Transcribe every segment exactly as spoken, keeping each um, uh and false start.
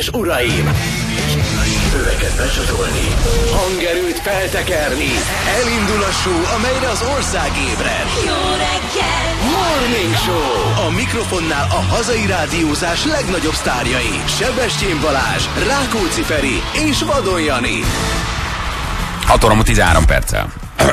és uraim! Öveket becsatolni, hangerőt feltekerni. Elindul a show, amelyre az ország ébred. Jó reggel! Morning Show! A mikrofonnál a hazai rádiózás legnagyobb sztárjai. Sebestyén Balázs, Rákóczi Feri és Vadon Jani. hat óra tizenhárom perccel.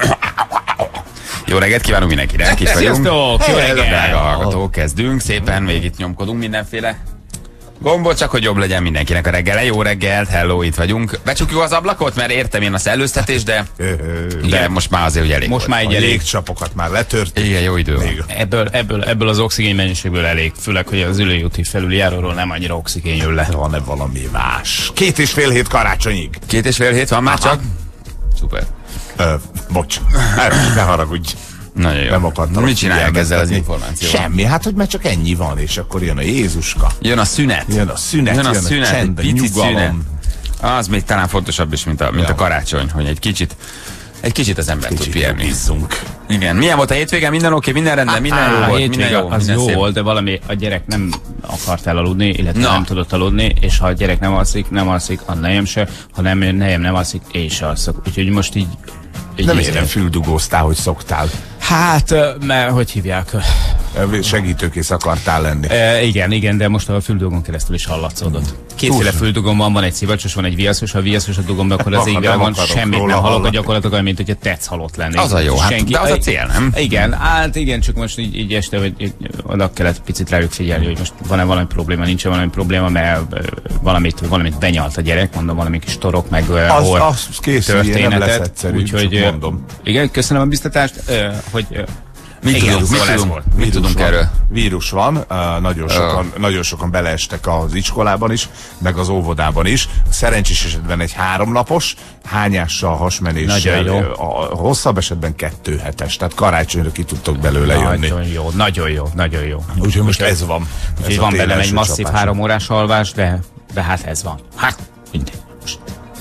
Jó reggelt kívánunk mindenkinek, itt vagyunk. Sziasztok! Jó reggelt! Drága hallgatók, kezdünk, szépen még itt nyomkodunk mindenféle gombot, csak hogy jobb legyen mindenkinek a reggele. Jó reggelt, hello, itt vagyunk. Becsukjuk az ablakot, mert értem én a szellőztetés, de, de most már azért, hogy elég Most volt. már egy A elég. légcsapokat már letört. Igen, jó idő van. Ebből, ebből, ebből az oxigén mennyiségből elég, főleg, hogy az ülőjúti felüljáróról nem annyira oxigén jön le. Van-e valami más? Két és fél hét karácsonyig. Két és fél hét van már csak? Szuper. Ö, bocs, ne haragudj. Nagyon jó. Nem akartam. Mit csinálják ezzel az információval? Semmi, hát hogy már csak ennyi van, és akkor jön a Jézuska. Jön a szünet. Jön a szünet, jön a, jön a szünet, csend, a egy picit nyugalom. szünet. Az még talán fontosabb is, mint a, mint Ja. a karácsony, hogy egy kicsit, egy kicsit az ember tud Kicsit pihenni. bízzunk. Igen. Milyen volt a hétvége? Minden oké, minden rendben, minden jó Á, volt, hétvége minden jó, az minden jó szép. volt, de valami a gyerek nem akart elaludni, illetve Na. nem tudott aludni, és ha a gyerek nem alszik, nem alszik, a nejem se, ha nem, nejem nem alszik, én se alszok. Úgyhogy most így... így Nem így- érem füldugóztál, hogy szoktál. Hát, ö, mert hogy hívják? Segítőkész akartál lenni. E, igen, igen, de most a füldugón keresztül is hallatszódott. Kétféle füldugom van, van egy szivacsos, van egy viaszos, ha a viaszos a dugom be, akkor az Ha égben nem van, akarok semmit róla nem hallok, hallani. gyakorlatilag olyan, mint hogyha tetsz halott lenni. Az a jó, hát, de az a cél, nem? Igen, hát igen, csak most így, így este, hogy így oda kellett picit rájuk figyelni, hogy most van-e valami probléma, nincs-e valami probléma, mert ö, valamit, valamit benyalt a gyerek, mondom, valami kis torok, meg ö, Az, hol az kész, nem lesz történetet. egyszerű, Úgyhogy, csak ö, mondom. igen, köszönöm a biztatást, ö, hogy ö, Mit igen, tudunk, mit szóval ez tudunk, volt. mit Vírus tudunk van. erről? Vírus van, uh, nagyon, sokan, nagyon sokan beleestek az iskolában is, meg az óvodában is. Szerencsés esetben egy háromnapos, hányással, hasmenéssel, Nagyon jó. a hosszabb esetben kettő hetes, tehát karácsonyra ki tudtok belőle jönni. Nagyon jó, nagyon jó, nagyon jó. Úgyhogy most ez van. Ez Úgyhogy a van tél bennem egy első masszív csapása. három órás alvás, de, de hát ez van. Hát, mindegy. Most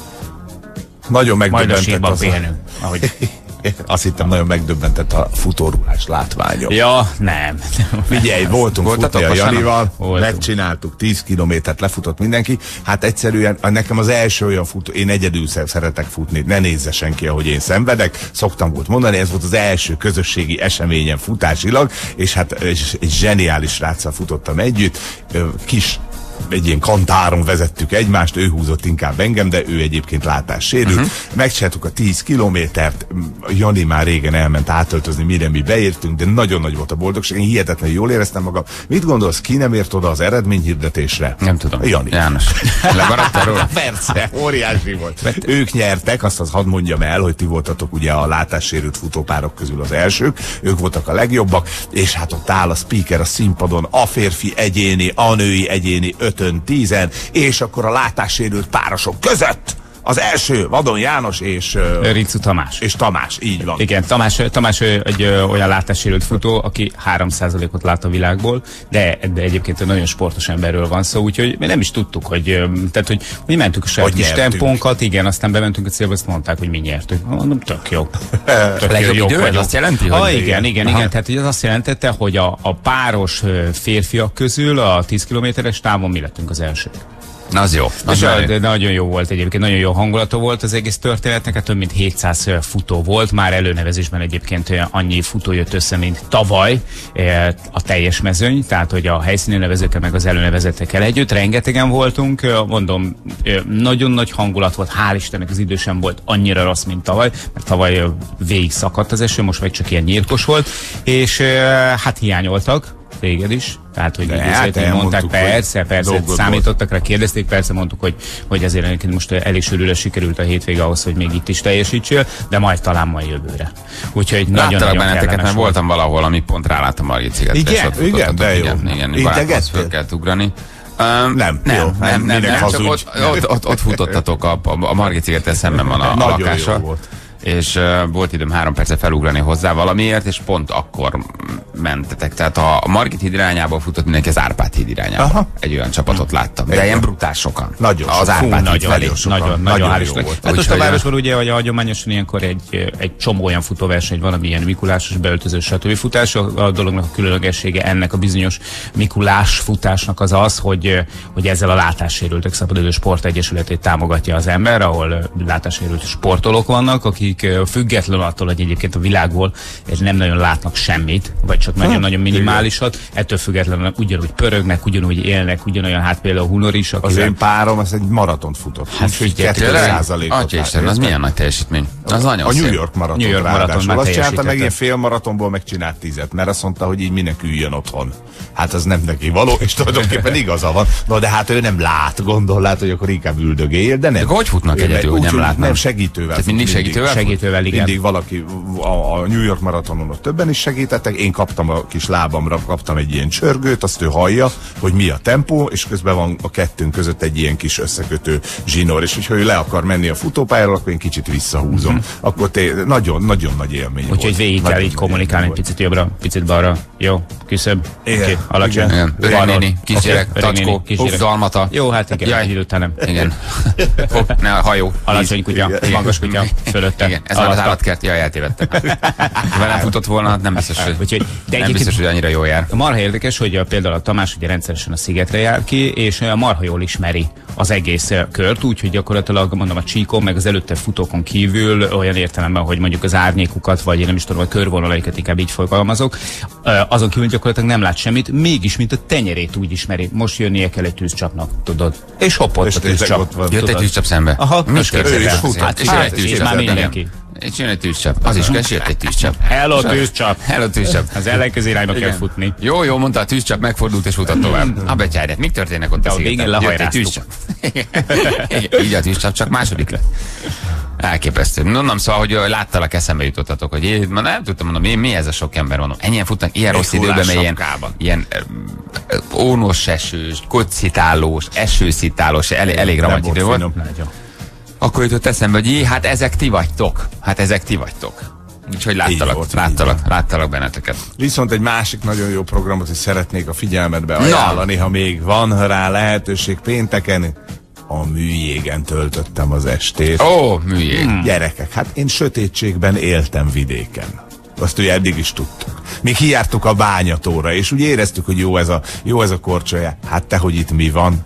Nagyon majd a megdöbbentett sírban az a, pihenünk. Ahogy... azt hittem, nagyon megdöbbentett a futórulás látványom. Ja, nem. Figyelj, voltunk Voltatok futni a vasárnap? Janival, Voltunk. megcsináltuk, tíz kilométert lefutott mindenki. Hát egyszerűen nekem az első olyan futó, én egyedül szeretek futni, ne nézze senki, ahogy én szenvedek, szoktam volt mondani, ez volt az első közösségi eseményem futásilag, és hát egy, egy zseniális sráccal futottam együtt, ö, kis egy ilyen kantáron vezettük egymást, ő húzott inkább engem, de ő egyébként látássérült. Uh-huh. Megcsináltuk a tíz kilométert, Jani már régen elment átöltözni, mire mi beértünk, de nagyon nagy volt a boldogság, én hihetetlenül jól éreztem magam. Mit gondolsz, ki nem ért oda az eredményhirdetésre? Nem tudom. Jani. János. Lemaradtál róla? Persze, óriási volt. Ők nyertek, azt az hadd mondjam el, hogy ti voltatok ugye a látássérült futópárok közül az elsők, ők voltak a legjobbak, és hát ott áll a speaker a színpadon, a férfi egyéni, a női egyéni, ötön, tízen, és akkor a látássérült párosok között az első Vadon János és, uh, Ricu Tamás. és Tamás, így van. Igen, Tamás, Tamás ö, egy ö, olyan látássérült futó, aki három százalékot lát a világból, de, de egyébként egy nagyon sportos emberről van szó, úgyhogy mi nem is tudtuk, hogy, ö, tehát, hogy mi mentük a saját Hogy kis nyertünk. tempónkat, igen, aztán bementünk a célba, azt mondták, hogy mi nyertünk. Mondom, tök jó. Tök Legjobb jók idő, ez vagyunk. azt jelenti, hogy- Ah, igen, igen, Aha. igen, tehát hogy az azt jelentette, hogy a, a páros ö, férfiak közül a tíz kilométeres távon mi lettünk az elsők. Na, az jó. Az És már a, jó. de nagyon jó volt egyébként, nagyon jó hangulata volt az egész történetnek, hát több mint hétszáz futó volt, már előnevezésben egyébként olyan annyi futó jött össze, mint tavaly eh, a teljes mezőny, tehát hogy a helyszíni nevezőkkel meg az előnevezettekkel együtt, rengetegen voltunk, eh, mondom, eh, nagyon nagy hangulat volt, hál' Istennek az idő sem volt annyira rossz, mint tavaly, mert tavaly eh, végig szakadt az eső, most meg csak ilyen nyírkos volt, és eh, hát hiányoltak, téged is. Tehát, hogy De így hát azért, hogy elmondtuk, mondták, hogy persze, persze, dolgod számítottak rá, kérdezték, persze mondtuk, hogy, hogy azért egyébként most elég sűrűre sikerült a hétvége ahhoz, hogy még itt is teljesítsél, de majd talán majd jövőre. Úgyhogy Láttalak nagyon-nagyon benneteket, kellemes mert volt. voltam valahol, ami pont rálát a Margit szigetre. Igen? és ott Igen, futottatok. de jó. Igen, igen, Integettél? baráthoz föl kellett ugrani. Um, Nem, nem, jó, nem, nem, nem, nem, minek nem csak hazudj. ott, ott, ott, ott futottatok, a, a, a Margit szigetre szemben van a, a Nagyon lakása. jó volt. és uh, volt időm három percet felugrani hozzá valamiért, és pont akkor mentetek. Tehát a Margit híd irányából futott mindenki az Árpád híd irányába. Aha. Egy olyan csapatot láttam. De ilyen brutál sokan. Nagyon az Árpád híd felé. Nagyon, nagyon hál' Istennek. Hát most a városban a... ugye, hogy hagyományosan ilyenkor egy, egy csomó olyan futóverseny van, ami ilyen Mikulásos, beöltözős, stb. Futás. A, a dolognak a különlegessége ennek a bizonyos Mikulás futásnak az az, hogy, hogy ezzel a látássérültek szabadidő sportegyesületét támogatja az ember, ahol látássérült sportolók vannak, akik független attól, hogy egyébként a világból és nem nagyon látnak semmit, vagy csak nagyon-nagyon minimálisat, ettől függetlenül ugyanúgy pörögnek, ugyanúgy élnek, ugyanolyan, hát például Hunor is. Az én párom, az egy maratont futott. Hát figyelj, Atya Isten, az milyen nagy teljesítmény. Az nagyon a szép. New York maraton. New York maraton azt csinálta meg, ilyen fél maratonból megcsinált tízet, mert azt mondta, hogy így mindenki üljön otthon. Hát az nem neki való, és tulajdonképpen igaza van. No, de hát ő nem lát, gondol, lát, hogy akkor inkább üldögél, de nem. De hogy futnak egyedül, hogy nem látnak? Nem, segítővel. Tehát mindig segítővel? Segítővel, igen. Mindig valaki, a, a New York maratonon ott többen is segítettek, én kaptam a kis lábamra, kaptam egy ilyen csörgőt, azt ő hallja, hogy mi a tempó, és közben van a kettőnk között egy ilyen kis összekötő zsinór, és hogyha ő le akar menni a futópályáról, akkor én kicsit visszahúzom. Mm-hmm. Akkor nagyon-nagyon nagy élmény. Úgyhogy végig kell így kommunikálni, picit jobbra, picit balra. Jó, küszöbb. Okay, alacsony. Igen. Öregnéni, kisgyerek, tacskó, dalmata. Jó, hát igen, Jaj. Egy idő után nem. Igen. Hopp, ne, a hajó. Alacsony kutya, magas kutya, fölötte. Igen, ez már az állatkert, jaj, eltévedtem. Velem futott volna, hát nem biztos, hogy, Úgyhogy, de nem biztos, hogy annyira jól jár. Marha érdekes, hogy például a Tamás ugye rendszeresen a Szigetre jár ki, és marha jól ismeri az egész kört, úgyhogy gyakorlatilag mondom a csíkon, meg az előtte futókon kívül olyan értelemben, hogy mondjuk az árnyékukat, vagy én nem is tudom, a körvonalaikat inkább így fogalmazok, azon kívül gyakorlatilag nem lát semmit, mégis, mint a tenyerét úgy ismeri. Most jönnie kell egy tűzcsapnak, tudod. És hopp, ott a tűzcsap. Jött egy tűzcsap szembe. Aha, most képzeld el. Hát, és egy tűzcsap. Már mindenki. És jön egy tűzcsap. Az is kell, jött egy tűzcsap. Hello, tűzcsap. Hello, tűzcsap. Az ellenkező irányba kell futni. Jó, jó, mondta a tűzcsap, megfordult és futott tovább. A betyárját, mik történnek ott a szigeten? Jött egy tűzcsap. Így a tűzcsap, csak második lett. Elképesztő. Mondom, szóval, hogy láttalak, eszembe jutottatok, hogy én ma nem tudtam, mondom, mi, mi ez a sok ember, mondom. Ennyien futnak ilyen rossz időben, mert ilyen, ilyen ónos esős, kocitálós, esőszitálós, elég, elég ramagy idő volt. Akkor jutott eszembe, hogy jé, hát ezek ti vagytok. Hát ezek ti vagytok. Úgyhogy láttalak, volt, láttalak, láttalak benneteket. Viszont egy másik nagyon jó programot is szeretnék a figyelmetbe ajánlani, ha még van rá lehetőség pénteken. A Műjégen töltöttem az estét. Ó, Műjég. Hmm. Gyerekek, hát én sötétségben éltem vidéken. Azt ugye eddig is tudtuk. Mi kijártuk a Bányatóra, és úgy éreztük, hogy jó ez a, jó ez a korcsolya. Hát te, hogy itt mi van?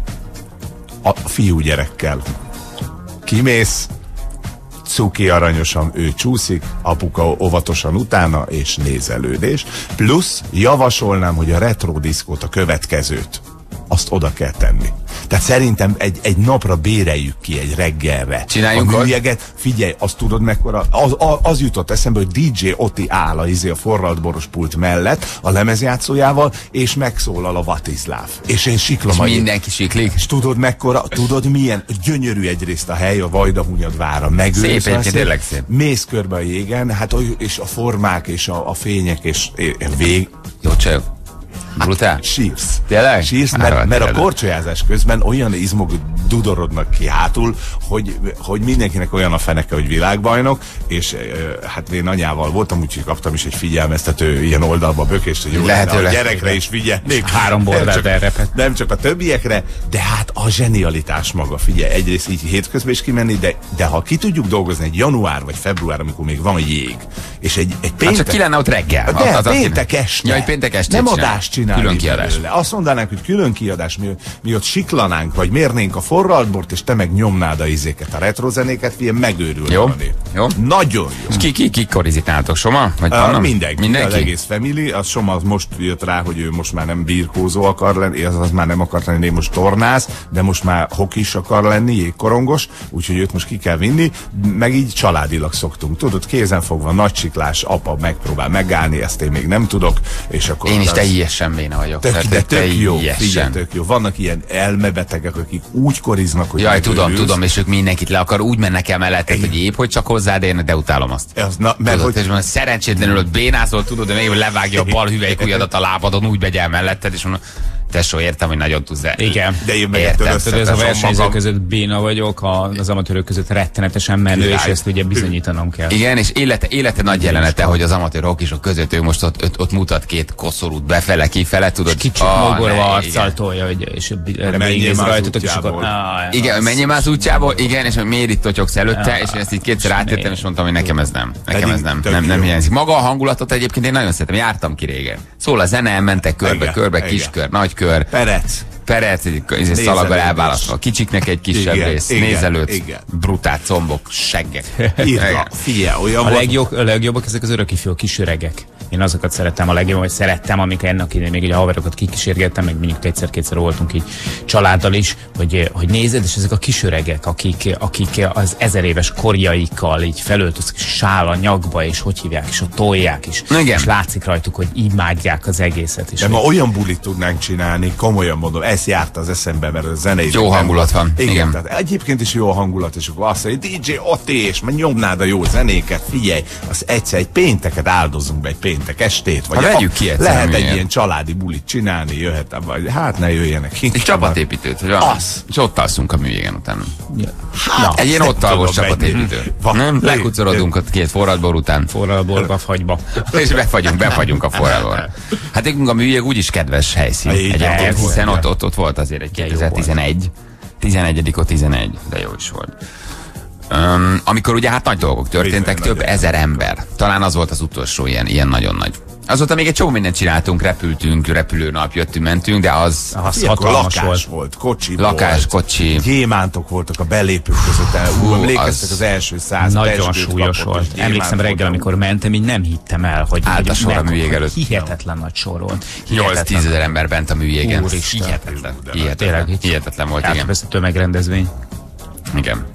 A fiúgyerekkel. Kimész, cuki aranyosan ő csúszik, apuka óvatosan utána, és nézelődés. Plusz javasolnám, hogy a retro diszkót, a következőt, azt oda kell tenni. Tehát szerintem egy, egy napra béreljük ki egy reggelre. Csináljunk a műjeget. Figyelj, azt tudod mekkora, az, az, az jutott eszembe, hogy dé dzsé Oti áll a, izé, a forralt boros pult mellett a lemezjátszójával, és megszólal a Vatislav. És én siklom. És mindenki siklik. És tudod mekkora, tudod milyen gyönyörű egyrészt a hely, a Vajdahunyad vára. Megőrülsz. Szép, egyébként tényleg szép. Mész körbe a jégen, hát és a formák, és a, a fények, és, és vég. Jó csajok. Brutál? Sírsz. Tényleg? Sírsz, mert, mert a korcsolyázás közben olyan izmok dudorodnak ki hátul, hogy, hogy mindenkinek olyan a feneke, hogy világbajnok, és e, hát én anyával voltam, úgyhogy kaptam is egy figyelmeztető ilyen oldalba bökést, hogy jó lenne, a gyerekre is figyelnék. Három bordát elrepett. Nem csak a többiekre, de hát a zsenialitás maga, figyelj, egyrészt így hétközben is kimenni, de, de ha ki tudjuk dolgozni egy január vagy február, amikor még van jég, és egy, egy péntek... Hát csak ki lenne ott reggel. De az, az péntek este. Ja, péntek este nem adást csinálni. Külön kiadás. Belőle. Azt mondanánk, hogy külön kiadás, mi, mi ott siklanánk, vagy mérnénk a forraltbort, és te meg nyomnád a izéket, a retrozenéket, ilyen megőrül. Jó, jó. Nagyon jó. És ki, ki, ki korizitáltok? Soma? Vagy uh, mindenki, mindenki, az egész family. Az Soma az most jött rá, hogy ő most már nem birkózó akar lenni, az, az már nem akar lenni, most tornász, de most már hokis akar lenni, jégkorongos, úgyhogy őt most ki kell vinni, meg így családilag szoktunk. Tudod, kézenfogva, nagysiklás, apa megpróbál megállni, ezt én még nem tudok, és akkor... Én is teljesen béna vagyok. Tök, de tök jó, figyelj, tök jó. Vannak ilyen elmebetegek, akik úgy koriznak, hogy... Jaj, tudom, őrülsz. tudom, és ők mindenkit le akar, úgy mennek el melletted, hogy épp, hogy csak hozzád érne, de utálom azt. Az, na, mert tudod, hogy... és szerencsétlenül ott bénázol, tudod, de még levágja a bal hüvelykujjadat a lábadon, úgy megy el melletted, és mondom, Tesó, értem, hogy nagyon tudsz, de... Igen. De én meg Értem. ettől Tehát ez a összeteszem versenyzők magam. között béna vagyok, a- az amatőrök között rettenetesen menő, és Király. ezt ugye bizonyítanom kell. Igen, és élete, élete nagy jelenete, hogy az amatőr hokisok között ő most ott, ott, ott mutat két koszorút befele, kifele, tudod? Kicsit Ah, mogorva ne, arccal igen. tolja, hogy, és erre menjél végignéz már az rajtatok, és akkor... útjából. Ah, Igen, az- menjél már az útjából, igen, és miért itt totyogsz előtte, Ah, és én ezt így kétszer és átjöttem, miért? és mondtam, hogy nekem ez nem. Nekem Pedig ez nem, tök nem, nem jó. hiányzik. Maga a hangulatot egyébként én nagyon szeretem, jártam ki régen. Szól a zene, mentek körbe, Igen, körbe, igen. kiskör, nagykör. Perec. Perec, egy, egy Nézelődés. szalaggal elválasztva. Kicsiknek egy kisebb Igen, rész, igen, nézelőt, igen. brutál combok, seggek. Írta, figyelj, olyan A, volt. legjobb, a legjobbak ezek az örökifjú, a kis öregek. Én azokat szerettem a legjobban, vagy szerettem, amik ennek idején még így a haverokat kikísérgettem, meg mondjuk egyszer-kétszer voltunk így családdal is, hogy, hogy nézed, és ezek a kis öregek, akik, akik az ezer éves korjaikkal így felöltöznek, sál a nyakba, és hogy hívják, és ott tolják is. Igen. És látszik rajtuk, hogy imádják az egészet. És De ma olyan bulit tudnánk csinálni, komolyan mondom, ez járta az eszembe, mert a zenei... Jó hangulat van, Igen, igen. tehát egyébként is jó a hangulat, és akkor azt mondja, dé dzsé Oti, és majd nyomnád a jó zenéket, figyelj, az egyszer egy pénteket áldozunk be, egy péntek estét, vagy Ha a- vegyük ki egyszer, lehet ami egy ilyen. ilyen családi bulit csinálni, jöhet, vagy hát ne jöjjenek. Egy inkább csapatépítőt, hogy van. Az. És ott alszunk a műjégen utána. Hát, Egy ilyen nem ott alvos tudom, csapatépítő. mennyi. Van. Nem? Lekucorodunk ott két forradbor után. forralborba, fagyba. És befagyunk, befagyunk a forradbor. Hát nekünk a műjég úgyis kedves helyszín. Így Egyébként, van. hiszen ott, ott, ott volt azért egy kétezer-tizenegy. tizenegyedik tizenegy, de jó is volt. Um, amikor ugye hát nagy dolgok történtek, Bizony, több nagy ezer ember. Talán az volt az utolsó ilyen, ilyen nagyon nagy. Azóta még egy csomó mindent csináltunk, repültünk, repülőnap, jöttünk, mentünk, de az Az Ilyenkor hatalmas lakás volt. volt, kocsi lakás, volt. kocsi. Gyémántok voltak a belépők között. Hú, Hú, emlékeztek az az első száz Nagyon pezsgőt súlyos kapott, volt. és Emlékszem gyémánt reggel, volt. amikor mentem, így nem hittem el, hogy Állt a hogy sor a meg- műjég előtt. Hihetetlen nagy sor volt. nyolc-tíz ezer ember bent a műjégen. Úristen. Hihetetlen. Tényleg, Hihetetlen. így Hihetetlen volt, igen. elképesztő tömegrendezvény. Igen.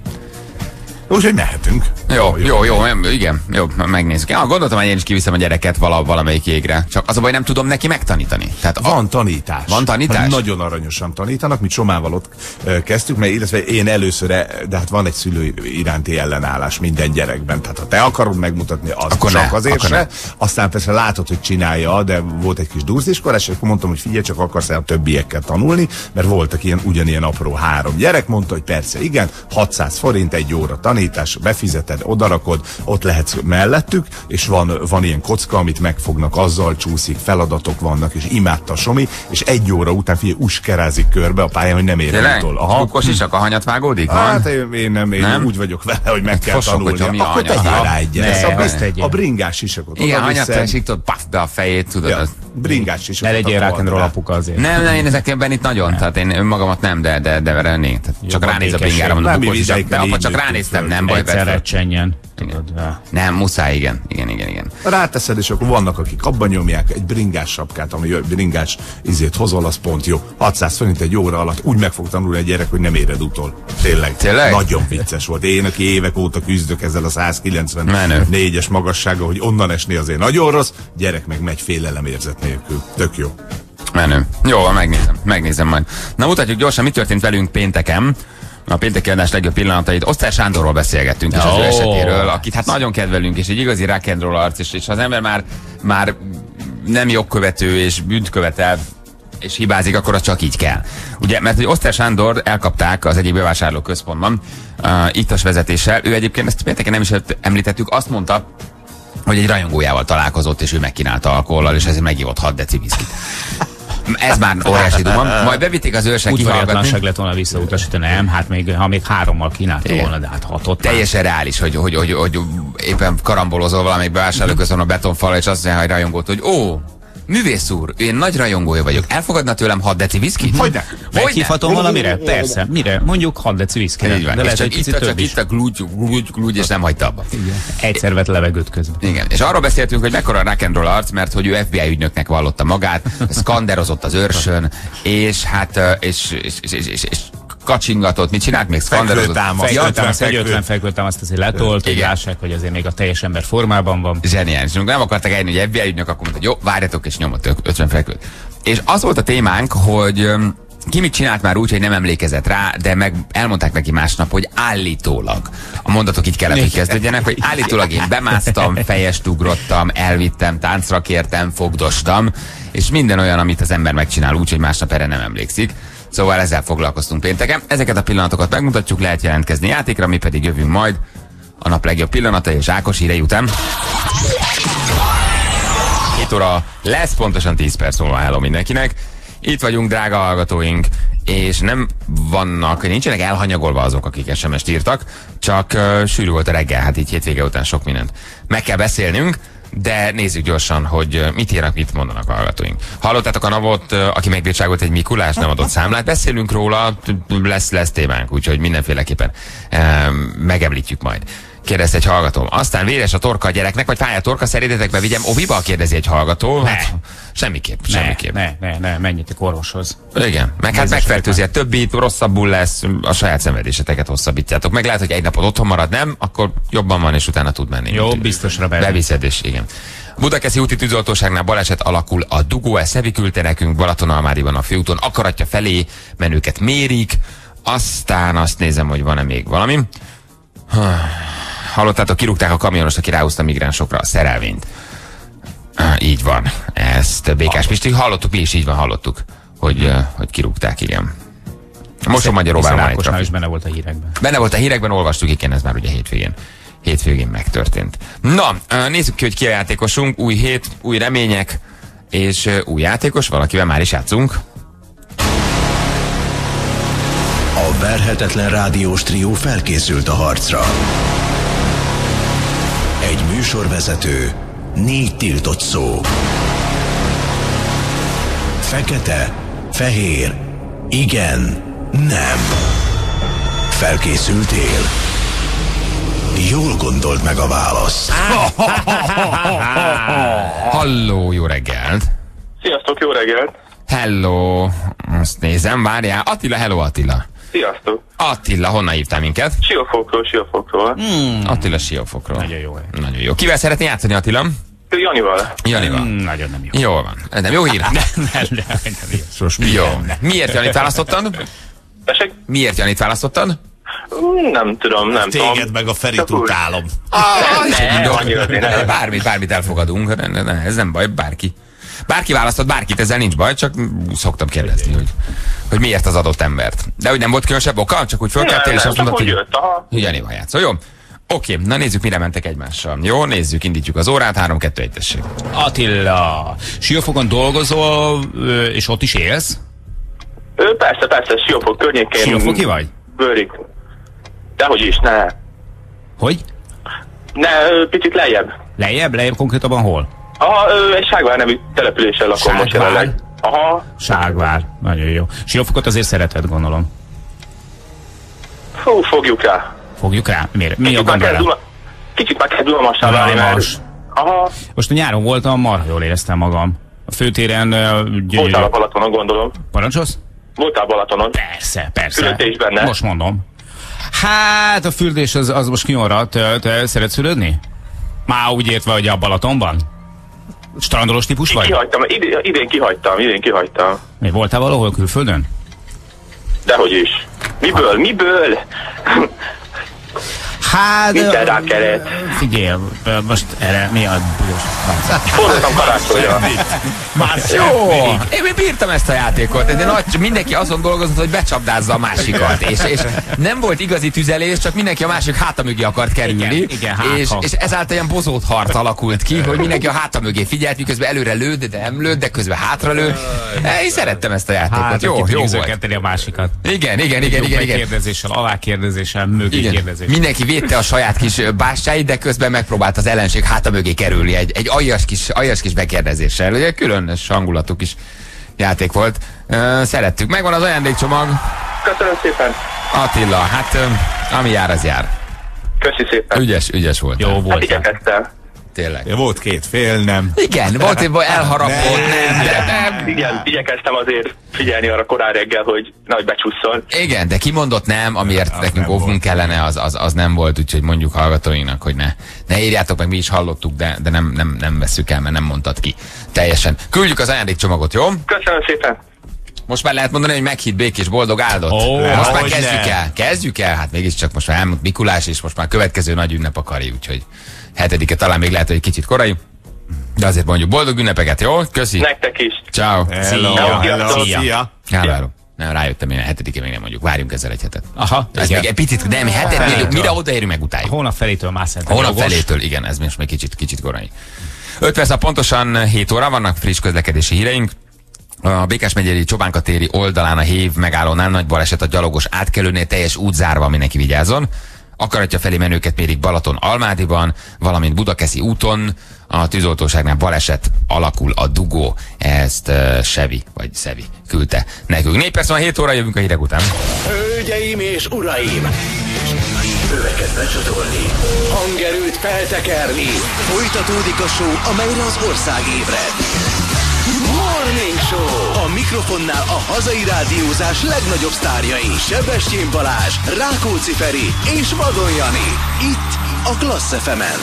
Úgyhogy mehetünk. Jó, jó, jó, em- igen, jó, megnézzük. Ja, gondoltam, hogy én is kiviszem a gyereket vala, valamelyik égre. Csak az a baj, nem tudom neki megtanítani. Tehát a, Van tanítás. Van tanítás? Hát nagyon aranyosan tanítanak, mi Csomával ott ö, kezdtük, mert illetve én először, e- de hát van egy szülő iránti ellenállás minden gyerekben. Tehát ha te akarod megmutatni, az Akkor csak ne, azért akkor se. ne. Aztán persze látod, hogy csinálja, de volt egy kis durziskolás, és akkor mondtam, hogy figyelj, csak akarsz el a többiekkel tanulni, mert voltak ilyen ugyanilyen apró három gyerek, mondta, hogy persze igen, hatszáz forint egy óra tanítás, befizeted, odarakod, ott lehetsz mellettük, és van, van ilyen kocka, amit megfognak, azzal csúszik, feladatok vannak, és imádta Somi, és egy óra után figyelj, uskerázik körbe a pályán, hogy nem ér el tényleg? utol. Bukkos is, akkor hanyat vágódik? Hát Van? én, én nem, én Nem? úgy vagyok vele, hogy meg kell Fosok, tanulni. hogyha mi a Akkor hanyat? tegyél Aha. rá egyet. Ne, Ezt a, azt tegyél. a bringás sisakot Igen, oda hanyat viszem. esik, tudod, paf, be a fejét, tudod. Ja, az- bringás Ne sisakot. legyél a rock and roll falra. apuka azért. Nem, nem, én ezekben itt nagyon, tehát én önmagamat nem, de, de, de lennék. Tehát csak Jobban ránéz a békesség. bringára, mondom, Nem, mi Bukkos is, de vidéken apa így csak nőttünk ránéztem, föl. nem baj, Egyszerre persze. csenjen. Tudod, ja. Nem, muszáj, igen, igen, igen, igen. Ráteszed, és akkor vannak, akik abban nyomják egy bringás sapkát, ami bringás izét hozol, az pont jó. hatszáz forint egy óra alatt úgy meg fog tanulni egy gyerek, hogy nem éred utol. Tényleg. Tényleg? Nagyon vicces volt. Én, aki évek óta küzdök ezzel a száz kilencvennégyes magassággal, hogy onnan esni azért nagyon rossz, gyerek meg megy félelemérzet nélkül. Tök jó. Menő. Jó, megnézem, megnézem majd. Na mutatjuk gyorsan, mi történt velünk pénteken. A pénteki adás legjobb pillanatait. Osztály Sándorról beszélgettünk, és az ő Ó. esetéről, akit hát nagyon kedvelünk, és egy igazi rock and roll arc, és, és ha az ember már, már nem jogkövető és bűnt követel, és hibázik, akkor az csak így kell. Ugye, mert hogy Osztály Sándor elkapták az egyik bevásárlóközpontban, uh, ittas vezetéssel. Ő egyébként, ezt pénteken nem is említettük, azt mondta, hogy egy rajongójával találkozott, és ő megkínálta alkohollal, és ezért megívott hat deci viszkit. Ez már óriási duma. Majd bevitték az őrsek kihallgatni. Udvariatlanság lett volna visszautasítani, nem? Hát még, ha még hárommal kínálta volna, de hát hatot már. Teljesen reális, hogy, hogy, hogy, hogy éppen karambolozol valamelyik bevásárlóközpontban a betonfalra, és azt mondja, hogy rajongót, hogy ó, művész úr, én nagy rajongója vagyok. Elfogadna tőlem hat deci viszkit? Hogyne? Meghívhatom valamire? Persze. Mire? Mondjuk hat deci viszkire. Így van. De És lehet, csak hogy itt, picit csak több is. itt a glúgy, glúgy, glúgy, és nem hagyta abba. Egyszer vett levegőt közben. Igen, és arról beszéltünk, hogy mekkora rock and roll arc, mert hogy ő ef bé i ügynöknek vallotta magát, szkanderozott az őrsön, és hát, ö, és, és, és, és, és, és kacsingatott, mit csinált még? Szkanderozott. Fekvőtámaszt. Ja, Fekvőtámaszt, egy fekvő. ötven fekvőtámaszt azért letolt, hogy Igen. lássák, hogy azért még a teljes ember formában van. Zseniális. Amikor nem akartak eljönni, hogy ef bé i ügynök, akkor mondta, hogy jó, várjatok, és nyomott ötven fekvőt. És az volt a témánk, hogy öm, Ki mit csinált már úgy, hogy nem emlékezett rá, de meg elmondták neki másnap, hogy állítólag. A mondatok így kellett, hogy kezdődjenek, hogy állítólag én bemásztam, fejest ugrottam, elvittem, táncra kértem, fogdostam, és minden olyan, amit az ember megcsinál úgy, hogy másnap erre nem emlékszik. Szóval ezzel foglalkoztunk pénteken. Ezeket a pillanatokat megmutatjuk, lehet jelentkezni játékra, mi pedig jövünk majd a nap legjobb pillanatai és Ákos hírei után. Két óra lesz, pontosan tíz perc múlva. Hello mindenkinek. Itt vagyunk, drága hallgatóink, és nem vannak, nincsenek elhanyagolva azok, akik es em es-t írtak, csak uh, sűrű volt a reggel, hát így hétvége után sok mindent meg kell beszélnünk, de nézzük gyorsan, hogy uh, mit írnak, mit mondanak a hallgatóink. Hallottátok a Navot, uh, aki megbírságolt egy Mikulás, nem adott számlát, beszélünk róla, lesz, lesz témánk, úgyhogy mindenféleképpen uh, megemlítjük majd. Kérdezte egy hallgató. Aztán véres a torka a gyereknek, vagy fáj a torka, szerintetek bevigyem oviba? Kérdezi egy hallgató. Ne. Hát, semmiképp, Ne, semmiképp. ne, ne, ne, menjetek orvoshoz. Igen, meg hát megfertőzi a többit, rosszabbul lesz, a saját szenvedéseteket hosszabbítjátok. Meg lehet, hogy egy napot otthon marad, nem, akkor jobban van, és utána tud menni. Jó, biztosra be. Beviszed, és igen. Budakeszi úti tűzoltóságnál baleset alakul, a dugó, ezt Szevi küldte nekünk, Balatonalmáriban a főúton, akaratja felé, menőket mérik, aztán azt nézem, hogy van-e még valami. Hallottátok, kirúgták a kamionost, aki ráhúzta migránsokra a szerelvényt. Ah, így van. Ezt Békás Pisti. Hallottuk, mi is így van, hallottuk, hogy, uh, hogy kirúgták, igen. Mosonmagyaróvá van egy trafik. is benne volt a hírekben. Benne volt a hírekben, olvastuk, igen, ez már ugye hétvégén. Hétvégén megtörtént. Na, uh, nézzük ki, hogy ki a játékosunk. Új hét, új remények, és uh, új játékos, valakivel már is játszunk. A verhetetlen rádiós trió felkészült a harcra. Egy műsorvezető, négy tiltott szó. Fekete, fehér, igen, nem. Felkészültél? Jól gondold meg a választ. Halló, jó reggelt! Sziasztok, jó reggelt! Hello, azt nézem, várjál. Attila, hello Attila. Sziasztok! Attila, honnan hívtál minket? Siófokról, Siófokról. Hmm. Attila Siófokról. Nagyon jó. Nagyon jó. Kivel szeretné játszani, Attila? Janival. Janival. Mm, nagyon nem jó. Jól van. Nem jó hír? Nem, nem, nem, nem jó. Jó. Miért Janit választottad? Tessék? Miért Janit választottad? Nem tudom, nem tudom. Téged meg a Ferit Csak úgy. utálom. Ne, annyira azért nem. Bármit, bármit elfogadunk. Ne, ne, ne, ez nem baj, bárki. Bárki választott bárkit, ezzel nincs baj, csak szoktam kérdezni, hogy, hogy miért az adott embert. De hogy nem volt különösebb oka, csak úgy fölkeltél, és azt mondtad, hogy jött, aha. Janival játszol, jó? Oké, na nézzük, mire mentek egymással. Jó, nézzük, indítjuk az órát, három, kettő, egy, tessék. Attila, Siófokon dolgozol, ö, és ott is élsz? Ő, persze, persze, Siófok környékén. Siófoki vagy? Bőrik. Dehogy is, ne. Hogy? Ne, ö, picit lejjebb. Lejjebb? Lejjebb konkrétabban hol? Aha, ö, egy Ságvár nevű településen lakom most Ságvár? jelenleg. Aha. Ságvár. Nagyon jó. Siófokot azért szereted, gondolom. Fú, fogjuk rá. Fogjuk rá? Miért? Mi a Kicsit már kell gondolat? Duna- Kicsit már kell Dunamassá válni, mert... Dunamos. Aha. Most a nyáron voltam, marha jól éreztem magam. A főtéren... ö, gyönyörű- Voltál a Balatonon, gondolom. Parancsolsz? Voltál Balatonon. Persze, persze. Fürödtés benne. Most mondom. Hát a fürdés az, az most kinyomrat. Te, te szeretsz fürödni? Már úgy értve, hogy a Balatonban? Strandolós típus vagy? Kihagytam, idén, idén kihagytam, idén kihagytam. Mi, voltál valahol külföldön? Dehogy is. Miből, miből? Hát... Minden rá kellett. Figyelj, most erre mi a büdös? Fordultam karácsonyra. Jó, én még bírtam ezt a játékot, de nagy, mindenki azon dolgozott, hogy becsapdázza a másikat, és, és nem volt igazi tüzelés, csak mindenki a másik háta mögé akart kerülni, Igen, igen, hát, és, ha. és ezáltal ilyen bozót harc alakult ki, hogy mindenki a háta mögé figyelt, miközben előre lőtt, de nem lőtt, de közben hátra lőtt. Én szerettem ezt a játékot, Hát, jó, jó volt. tenni a másikat. Igen, igen, igen, igen, igen. Kérdezéssel, alákérdezéssel, mögé Igen. kérdezéssel. Mindenki védte a saját kis bástyáit, de közben megpróbált az ellenség háta mögé kerülni egy, egy aljas kis, aljas kis bekérdezéssel. Ugye különös hangulatú kis játék volt. Uh, szerettük. Megvan az ajándékcsomag. Köszönöm szépen. Attila, hát uh, ami jár, az jár. Köszi szépen. Ügyes, ügyes volt. Jó Hát volt. igyekeztem. Tényleg. Ja, volt két fél, nem. Igen, volt egy elharapott, nem, de, de, Igen, igyekeztem azért figyelni arra korán reggel, hogy nagy becsúszol. igen, de kimondott nem, amiért nekünk óvnunk kellene, az, az, az nem volt, úgyhogy mondjuk hallgatóinknak, hogy ne, ne írjátok meg, mi is hallottuk, de, de nem, nem, nem vesszük el, mert nem mondtad ki teljesen. Küldjük az ajándékcsomagot, jó? Köszönöm szépen. Most már lehet mondani, hogy meghitt, békés, boldog, áldott. Ó, most már hogy kezdjük ne. el. Kezdjük el. Hát mégiscsak most már elmúlt Mikulás, és most már következő nagy ünnep a Kari, úgyhogy hetedike talán még lehet, hogy egy kicsit korai. De azért mondjuk boldog ünnepeket, jó? Köszi. Nektek is. Ciao. Hello, Szia. hello, Szia. szia. Hello. Nem, rájöttem, én a hetedike még nem mondjuk. Várjunk ezzel egy hetet. Aha, Ez igen. még egy picit, nem, hetet, Felétől. még, mire odaérünk, meg utáljuk. Hónap felétől már szerintem Hónap jogos. felétől, igen, ez most még kicsit, kicsit korai. öt perc, pontosan hét óra, vannak friss közlekedési híreink. A Békás megyei Csobánka-téri oldalán a Hév megállónál nagy baleset a gyalogos átkelőnél, teljes út zárva, mindenki vigyázzon. Akaratja felé menőket mérik Balaton Almádiban, valamint Budakeszi úton. A tűzoltóságnál baleset, alakul a dugó. Ezt uh, Sevi, vagy Szevi küldte nekünk. négy perc van, hét óra, jövünk a hírek után. Hölgyeim és uraim! Öveket becsatolni, hangerőt feltekerni. Folytatódik a show, amelyre az ország ébred. Morning Show! A mikrofonnál a hazai rádiózás legnagyobb sztárjai. Sebestyén Balázs, Rákóczi Feri és Vadon Jani. Itt a Klassz ef emen.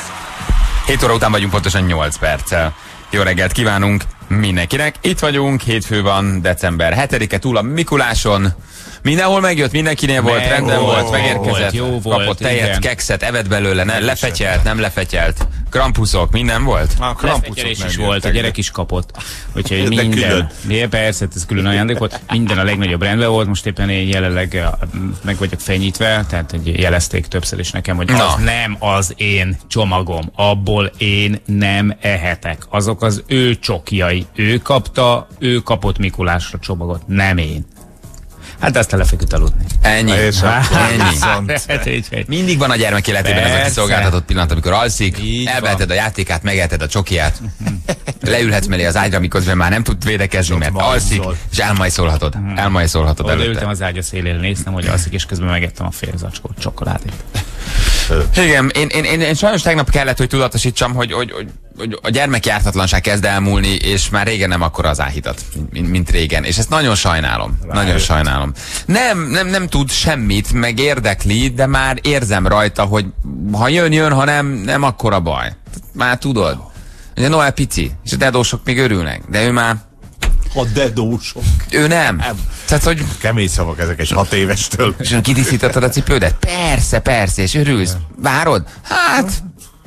hét óra után vagyunk pontosan nyolc perccel. Jó reggelt kívánunk mindenkinek. Itt vagyunk, hétfő van, december hetedike, túl a Mikuláson. Mindenhol megjött, mindenkinél volt, Meg rendben volt, volt, megérkezett, volt, jó volt, kapott tejet, igen. kekszet, evett belőle, ne, lefetyelt, nem lefetyelt, krampuszok, minden volt? A Lefetyelés is volt, a gyerek is kapott. Úgyhogy De minden. külön. De persze, ez külön ajándék volt. Minden a legnagyobb rendben volt. Most éppen én jelenleg eh, meg vagyok fenyítve, tehát hogy jelezték többször is nekem, hogy Na. az nem az én csomagom. Abból én nem ehetek. Azok az ő csokjai. Ő kapta, ő kapott Mikulásra csomagot, nem én. Hát ezt lefeküdt aludni. Ennyi. És akkor Ennyi. viszont. Hát így, hogy- Mindig van a gyermek életében ez a Persze. kiszolgáltatott pillanat, amikor alszik, Így elveheted a játékát, megeheted a csokiját, leülhetsz mellé az ágyra, miközben már nem tud védekezni, mert alszik, majszol. és elmajszolhatod. Elmajszolhatod Oda ültem előtte. az ágya szélére, néztem, hogy alszik, és közben megettem a fél zacskót csokoládét. Igen, én, én, én, én sajnos tegnap kellett, hogy tudatosítsam, hogy, hogy, hogy, hogy a gyermeki ártatlanság kezd elmúlni, és már régen nem akkora az áhítat, mint, mint régen. És ezt nagyon sajnálom. Rájött. Nagyon sajnálom. Nem, nem, nem tud semmit, meg érdekli, de már érzem rajta, hogy ha jön, jön, ha nem, nem akkora baj. Már tudod. Ugye Noel pici, és a dedósok még örülnek, de ő már, A dedósok. ő nem. Tehát, hogy Kemény szavak ezek egy hat évestől. és kitisztítottad a cipődet? Persze, persze, és örülsz. Várod? Hát,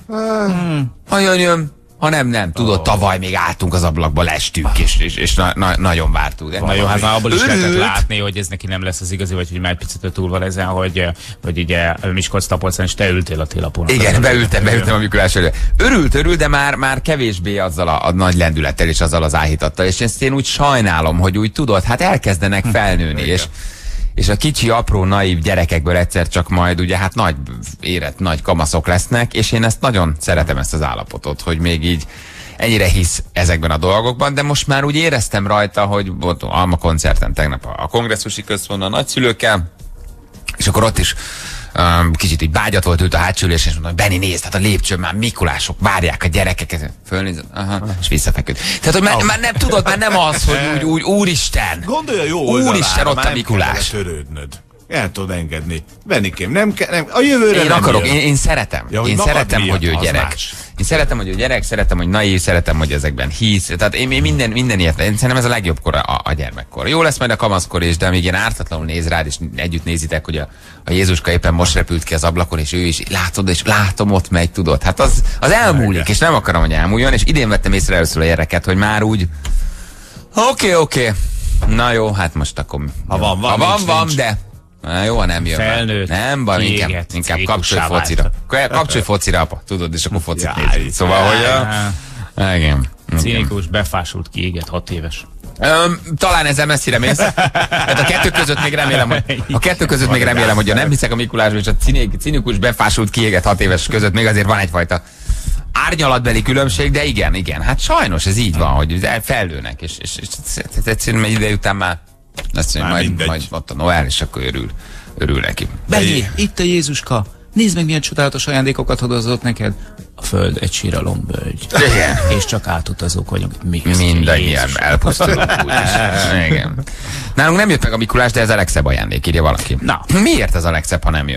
ha jön, jön, ha nem, nem. Tudod, tavaly még álltunk az ablakba, lestünk, és, és, és na, na, nagyon vártuk. De Na jó, hát már abból is lehetett Örült. látni, hogy ez neki nem lesz az igazi, vagy hogy már egy picit túl van ezen, hogy, hogy ugye Miskolc-Tapolcán, és te ültél a télapónak. Igen, beültem, beültem a Mikulás elő. Örült, örült, de már, már kevésbé azzal a, a nagy lendülettel és azzal az áhítattal. És ezt én úgy sajnálom, hogy úgy tudod, hát elkezdenek felnőni, és, és a kicsi, apró, naív gyerekekből egyszer csak majd ugye hát nagy érett, nagy kamaszok lesznek, és én ezt nagyon szeretem, ezt az állapotot, hogy még így ennyire hisz ezekben a dolgokban, de most már úgy éreztem rajta, hogy volt Alma koncerten tegnap a kongresszusi központban a nagyszülőkkel, és akkor ott is um, kicsit így bágyat volt, ült a hátsó ülés, és mondta, hogy Benni, nézd, hát a lépcsőn már Mikulások várják a gyerekeket. Fölnézett, aha, és visszafeküdt. Tehát, hogy már, már nem tudod, már nem az, hogy úgy, úgy úristen. Gondolja jó Úristen, oldalára, ott már a nem Mikulás. kell vele törődnöd. El tudod engedni. Bennikém, nem kell, nem, a jövőre Én nem akarok, jön. én, én szeretem. Ja, hogy én magad szeretem, miatt, hogy ő az gyerek. más. Én szeretem, hogy ő gyerek, szeretem, hogy naív, szeretem, hogy ezekben hisz. Tehát én, én minden, minden ilyet, én szerintem ez a legjobb kor a, a gyermekkor. Jó lesz majd a kamaszkor is, de amíg ilyen ártatlanul néz rád, és együtt nézitek, hogy a, a Jézuska éppen most repült ki az ablakon, és ő is látod, és látom, ott megy, tudod. Hát az, az elmúlik, és nem akarom, hogy elmúljon, és idén vettem észre először a gyereket, hogy már úgy oké, okay, oké. Okay. Na jó, hát most akkor... Ha van, van, ha van, nincs, van, nincs. de... Na jó, ha nem jön. Felnőtt, Nem baj, inkább, kiégett, inkább kapcsolj cínikussá focira. Kapcsolj focira, apa, tudod, és akkor focit Jaj, nézzük. Szóval, hogy... A... Igen. Igen. Cínikus, befásult, kiégett, hat éves. Öm, talán ezzel messzire mész. Hát a kettő között még remélem, hogy a kettő között még remélem, hogy nem hiszek a Mikulásban, és a cínikus, befásult, kiégett hat éves között még azért van egyfajta árnyalatbeli különbség, de igen, igen. Hát sajnos ez így van, hogy felnőnek, és, és, és, és egyszerűen egy ide után már azt mondja, majd, mindegy. majd ott a Noel, és akkor örül, örül neki. Benni, itt a Jézuska. Nézd meg, milyen csodálatos ajándékokat hozott neked. A föld egy síralombölgy. Igen. És csak átutazók vagyunk. Mi Mindannyian elpusztulunk úgyis. Igen. Nálunk nem jött meg a Mikulás, de ez a legszebb ajándék, írja valaki. Na. Miért ez a legszebb, ha nem jön?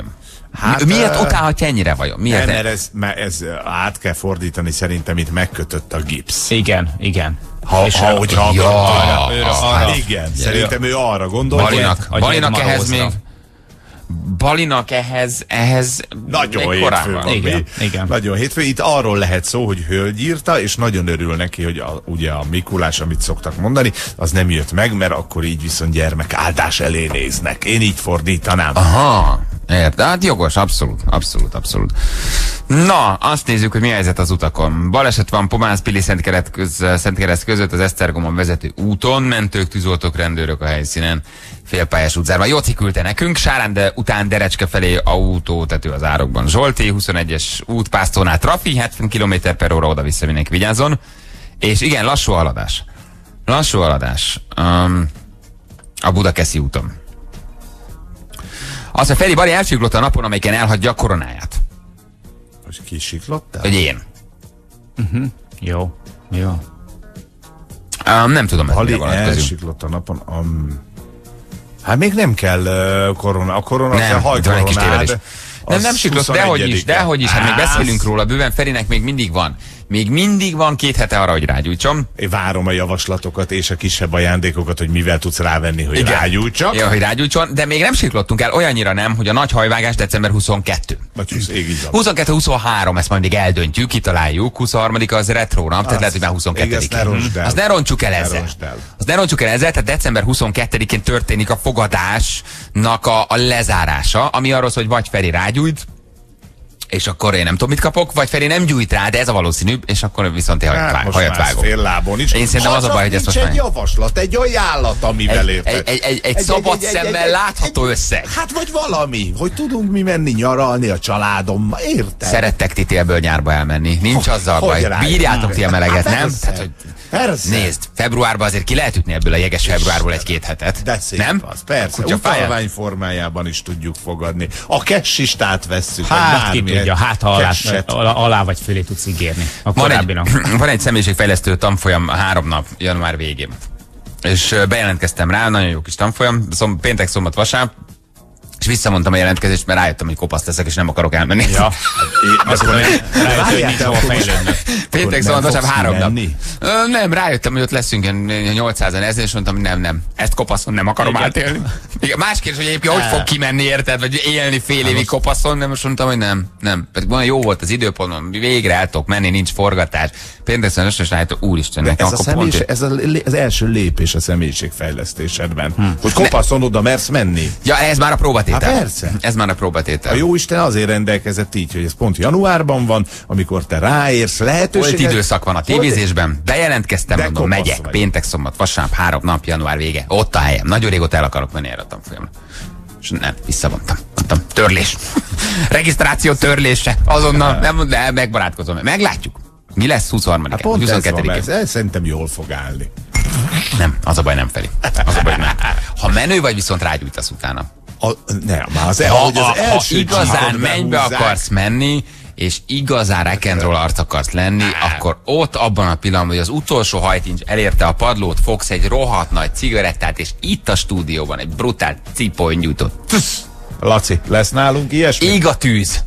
Hát, Miért uh, utálhatja ennyire vajon? Miért? Nem, mert ez, mert ez át kell fordítani szerintem, itt megkötött a gipsz. Igen, igen. Ha, És ha hogy hallgatom. Ja, arra, őre azt, arra. hát igen, szerintem ő arra gondol. Balinak, a Balinak ehhez gyermarózra. még Balinak ehhez, ehhez Nagyon még hétfő korábban. van. Igen, mi? igen. Nagyon hétfő. Itt arról lehet szó, hogy hölgy írta, és nagyon örül neki, hogy a, ugye a Mikulás, amit szoktak mondani, az nem jött meg, mert akkor így viszont gyermek áldás elé néznek. Én így fordítanám. Aha, érted? Hát jogos, abszolút, abszolút, abszolút. Na, azt nézzük, hogy mi a helyzet az utakon. Baleset van Pomász-Pili Szentkereszt köz, Szentkereszt között az Esztergomon vezető úton, mentők, tűzoltók, rendőrök a helyszínen, félpályás útzárban. Jóci küldte nekünk, Sárán de után Derecske felé autótető az árokban. Zsolti, huszonegyes út Pásztónál trafi, hetven kilométer per óra, oda-vissza mindenki vigyázzon. És igen, lassú haladás. Lassú haladás. Um, a Budakeszi úton. Azt, hogy Feri Bali elsiklott a napon, amelyiken elhagyja a koronáját. Most kisiklottál? Hogy én. Uh-huh. Jó, jó. Um, nem tudom, ez mire Bali vonatkozik. elsiklott a napon. Um, hát még nem kell uh, korona. A korona az a Nem, itt van egy kis tévedés. hajkoronád. Nem, nem siklott, dehogy is, dehogy is, hát még beszélünk róla bőven, Ferinek még mindig van. Még mindig van két hete arra, hogy rágyújtson. Én várom a javaslatokat és a kisebb ajándékokat, hogy mivel tudsz rávenni, hogy rágyújtsak. Ja, hogy rágyújtson, de még nem siklottunk el olyannyira nem, hogy a nagy hajvágás december huszonkettő. Vagy húsz, így van. huszonkettő huszonhárom, ezt majd még eldöntjük, kitaláljuk. huszonharmadika az retro nap, tehát lehet, hogy már igen, azt ne huszonkettedikén. roncsd el. Azt ne roncsuk el Ne ezzel. roncsd el. Azt ne roncsuk el ezzel, tehát december huszonkettedikén történik a fogadásnak a, a lezárása, ami arról szól, hogy vagy Feri rágyújt, és akkor én nem tudom, mit kapok, vagy Feri nem gyújt rá, de ez a valószínűbb, és akkor viszont én hajat, Hát vág, most hajat már vágok. fél lábon is. Én szerintem az a baj, hogy ezt most egy már... javaslat, egy ajánlat, amivel Egy, érted. egy, egy, egy, egy szabad szemmel látható összeg. Hát vagy valami, hogy tudunk mi menni nyaralni a családommal, érted? Szerettek ti télből nyárba elmenni. Nincs Hogy- azzal hogy baj. rájuk? Bírjátok ti a meleget, Hát nem? persze. Tehát, hogy Persze. nézd, februárban azért ki lehet ütni ebből a jeges februárból egy két hetet. De szép nem? az, persze. Kutyafáján? Utalvány formájában is tudjuk fogadni. A kessistát vesszük. vagy Hát ki bármilyen tudja, hát ha alá, kesset. alá, alá vagy fölé tudsz ígérni. A Van egy, korábbinak. van egy személyiségfejlesztő tanfolyam három nap, január végén. És ö, bejelentkeztem rá, nagyon jó kis tanfolyam, szom, péntek, szombat, vasárnap, és visszamondtam a jelentkezést, mert rájöttem, hogy kopasz leszek, és nem akarok elmenni. Ja, Én- akkor rájött, hogy Várjál, nincs te hova akkor most- fejlődnöd. Péntek, nem szombat, vasárnap fogsz három nap. menni? Ö, nem, rájöttem, hogy ott leszünk ilyen nyolcszázan ezer, és mondtam, hogy nem, nem. Ezt kopaszon nem akarom Igen. átélni. Igen, más kérdés, hogy egyébként hogy fog kimenni, érted, vagy élni fél évig kopaszon, de most mondtam, hogy nem, nem. Pedig van, jó volt az időpont, végre el tudok menni, nincs forgatás. Péntek, szombat, és rájöttem, úristen, nekem Ez, a akkor személyiség, pont... ez a, az első lépés a személyiségfejlesztésedben. Hm. Hogy kopaszon oda mersz menni. Ja, ez már a próbatétel. Há, persze. Ez már a próbatétel. A jóisten azért rendelkezett így, hogy ez pont januárban van, amikor te ráérsz, lehetőséget... Volt időszak van a tévézésben, bejelentkeztem, De mondom, kopasz megyek, vagy. péntek, szombat, vasárnap, három nap, január vége. Ott a helyem. Nagyon régóta el akarok menni erre a tanfolyamra. És nem, visszavontam. Mondtam, törlés. Regisztráció törlése. Azonnal, nem, de megbarátkozom. Meglátjuk. Mi lesz huszonharmadikán? Hát pont ez van, huszonkettedikén? ez, ez szerintem jól fog állni. Nem, az a baj nem Feri. Az a baj, hogy nem. Ha menő vagy, viszont rágyújtasz utána. A, nem, már az, Ha, ahogy az ha, ha első igazán csíkot mennybe behúzzák, akarsz menni, és igazán rock'n'roll arc akarsz lenni, akkor ott abban a pillanatban, hogy az utolsó hajtincs elérte a padlót, fogsz egy rohadt nagy cigarettát, és itt a stúdióban egy brutál cipőnyújtott. Laci, lesz nálunk ilyesmi? Ég a tűz.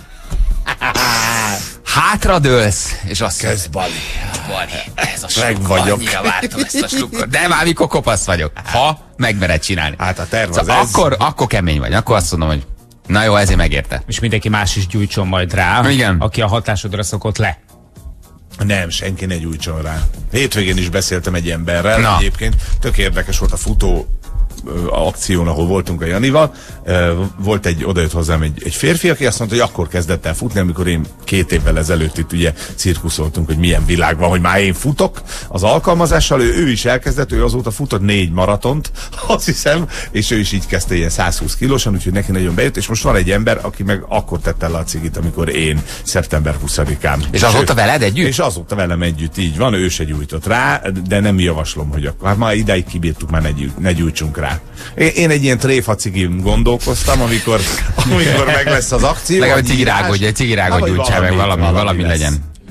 Hátradőlsz, és azt Kezd Bali. Bali, ez a Meg sluk, vagyok. annyira vártam ezt a slukkot. De már mikor kopasz vagyok, ha megmered csinálni. Hát a terv az Szóval ez. akkor, akkor kemény vagy, akkor azt mondom, hogy na jó, ezért megérte. És mindenki más is gyújtson majd rá, Igen. aki a hatásodra szokott le. Nem, senki ne gyújtson rá. Hétvégén is beszéltem egy emberrel, Na. egyébként tök érdekes volt a futó ö, akción, ahol voltunk a Janival. Ö, Volt egy, odajött hozzám egy, egy férfi, aki azt mondta, hogy akkor kezdett el futni, amikor én két évvel ezelőtt itt ugye cirkuszoltunk, hogy milyen világ van, hogy már én futok az alkalmazással, ő, ő is elkezdett, ő azóta futott négy maratont, azt hiszem, és ő is így kezdte ilyen százhúsz kilósan, úgyhogy neki nagyon bejött, és most van egy ember, aki meg akkor tette le a cigit, amikor én szeptember huszadikán. És azóta ő- veled együtt? És azóta velem együtt, így van, ő se gyújtott rá, de nem javaslom, hogy akkor, hát már idáig kibírtuk, már ne, gyújt, ne gyújtsunk rá. Én, én egy ilyen tréfa cigin gondolkoztam, amikor, amikor meg lesz az akció. Legalább a egy cigirágot, nyírás. egy cigirágot Hát, vagy gyújtsál meg, valami, valami, lesz. legyen.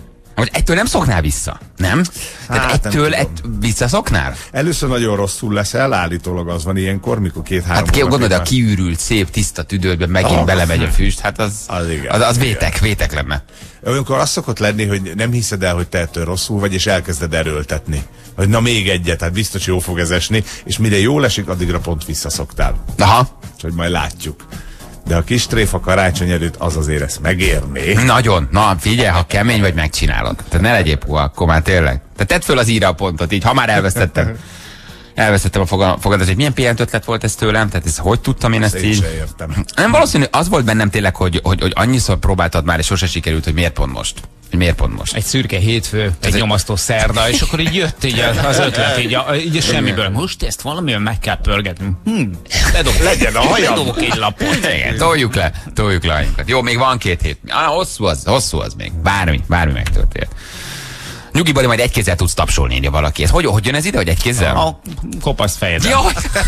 Most ettől nem szoknál vissza, nem? Tehát Hát, ettől nem ett, visszaszoknál? Először nagyon rosszul leszel, állítólag az van ilyenkor, mikor két-három... Hát ki, gondolod, a kiürült, szép, tiszta tüdődbe megint Ah, belemegy a füst, hát az, az igen, az, az igen. vétek, vétek lenne. Olyankor az szokott lenni, hogy nem hiszed el, hogy te ettől rosszul vagy, és elkezded erőltetni. Hogy na még egyet, hát biztos jó fog ez esni, és mire jól esik, addigra pont visszaszoktál. Aha. És hogy majd látjuk. De a kis tréfa karácsony előtt az azért ezt megérné. Nagyon. Na, figyelj, ha kemény vagy, megcsinálod. Tehát ne legyél puha, akkor már tényleg. Tehát tedd föl az íra a pontot, így, ha már elvesztettem. Elvesztettem a foga- fogadást, hogy milyen pihenő ötlet volt ez tőlem, tehát ez, hogy tudtam én ezt Ezt én így? se értem. Nem, valószínű, az volt bennem tényleg, hogy, hogy, hogy annyiszor próbáltad már, és sose sikerült, hogy miért pont most. Hogy miért pont most. Egy szürke hétfő, egy egy- nyomasztó szerda, és akkor így jött így az ötlet, így a, így a semmiből. Most ezt valamivel meg kell pörgetni. Hm, bedobok, Legyen a hajam. bedobok egy lapot. Igen, toljuk le, toljuk le hajunkat. Jó, még van két hét. Ah, hosszú az, hosszú az még. Bármi, bármi megtörtént. Nyugi, Bali, majd egy kézzel tudsz tapsolni, írja valaki. Ez hogy, hogy jön ez ide, hogy egy kézzel? A kopaszt fejedben. Jó!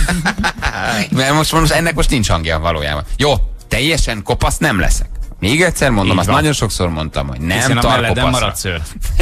Mert most, most ennek most nincs hangja valójában. Jó, teljesen kopasz nem leszek. Még egyszer mondom, Így azt van. nagyon sokszor mondtam, hogy nem Hiszen a melleden tarkopaszra. marad szőr.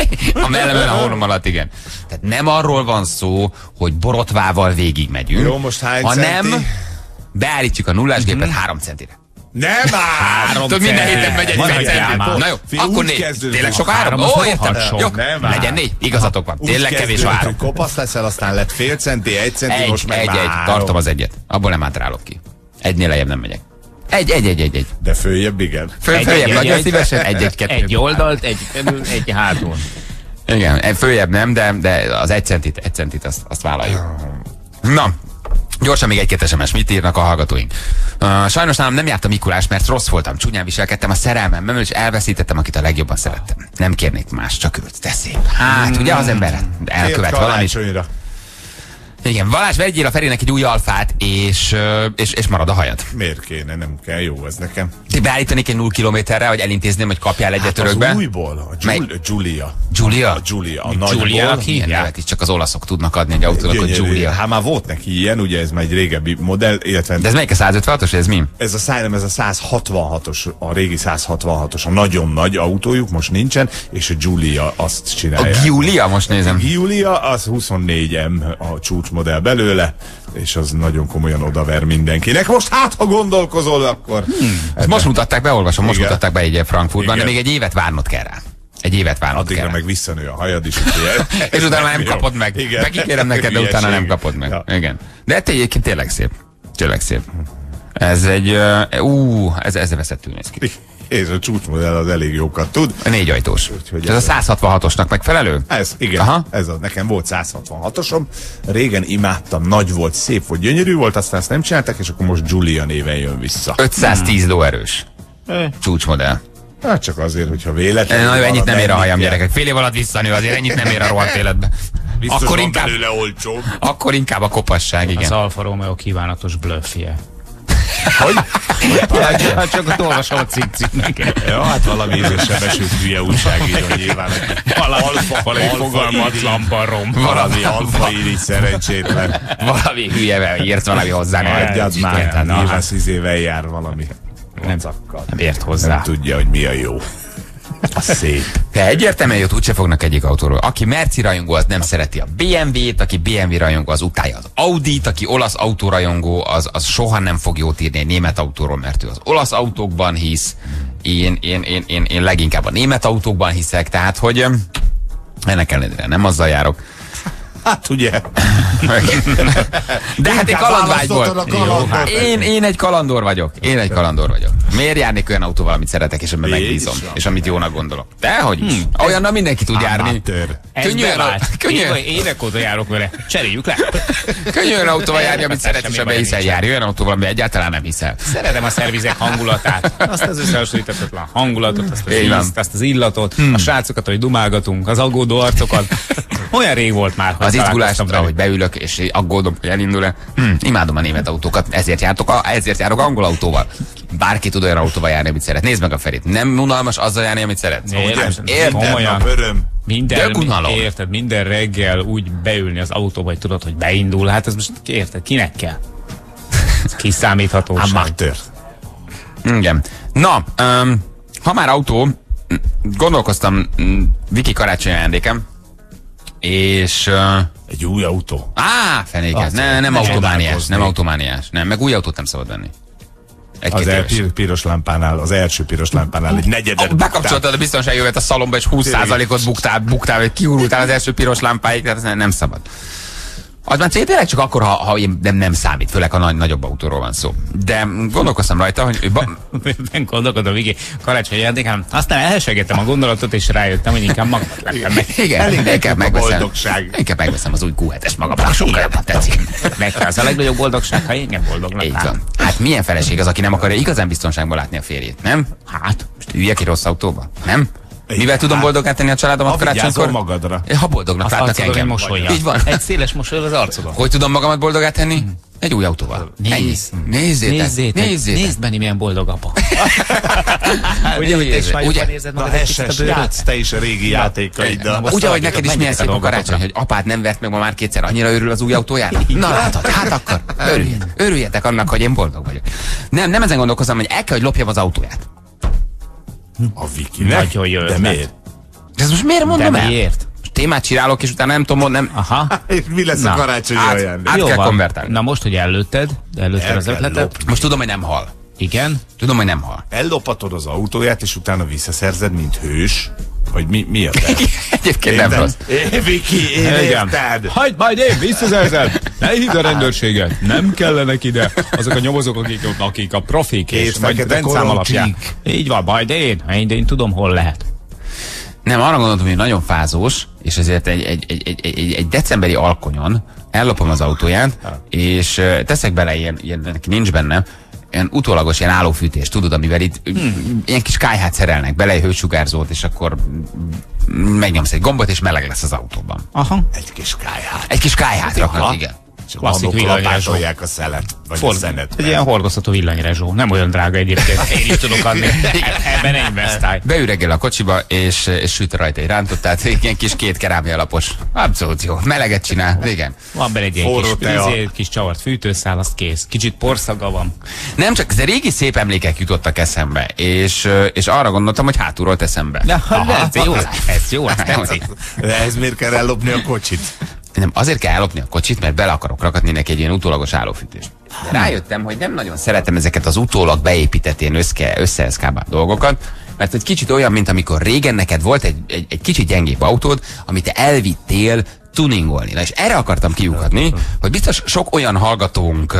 A mellemen a hónom alatt, igen. Tehát nem arról van szó, hogy borotvával végig megyünk, Jó, most hány hanem centi? beállítjuk a nullásgépet három centire. Nem áll! Három Tudod, minden cent. héten megy egy Van fél egy centi. álma. Na jó, Figyelj, akkor úgy négy. kezdődik. Tényleg sok A három? három az Ó, nem értem. sok. Jó, Nem áll. legyen négy. Igazatok van. Tényleg kevés a kezdődik, három. hogy kopasz leszel, aztán lett fél centi, egy centi, Egy, most meg egy, már egy. három. Tartom az egyet. Abból nem átrálok ki. Egynél lejjebb nem megyek. Egy, egy, egy, egy, egy. De följebb, igen. Föl, Egy, följebb egy, nagyon egy, szívesen, egy, egy, kettő. Egy oldalt, egy felül, egy hátul. Igen, egy följebb nem, de, de az egy centit, egy centit azt, azt vállaljuk. Na, gyorsan még egy-két es em es. Mit írnak a hallgatóink? Uh, sajnos nálam nem járt a Mikulás, mert rossz voltam, csúnyán viselkedtem a szerelmemmel, és elveszítettem, akit a legjobban szerettem. Nem kérnék más, csak őt. De szép. Hát, ugye az ember elkövet Két valamit. karácsonyra. Igen, Balázs, vegyél a Ferinek egy új alfát, és, ö, és, és marad a hajad. Miért kéne? Nem kell, jó ez nekem. Ti beállítanék egy nulla kilométerre, hogy elintézném, hogy kapjál egyet Hát örökbe. az újból, a Mely- Giul- Giulia. Giulia? A Giulia, a Giulia, nagyból. ki? Ilyen nevet is csak az olaszok tudnak adni egy autónak, hogy Gyönyörű. Giulia. Hát már volt neki ilyen, ugye ez már egy régebbi modell, illetve De ez melyik a száz ötvenhatos, ez mi? ez a szájnem, ez a száz hatvanhatos, a régi száz hatvanhatos, a nagyon nagy autójuk, most nincsen, és a Giulia azt A csinálja. Giulia, most nézem. Giulia, az huszonnégy em a csúcsmodell belőle, és az nagyon komolyan odaver mindenkinek. Most hát, ha gondolkozol, akkor... Ezt most mutatták be, olvasom, most Igen. mutatták be egy Frankfurtban, de Igen. még egy évet várnod kell rá. Egy évet várnod Addigra kell. meg visszanő a hajad is. Ugye? És utána nem Jó. kapod meg. Igen. Megígérem neked, de utána nem Hülyeség. kapod meg. Ja. Igen. De hát egyébként tényleg szép. Tényleg szép. Ez egy, uh, ú, ez, ez veszettül néz ki. És a csúcsmodell az elég jókat tud. A négy ajtós. Úgyhogy Ez a ez- száz hatvanhatosnak megfelelő? Ez, igen, Aha. ez az. Nekem volt száz hatvanhatosom, régen imádtam, nagy volt, szép volt, gyönyörű volt, aztán ezt nem csináltak, és akkor most Giulia néven jön vissza. ötszáztíz lóerős. Csúcsmodell. Hát csak azért, hogyha véletlenül... Na jó, ennyit nem ér a menni hajam, kell. gyerekek. Fél év alatt visszanő, azért ennyit nem ér a rohadt életbe. Biztos Akkor van inkább, belőle olcsóbb. akkor inkább a kopasság, Az igen. Alfa Romeo kívánatos blöffje. Hogy? Hát csak ott olvasom a cikk címeket. Ja, hát valami ízesebesült hülye újságíró nyilván. Valami, Alfa, valami alfa fogalmatlan barom. Valami alfa íri szerencsétlen. Valami hülyevel írt valami hozzá. Hagyjad már, Istenem, hát na, nyilván hát szizével jár valami. Nem, nem ért hozzá. Nem tudja, hogy mi a jó. A szép. De egyértelműen jót úgyse fognak egyik autóról. Aki Merci rajongó, az nem szereti a bé em vét, aki bé em vé rajongó, az utálja az Audit, aki olasz autórajongó, az, az soha nem fog jót írni egy német autóról, mert ő az olasz autókban hisz. Én, én, én, én, én leginkább a német autókban hiszek, tehát hogy em, ennek ellenére nem azzal járok. Hát ugye. De hát egy Inkább kalandvágyból. választottad a kalandot. Hát én, én egy kalandor vagyok. Én egy kalandor vagyok. Miért járnék olyan autóval, amit szeretek, és amiben Így megbízom, van. és amit jónak gondolok? Dehogy is. Olyannal mindenki tud járni. Amatőr. Ez Könnyű olyan, bevált. könnyű, Én vagy évek óta járok vele. Cseréljük le. könnyű olyan autóval járni, amit Ez szeret, és semmi abban baj hiszel nincsen. járni. Olyan autóval, amiben egyáltalán nem hiszel. Szeretem a szervizek hangulatát, azt az összehasonlíthatatlan hangulatot, azt az Így van. ízt, azt az illatot, a srácokat, hogy dumálgatunk, az aggódó arcokat. Olyan rég volt már, hogy Az izgulást, találkoztam velük. ahogy beülök, és aggódom, hogy elindul-e. Hm, imádom a német autókat, ezért jártok, a, ezért járok angol autóval. Bárki tud olyan autóval járni, amit szeret. Nézd meg a Ferit. Nem unalmas azzal járni, amit szeretsz. Értem. Értem. Komolyan. Nap öröm. Minden, De unalom. érted, minden reggel úgy beülni az autóba, hogy tudod, hogy beindul. Hát ez most érted, kinek kell? Ez kiszámíthatóság. Amatőr. Igen. Na, um, ha már autó, gondolkoztam, Viki karácsonyi ajándékem, és... Uh, Egy új autó. Á, fenékez, ne, nem automániás, nem automániás, nem, meg új autót nem szabad venni. Az el, piros lámpánál, az első piros lámpánál egy negyedet bekapcsoltad a biztonsági jövet a szalomba, és húsz százalékot buktál, buktál, vagy kiúrultál az első piros lámpáig, tehát ez nem szabad. Az már tényleg csak akkor, ha, ha nem, nem számít, főleg ha nagy, nagyobb autóról van szó. De gondolkoztam rajta, hogy... Nem gondolkodom, Viki, karácsonyi ajándékám. Aztán elhessegettem a gondolatot, és rájöttem, hogy inkább magamnak lettem meg. Igen, inkább megveszem, boldogság. inkább megveszem az új kú hetes magamnak, sokkal jobban tetszik. Meg az a legnagyobb boldogság, ha engem boldognak. Így van. Hát milyen feleség az, aki nem akarja igazán biztonságban látni a férjét, nem? Hát, most üljek ki rossz autóba, nem? Mivel tudom boldoggá tenni a családomat karácsonykor? Magadra. Ha boldognak látnak engem. Így van. Egy széles mosolyol az arcodon. Hogy tudom magamat boldoggá tenni? Egy új autóval. Nézd. Nézzétek. Nézzétek. Nézzétek. Nézd, Benni, milyen boldog apa. Ugye, hogy és majd ugye, nézed Na, magad egy hesses, kicsit a játsz te is a régi játékaiddal. most ugye, hogy adjuk, neked is menjünk milyen a szép a dolgokra. karácsony, hogy apád nem vert meg ma már kétszer, annyira örül az új autójának? Na látod, hát akkor örüljetek. Örüljetek annak, hogy én boldog vagyok. Nem, nem ezen gondolkozom, hogy el kell, hogy lopjam az autóját. A Vikinek? Nagyon jó De ötlet. miért? De ezt most miért De mondom el? miért? Most témát csinálok, és utána nem tudom, nem... Aha. És mi lesz Na, a karácsonyi át- ajándék? át- Jó kell van. konvertálni. Na most, hogy előtted, előtted El az kell ötletet. lopni. Most tudom, hogy nem hal. Igen. Tudom, hogy nem hal. Ellopatod az autóját, és utána visszaszerzed, mint hős? Vagy mi, mi a terv? Egyébként nem rossz. É, Viki, én érted? Hagyd majd én, visszaszerzem! Ne hívd a rendőrséget! Nem kellenek ide azok a nyomozók, akik, akik a profik és Két majd fekete rendszám alapján. koroncsík. Így van, majd én, én, én tudom, hol lehet. Nem, arra gondoltam, hogy nagyon fázós, és ezért egy, egy, egy, egy, egy, egy decemberi alkonyon ellopom az autóját, és uh, teszek bele ilyen, ilyen, neki nincs benne, ilyen utólagos ilyen állófűtés, tudod, amivel itt hmm. ilyen kis kályhát szerelnek bele, egy hősugárzót, és akkor megnyomsz egy gombot, és meleg lesz az autóban. Aha. Egy kis kályhát. Egy kis kályhát raknak, igen. És Klasszik villanyrásolják a szelet. Vagy a szenet. Egy ilyen hordozható villanyrezsó. Nem olyan drága egyébként. Én is tudok adni. Ebben ne investálj. Beüregél a kocsiba, és, és süt rajta egy rántot, tehát ilyen kis két kerámia alapos. Abszolút jó. Meleget csinál, igen. Van benne egy ilyen Forró kis, tea. izé, kis csavart fűtőszál, az kész. Kicsit porszaga van. Nem csak, de régi szép emlékek jutottak eszembe, és, és arra gondoltam, hogy hátulról teszem be. De ez jó, ez jó, ez tetszik. De ez miért kell ellopni a kocsit? Nem, azért kell ellopni a kocsit, mert bele akarok rakatni neki egy ilyen utólagos állófűtést. De rájöttem, hogy nem nagyon szeretem ezeket az utólag beépített ilyen össze, összeeszkábált dolgokat, mert egy kicsit olyan, mint amikor régen neked volt egy, egy, egy kicsit gyengébb autód, amit te elvittél tuningolni. Na és erre akartam kiukadni, hogy biztos sok olyan hallgatónk uh,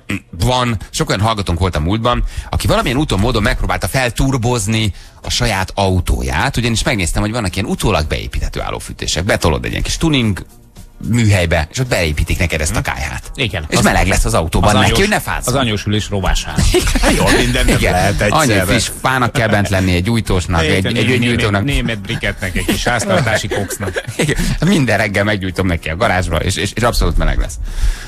van, sok olyan hallgatónk volt a múltban, aki valamilyen úton, módon megpróbálta felturbozni a saját autóját, ugyanis megnéztem, hogy vannak ilyen utólag beépíthető állófűtések. Betolod egy ilyen kis tuning műhelybe, és ott beépítik neked ezt a kályhát. Igen. És Az- meleg lesz az autóban Az neki, anyós- hogy ne fázzon. Az anyósülés rovására. Jó, minden nem lehet Annyi egyszerre. kis fának kell bent lenni, egy gyújtósnak, egy, egy, egy gyújtónak. Német briketnek, egy kis háztartási koksznak. Igen. Minden reggel meggyújtom neki a garázsba, és, és, és abszolút meleg lesz.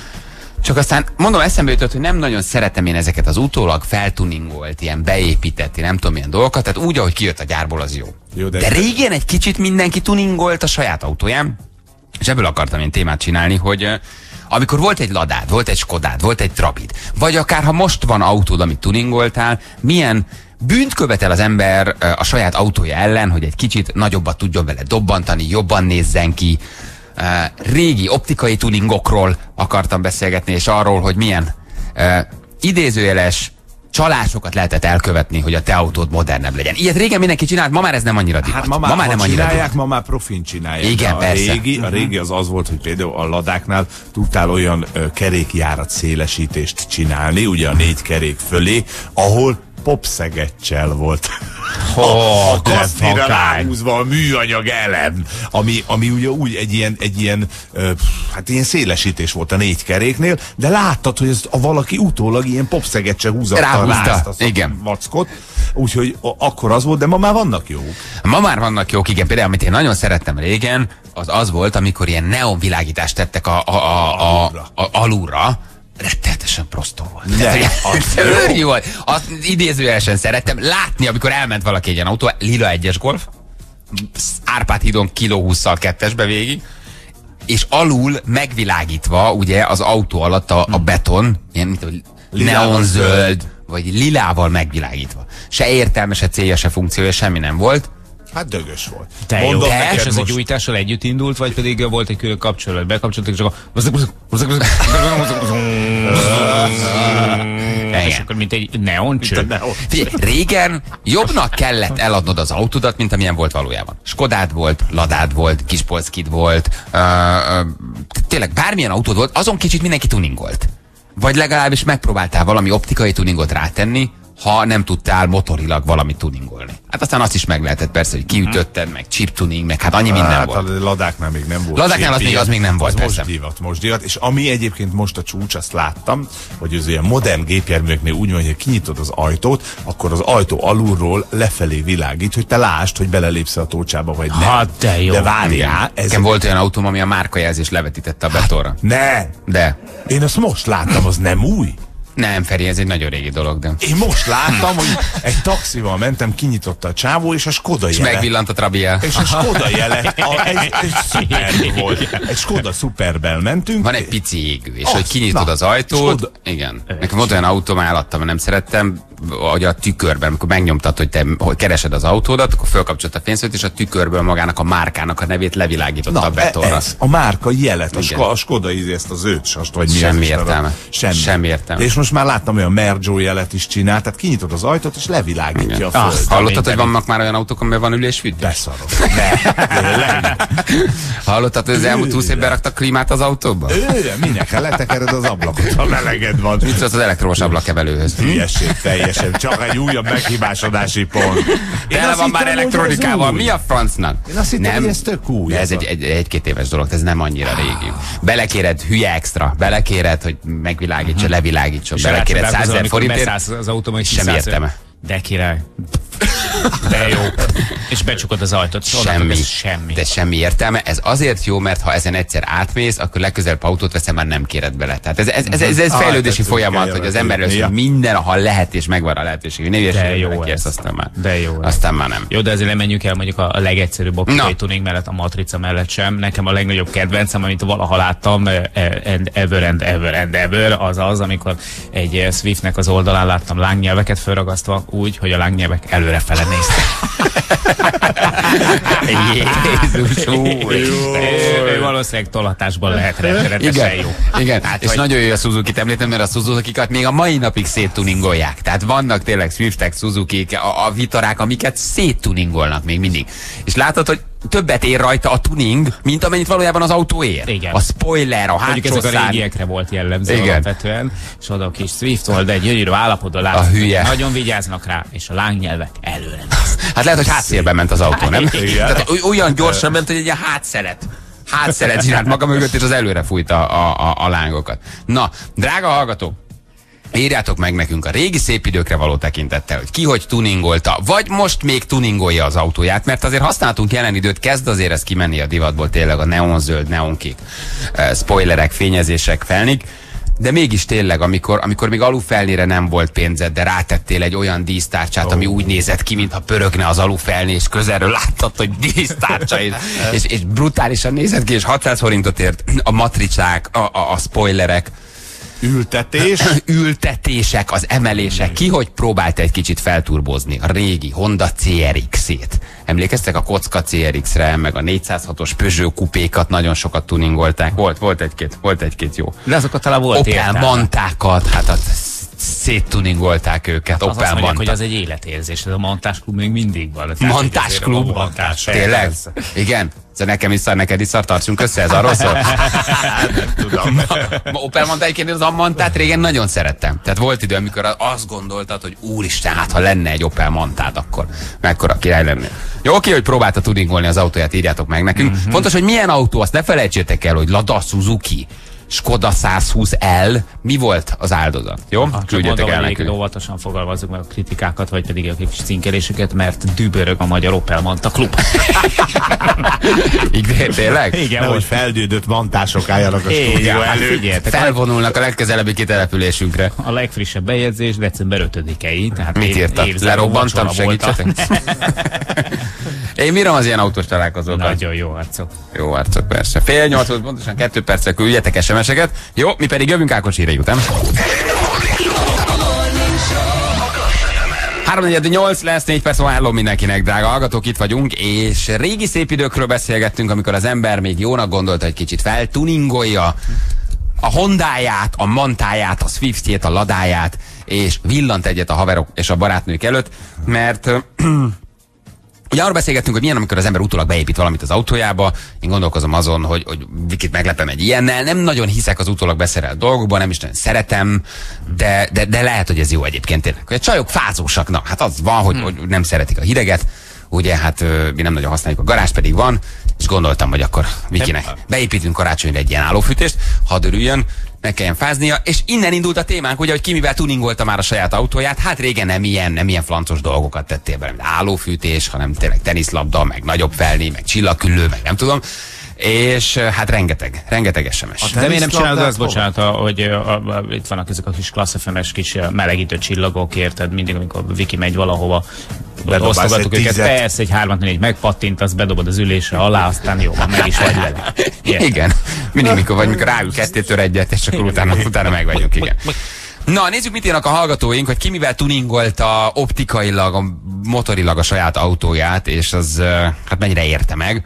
Csak aztán mondom, eszembe jutott, hogy nem nagyon szeretem én ezeket az utólag feltuningolt, ilyen beépített, nem tudom milyen dolgokat, tehát úgy, ahogy kijött a gyárból, az jó. Jó, de- de régen egy kicsit mindenki tuningolt a saját autóján, és ebből akartam én témát csinálni, hogy uh, amikor volt egy Ladád, volt egy Skodád, volt egy Trabid, vagy akár ha most van autód, amit tuningoltál, milyen bűnt követel az ember uh, a saját autója ellen, hogy egy kicsit nagyobbat tudjon vele dobbantani, jobban nézzen ki. Uh, régi optikai tuningokról akartam beszélgetni, és arról, hogy milyen uh, idézőjeles csalásokat lehetett elkövetni, hogy a te autód modernebb legyen. Ilyet régen mindenki csinált, ma már ez nem annyira divat. Hát ma már, ma már ha nem annyira csinálják, divat. ma már profin csinálják. Igen, de a persze. régi, a régi az az volt, hogy például a Ladáknál tudtál olyan ö, kerékjárat szélesítést csinálni, ugye a négy kerék fölé, ahol popszegetcsel volt. Oh, a kasztira ráhúzva a műanyag elem, ami, ami ugye úgy egy ilyen, egy ilyen, ö, hát ilyen szélesítés volt a négy keréknél, de láttad, hogy ezt a valaki utólag ilyen popszegetse húzatta Ráhúzta, rá ezt a igen. vackot, úgyhogy a- akkor az volt, de ma már vannak jók. Ma már vannak jók, igen, például amit én nagyon szerettem régen, az az volt, amikor ilyen neonvilágítást tettek a, a, a, a, a, a alulra, rettenetesen prostó volt. Ne, Tehát, az hogy szörnyű volt. Azt idézőjelesen szerettem látni, amikor elment valaki egy ilyen autó, lila egyes Golf, Árpád hídon kiló hússzal kettesbe végig, és alul megvilágítva, ugye az autó alatt a, a beton, ilyen mint hogy neonzöld, vagy lilával megvilágítva. Se értelme, se célja, se funkciója, semmi nem volt. Hát dögös volt. Te jó. Mondom De neked és ez most- a gyújtással együtt indult, vagy pedig volt egy külön kapcsolat? Bekapcsoltak, és akkor... És akkor mint egy neoncső. Figyelj, régen jobbnak kellett eladnod az autódat, mint amilyen volt valójában. Skodád volt, Ladád volt, Kispolszkid volt, uh, uh, tényleg bármilyen autód volt, azon kicsit mindenki tuningolt. Vagy legalábbis megpróbáltál valami optikai tuningot rátenni, ha nem tudtál motorilag valamit tuningolni. Hát aztán azt is meg lehetett persze, hogy kiütötted, meg chip tuning, meg hát annyi minden Hát volt. a Ladáknál még nem volt. Ladáknál az chip, még- az még nem volt, az persze. most divat, most divat. És ami egyébként most a csúcs, azt láttam, hogy az ilyen modern gépjárműveknél úgy van, hogy kinyitod az ajtót, akkor az ajtó alulról lefelé világít, hogy te lásd, hogy belelépsz a tócsába, vagy nem. Hát de jó. De várjál, ez... Nekem volt olyan autóm, ami a márkajelzés levetítette a betonra. Ne! De Én azt most láttam, az nem új. nem, Feri, ez egy nagyon régi dolog, de... Én most láttam, hogy egy taxival mentem, kinyitotta a csávó, és a Skoda És jele. megvillant a Trabiel. És a Skoda jele, a, egy, egy szuper volt. Egy Skoda szuperbel mentünk. Van egy pici égő, és Azt, hogy kinyitod na, az ajtót, Skoda- igen. Nekem volt olyan autóm, állattam, mert nem szerettem, hogy a tükörben, amikor megnyomtad, hogy te hogy keresed az autódat, akkor fölkapcsolt a fényszót, és a tükörből magának a márkának a nevét levilágította a betonra. ez a márka jelet, a, Igen. Sko- a Skoda ízi ezt az ötsast, vagy mi Semmi ez Isten, értelme. Semmi. Semmi értelme. És most már láttam, olyan Merjo jelet is csinál, tehát kinyitod az ajtót, és levilágítja Igen. a föld. Azt Hallottad, minden. hogy vannak már olyan autók, amiben van ülésfűtés? Beszarok. Ne, tényleg. Hallottad, hogy az elmúlt húsz évben raktak klímát az autóba? Ő, minek kell letekered az ablakot, ha meleged van. Mit szólsz az elektromos ablakemelőhöz? Hülyesség teljesen, csak egy újabb meghibásodási pont. Én Tele azt van már hittem, hogy ez elektronikával, új. mi a francnak? Én azt hittem, Nem. hogy ez tök új. De ez az egy, a- egy, egy-két éves dolog, ez nem annyira régi. Belekéred hülye extra, belekéred, hogy megvilágítsa, levilágítsa, belekéred százezer forintért, Beszállsz az autóban, semmi értelme. De király. De jó. És becsukod az ajtót. Semmi, semmi. de semmi értelme. Ez azért jó, mert ha ezen egyszer átmész, akkor legközelebb autót veszem, már nem kéred bele. Tehát ez, ez, ez, ez, ez Ah, fejlődési tehát folyamat, kell hogy az jelenteni. ember Ja. hogy minden, ha lehet és megvan a lehetőség, hogy ne De ügyességbe jó belekérsz, ez. aztán már. De jó ez. Aztán már nem. Jó, de azért nem menjünk el mondjuk a, a legegyszerűbb optikai Na. tuning mellett, a matrica mellett sem. Nekem a legnagyobb kedvencem, amit valaha láttam, eh, and ever and ever and ever, az az, amikor egy eh, Swiftnek az oldalán láttam lángnyelveket felragasztva úgy, hogy a lángnyelvek előrefele néztek. Jézus úr! Ő- ő valószínűleg tolatásban lehet rettenetesen Igen, jó. igen. Hát, és hogy- nagyon jó a Suzuki-t említem, mert a Suzuki-kat még a mai napig széttuningolják. Tehát vannak tényleg Swiftek, Suzuki-k, a, a Vitarák, amiket széttuningolnak még mindig. És látod, hogy többet ér rajta a tuning, mint amennyit valójában az autó ér. Igen. A spoiler, a Mondjuk hátsó ezek a szárny. régiekre volt jellemző Igen. alapvetően, és oda a kis Swift volt, de egy gyönyörű állapotban látszott, A hülye. hogy nagyon vigyáznak rá, és a lángnyelvek előre néznek. Hát lehet, hogy hátszélben ment az autó, nem? Igen. Tehát oly- olyan gyorsan ment, hogy egy ilyen hátszelet. Hátszelet csinált maga mögött, és az előre fújta a, a, a lángokat. Na, drága hallgatók, írjátok meg nekünk a régi szép időkre való tekintettel, hogy ki hogy tuningolta, vagy most még tuningolja az autóját, mert azért használtunk jelen időt, kezd azért ez kimenni a divatból tényleg a neonzöld, neonkék, uh, spoilerek, fényezések, felnik, de mégis tényleg, amikor, amikor még alufelnére nem volt pénzed, de rátettél egy olyan dísztárcsát, oh. ami úgy nézett ki, mintha pörögne az alufelni, és közelről láttad, hogy dísztárcsa, és, és, és brutálisan nézett ki, és hatszáz forintot ért a matricák, a, a, a spoilerek, Ültetés. ültetések, az emelések. Ki hogy próbált egy kicsit felturbozni a régi Honda cé er iksz-ét? Emlékeztek a kocka cé er iksz-re, meg a négyszázhatos Peugeot kupékat nagyon sokat tuningolták. Volt, volt egy-két, volt egy-két jó. De azokat talán volt Opel értelme. Mantákat, hát a széttuningolták őket. Az azt Opel mondják, hogy Manta. az egy életérzés, ez a montásklub még mindig van. Tehát, hogy Mantás azért klub? a montás, Tényleg? persze. Igen? Ez nekem is szar, neked is szar, tartsunk össze, ez arról szól? Nem tudom. Ma Opel mondta egyébként, az Ammantát régen nagyon szerettem. Tehát volt idő, amikor azt gondoltad, hogy úristen, hát ha lenne egy Opel Mantád, akkor mekkora király lennél. Jó, oké, hogy próbálta tuningolni az autóját, írjátok meg nekünk. Mm-hmm. Fontos, hogy milyen autó, azt ne felejtsétek el, hogy Lada, Suzuki, Skoda száz húsz el, mi volt az áldozat? Jó? Csak Küldjetek mondom, el hogy nekünk. egyébként óvatosan fogalmazzuk meg a kritikákat, vagy pedig a kis cinkeléseket, mert dübörög a magyar Opel Manta klub. Igen, tényleg? Igen, Nehogy most feldődött mantások álljanak a Igen, stúdió hát előtt. figyeljetek, Felvonulnak a legközelebbi kitelepülésünkre. a legfrissebb bejegyzés december ötödikei, tehát Mit év- írtak? évzáró Lerobbantam, vacsora volt a- segítsetek? Én bírom az ilyen autós találkozókat. Nagyon jó arcok. Jó arcok, persze. Fél nyolchoz pontosan kettő percre küldjetek es em eseket. Jó, mi pedig jövünk Ákos hírei után. három negyven nyolc lesz, négy perc van, hello mindenkinek, drága hallgatók, itt vagyunk, és régi szép időkről beszélgettünk, amikor az ember még jónak gondolta, hogy kicsit feltuningolja a Hondáját, a Mantáját, a Swiftjét, a Ladáját, és villant egyet a haverok és a barátnők előtt, mert ugye arról beszélgettünk, hogy milyen, amikor az ember utólag beépít valamit az autójába. Én gondolkozom azon, hogy, hogy Vikit meglepem egy ilyennel. Nem nagyon hiszek az utólag beszerelt dolgokban, nem is nagyon szeretem, de, de, de lehet, hogy ez jó egyébként tényleg. A csajok fázósak, na, hát az van, hogy, hmm. hogy nem szeretik a hideget. Ugye, hát mi nem nagyon használjuk, a garázs pedig van, és gondoltam, hogy akkor Vikinek beépítünk karácsonyra egy ilyen állófűtést, hadd örüljön, ne kelljen fáznia, és innen indult a témánk, ugye, hogy ki mivel tuningolta már a saját autóját. Hát régen nem ilyen, nem ilyen flancos dolgokat tettél be, mint állófűtés, hanem tényleg teniszlabda, meg nagyobb felni, meg csillagküllő, meg nem tudom. És hát rengeteg, rengeteg es em es. De miért nem csinálod azt, bocsánat, hogy a, a, a, itt vannak ezek a kis Class ef em-es kis melegítő csillagok, érted? Mindig, amikor Viki megy valahova, osztogatok őket, persze, egy hármat négy megpattintasz, bedobod az ülésre alá, aztán jó, meg is vagy vele. Érted? Igen, mindig mikor vagy, mikor ráül kettétől egyet, és akkor utána, utána meg vagyunk, igen. Na, nézzük, mit írnak a hallgatóink, hogy ki mivel tuningolta optikailag, motorilag a saját autóját, és az hát mennyire érte meg.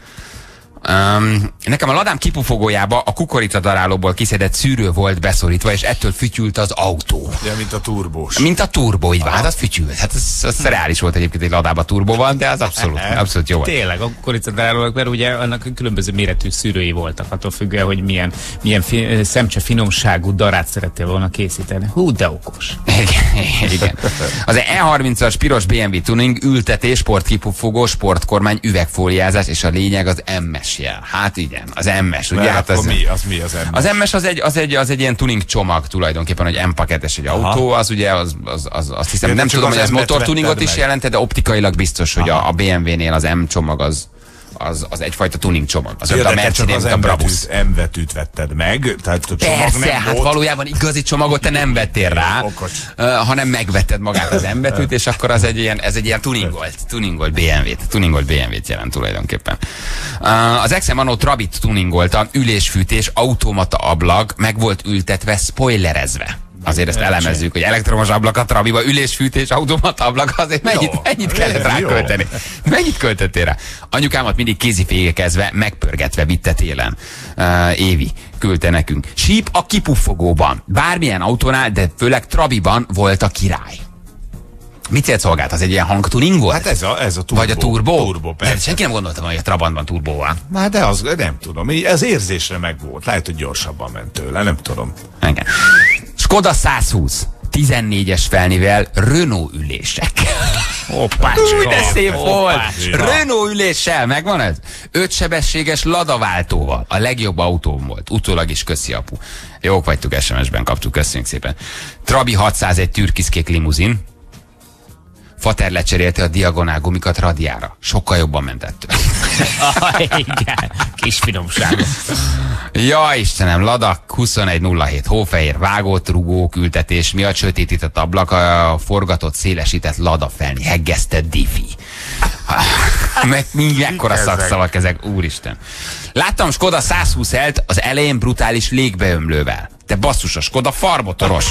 Um, nekem a Ladám kipufogójába a kukoricadarálóból kiszedett szűrő volt beszorítva, és ettől fütyült az autó. Ja, mint a turbós. Mint a turbó, így van, hát az fütyült. Hát az, az reális volt egyébként, egy Ladába turbó van, de az abszolút, abszolút jó volt. Tényleg, a kukoricadarálók, mert ugye annak különböző méretű szűrői voltak, attól függően, hogy milyen, milyen fi, szemcse finomságú darát szerettél volna készíteni. Hú, de okos. Igen, igen. Az E harmincas piros bé em vé tuning, ültetés, sportkipufogó, sportkormány, üvegfóliázás, és a lényeg az em es jel. Hát igen, az em es, ugye? Hát az, mi, az mi az em es? Az em es az egy, az egy, az egy ilyen tuning csomag tulajdonképpen, hogy M-paketes egy Aha. autó, az ugye, az, az, az, azt hiszem, Én nem tudom, hogy ez motortuningot is jelent, de optikailag biztos, hogy a, a bé em vé-nél az M csomag az Az, az egyfajta tuning csomag. Az ja, a Mercedes, a Brabus. M-betűt vetted meg. Tehát a csomag Persze, nem hát volt. valójában igazi csomagot te nem vettél rá, uh, hanem megvetted magát az M-betűt, és akkor az egy ilyen, ez egy ilyen tuningolt, tuningolt bé em vé-t, tuningolt bé em vé-t jelent tulajdonképpen. Uh, az Exem Anno Trabit tuningolta, ülésfűtés, automata ablak, meg volt ültetve, spoilerezve. Azért ezt elemezzük, hogy elektromos ablak a Trabiba, ülésfűtés, automata ablak, azért mennyit, jó, mennyit kellett rá jó. költeni? Mennyit költöttél rá? Anyukámat mindig kézifékekezve, megpörgetve vitte télen. Uh, Évi küldte nekünk. Síp a kipuffogóban. Bármilyen autónál, de főleg Trabiban volt a király. Mit célt szolgált? Az egy ilyen hangtuning volt? Hát ez a, ez a turbo. Vagy a turbo? Turbo, persze. Senki nem gondolta, hogy a Trabantban turbó van. Hát de az, nem tudom. Ez érzésre meg volt. Lehet, hogy gyorsabban ment tőle, nem tudom. Igen. Skoda száz húsz. tizennégyes felnivel Renault ülések. Hoppácska. Új, de szép volt! Hoppácska. Renault üléssel, megvan ez? Ötsebességes ladaváltóval. A legjobb autóm volt. Utólag is köszi, apu. Jók vagytok, es em es-ben kaptuk, köszönjük szépen. Trabi hatszázegy türkiszkék limuzin. Fater lecserélte a diagonál gumikat radiára. Sokkal jobban ment ettől. Ah, igen, kis finomságok. Ja, Istenem, Lada huszonegy nulla hét Hófehér, vágott rugók, ültetés miatt sötétített ablak, a forgatott, szélesített Lada felni, heggesztett diffi. Meg mekkora szakszavak ezek, úristen. Láttam Skoda száz húsz el-t az elején brutális légbeömlővel. Te basszus, a Skoda farmotoros.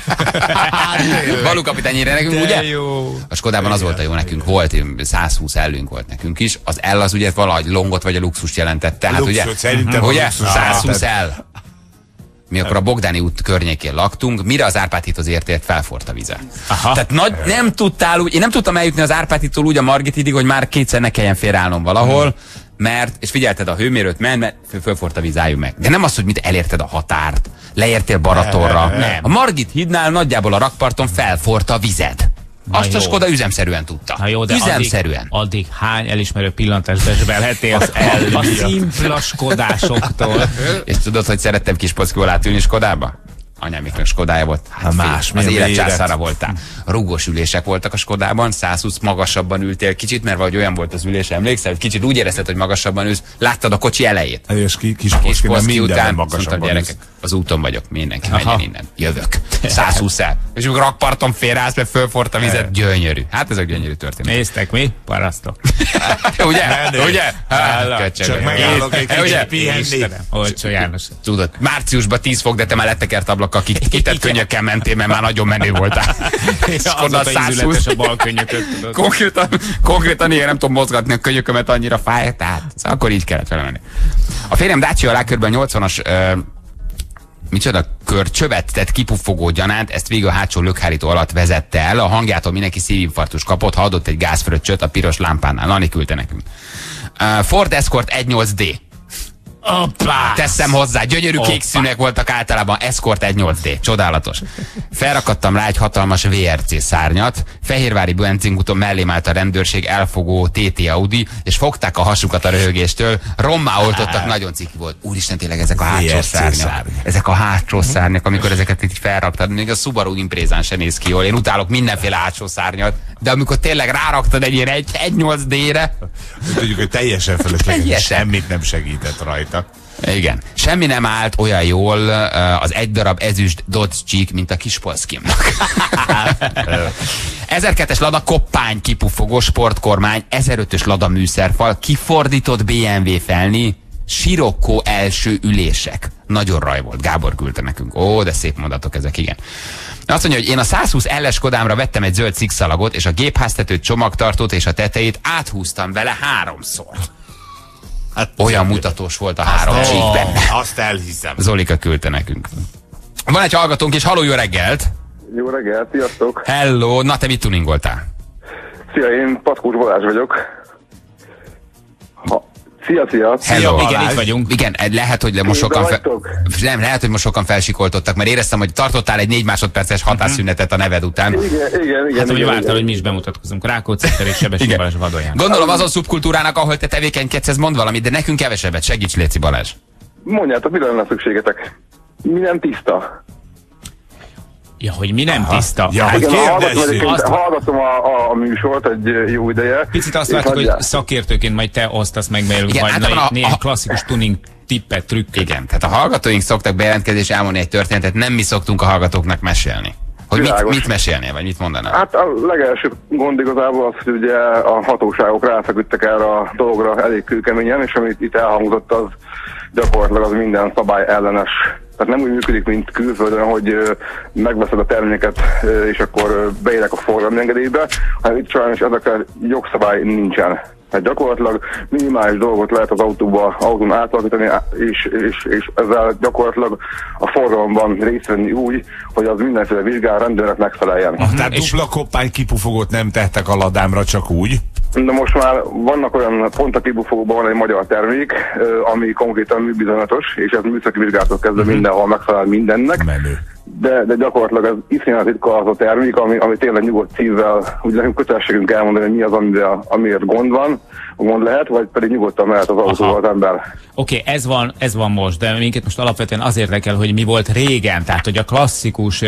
Balú kapitányére nekünk, ugye? Jó. A Skodában az volt a jó nekünk, volt száz húsz ellünk volt nekünk is. Az L az ugye valahogy longot vagy a luxust jelentette. Hát ugye? Ugye? száz húsz el. Mi akkor a Bogdáni út környékén laktunk, mire az Árpád hídhoz értért, felforrt a vize. Aha. Tehát nagy, nem tudtál úgy, én nem tudtam eljutni az Árpád hídtól úgy a Margit hídig, hogy már kétszer ne kelljen félreállnom valahol, hmm. mert, és figyelted a hőmérőt, ment, mert fölforrt a víz, álljunk meg. De nem az, hogy mit elérted a határt, leértél Baratonra. Nem. A Margit hídnál nagyjából a rakparton felforrt a vized. Na azt jó. A Skoda üzemszerűen tudta. Na jó, de üzemszerűen. Addig, addig hány elismerő pillantást besbelhetél az el a szimpla Skodásoktól. És tudod, hogy szerettem kis pockiból átülni Skodába? Anyámiknak Skodája volt. Hát más, az élet császára voltál. Rugós ülések voltak a Skodában, száz húsz magasabban ültél kicsit, mert vagy olyan volt az ülés, emlékszel, hogy kicsit úgy érezted, hogy magasabban ülsz. Láttad a kocsi elejét. És ki, kis, kis kis minden után magasabban gyerekek. Az úton vagyok, mindenki menjen innen. Jövök. száz húsz el. És akkor rakparton félreállsz, mert fölfort a vizet. Gyönyörű. Hát ezek gyönyörű történet. Néztek mi? Parasztok. Ugye? Ugye? Csak megállok egy kicsit pihenni. Olcsó János. Tudod, márciusban tíz fok, de te már lettekert ablakkal, kitett könnyökkel mentél, mert már nagyon menő voltál. És azóta ízületes a bal könnyököt, tudod. Konkrétan, konkrétan ilyen nem tudom mozgatni a könyökömet, annyira fáj, tehát szóval akkor így kellett vele menni. A férjem Dacia alá kb. nyolcvanas uh, micsoda kör csövet tett kipuffogó gyanánt, ezt végül a hátsó lökhárító alatt vezette el. A hangjától mindenki szívinfarktus kapott, ha adott egy gázfröccsöt a piros lámpánál. Lani küldte nekünk. Uh, Ford Escort egynyolc D. Oppá! Teszem hozzá, gyönyörű kék színek voltak általában, Escort egynyolc D, csodálatos. Felrakadtam rá egy hatalmas vé er cé szárnyat, Fehérvári benzinkúton mellém állt a rendőrség, elfogó té té Audi, és fogták a hasukat a röhögéstől, rommá oltottak, nagyon ciki volt. Úristen, tényleg ezek a hátsó szárnyak. Ezek a hátsó szárnyak, amikor ezeket így felraktad, még a Subaru Imprezán se néz ki jól. Én utálok mindenféle hátsó szárnyat, de amikor tényleg ráraktad egy ilyen egynyolc D-re, tudjuk, hogy teljesen felesleges, semmit nem segített rajta. Igen. Semmi nem állt olyan jól uh, az egy darab ezüst Dodge Cheek, mint a kis Polszkimnak. ezerkettes Lada koppány kipufogó sportkormány, ezerötös Lada műszerfal, kifordított bé em vé felni, Sirocco első ülések. Nagyon raj volt. Gábor küldte nekünk. Ó, de szép mondatok ezek, igen. Azt mondja, hogy én a száz húsz el-es Kodámra vettem egy zöld szikszalagot, és a gépháztetőt, csomagtartót és a tetejét áthúztam vele háromszor. Hát, olyan mutatós volt a három csík benne. Azt elhiszem. Zolika küldte nekünk. Van egy hallgatónk, és halló, jó reggelt! Jó reggelt, sziasztok! Hello, na te mit tuningoltál? Szia, én Patkós Balázs vagyok. Ha, szia, szia! Hello, igen, Balázs. itt vagyunk. Igen, lehet, hogy most sokan, fe... nem, lehet, hogy most sokan felsikoltottak, mert éreztem, hogy tartottál egy négy másodperces hatásszünetet a neved után. Igen, igen, igen. Hát, hogy vártál, igen. hogy mi is bemutatkozunk. Rákóczi Eszter és Sebessy Balázs Vadonján. Gondolom azon szubkultúrának, ahol te tevékenykedsz, ez mond valamit, de nekünk kevesebbet. Segíts, Léci Balázs. Mondjátok, mi lenne szükségetek? Mi nem tiszta? Ja, hogy mi nem tiszta. Ja, Hát, hogy Igen, hallgatom, kérdezzük. egyébként- Azt- hallgatom a, a, a műsort egy jó ideje. Picit azt és vártuk, hogy nagyjá- szakértőként majd te osztasz meg velünk, Igen, vagy általában a- néhány a- klasszikus tuning tippet, trükköt. Igen, tehát a hallgatóink szoktak bejelentkezni és elmondani egy történetet, nem mi szoktunk a hallgatóknak mesélni. Hogy mit, Világos. mit mesélnél, vagy mit mondanál? Hát a legelső gond igazából az, hogy ugye a hatóságok ráfeküdtek erre a dologra elég kőkeményen, és amit itt elhangzott, az gyakorlatilag az minden szabály ellenes. Tehát nem úgy működik, mint külföldön, hogy ö, megveszed a terméket, ö, és akkor ö, beérek a forgalmi engedélybe, hanem itt sajnos ezekre jogszabály nincsen. Tehát gyakorlatilag minimális dolgot lehet az autóba, autón átalakítani, és, és, és ezzel gyakorlatilag a forgalomban részt venni úgy, hogy az mindenféle vizsgálrendőrnek megfeleljen. Ah, tehát dupla koppány kipufogót nem tettek a Ladámra, csak úgy. De most már vannak olyan, pont a kibufogóban van egy magyar termék, ö, ami konkrétan műbizonylatos, és ez műszaki vizsgálatok kezdve uh-huh. mindenhol megfelel mindennek. Menő. De, de gyakorlatilag ez iszonyat ritka az a termék, ami, ami tényleg nyugodt szívvel, úgy nekünk kötelességünk elmondani, hogy mi az, amivel, amiért gond van, gond lehet, vagy pedig nyugodtan mehet az autóval az ember. Oké, okay, ez van, ez van most, de minket most alapvetően az érdekel, hogy mi volt régen, tehát hogy a klasszikus,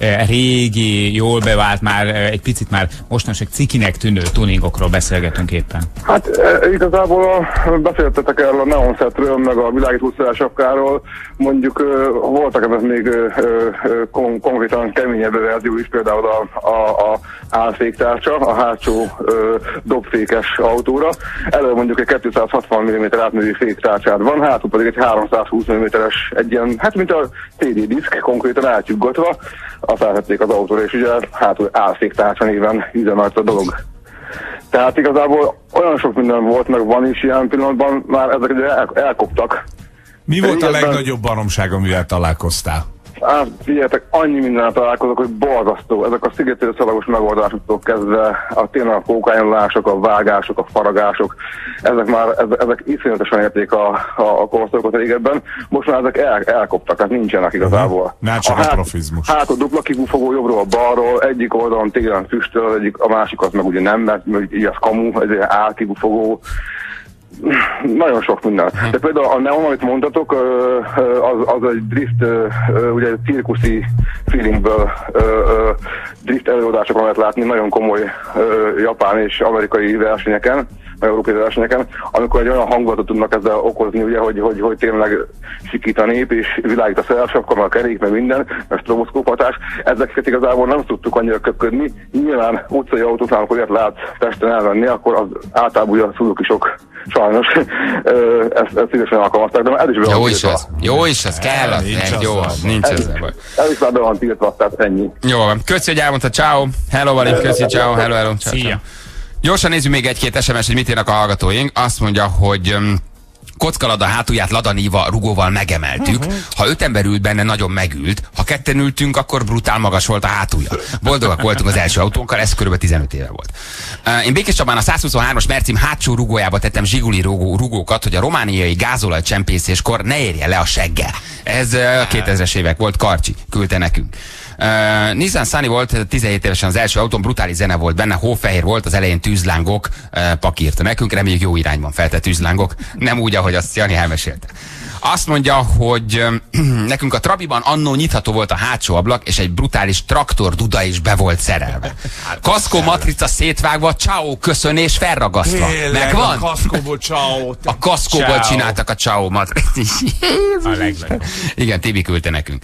régi, jól bevált, már egy picit már mostanság cikinek tűnő tuningokról beszélgetünk éppen. Hát e, igazából a, beszéltetek erről a Neonsetről, meg a világító sapkáról, mondjuk ö, voltak ebben még ö, ö, kon, konkrétan keményebb verzió is, például a, a, a álféktárcsa, a hátsó ö, dobfékes autóra. Elő mondjuk egy kétszázhatvan milliméter átmérőjű féktárcsád van, hátul pedig egy háromszázhúsz milliméteres, egy ilyen, hát mint a té dé diszk, konkrétan átjuggatva, azt átvették az autóra, és ugye hátul álféktárcsa néven üzemelt a dolog. Tehát igazából olyan sok minden volt, meg van is ilyen pillanatban, már ezek ugye el, elkoptak. Mi volt a Régebben- legnagyobb baromság, amivel találkoztál? Hát figyeljetek, annyi mindennel találkozok, hogy borzasztó. Ezek a szigetélő szalagos megoldásoktól kezdve a tényleg a pókányolások, a vágások, a faragások, ezek már, ezek, ezek iszonyatosan érték a, a, a korszakot régebben. Most már ezek el, elkoptak, tehát nincsenek igazából. Már csak a profizmus. Hát a dupla kibufogó jobbról, balról, egyik oldalon télen füstöl, egyik, a másikat meg ugye nem, mert így az kamu, ez egy álkibufogó. Nagyon sok minden. De például a Neon, amit mondtatok, az, az egy drift, ugye cirkuszi feelingből drift előadásokon lehet látni nagyon komoly japán és amerikai versenyeken, európai versenyeken, amikor egy olyan hangulatot tudnak ezzel okozni, ugye, hogy, hogy, hogy tényleg sikít a nép, és világít a szerelsapka, a kerék, meg minden, meg stroboszkóp hatás. Ezeket igazából nem tudtuk annyira köpködni. Nyilván utcai autóknál, amikor ilyet lát testen elvenni, akkor az általában ugye a Suzuki-sok sajnos ezt, ezt szívesen alkalmazták, de ez is jó is az, jó is az, kell az, nincs, az, jó, az, nincs ez ezzel baj. Ez is már be van tiltva, tehát ennyi. Jó van, köszi, hogy elmondta, ciao, hello Valint, köszi, ciao, hello, hello, ciao. Szia. Gyorsan nézzük még egy-két es em es, hogy mit írnak a hallgatóink. Azt mondja, hogy um, kockalada hátulját ladaníva rugóval megemeltük. Uh-huh. Ha öt ember ült benne, nagyon megült. Ha ketten ültünk, akkor brutál magas volt a hátulja. Boldogak voltunk az első autónkkal, ez kb. tizenöt éve volt. Uh, én Békés Csabán a százhuszonhármas Mercim hátsó rugójába tettem zsiguli rugó, rugókat, hogy a romániai gázolaj csempészéskor ne érje le a seggel. Ez uh, kétezres évek volt, Karcsi küldte nekünk. Uh, Nissan Sunny volt, tizenhét évesen az első autón, brutális zene volt benne, hófehér volt, az elején tűzlángok, uh, pakírta nekünk, reméljük jó irányban feltett tűzlángok, nem úgy, ahogy azt Jani elmesélte. Azt mondja, hogy uh, nekünk a Trabiban annó nyitható volt a hátsó ablak, és egy brutális traktor duda is be volt szerelve. Kaszkó matrica szétvágva, ciao köszönés felragasztva. Megvan? A kaszkóból ciao. A kaszkóból csináltak a ciao matrica. Igen, Tibi küldte nekünk.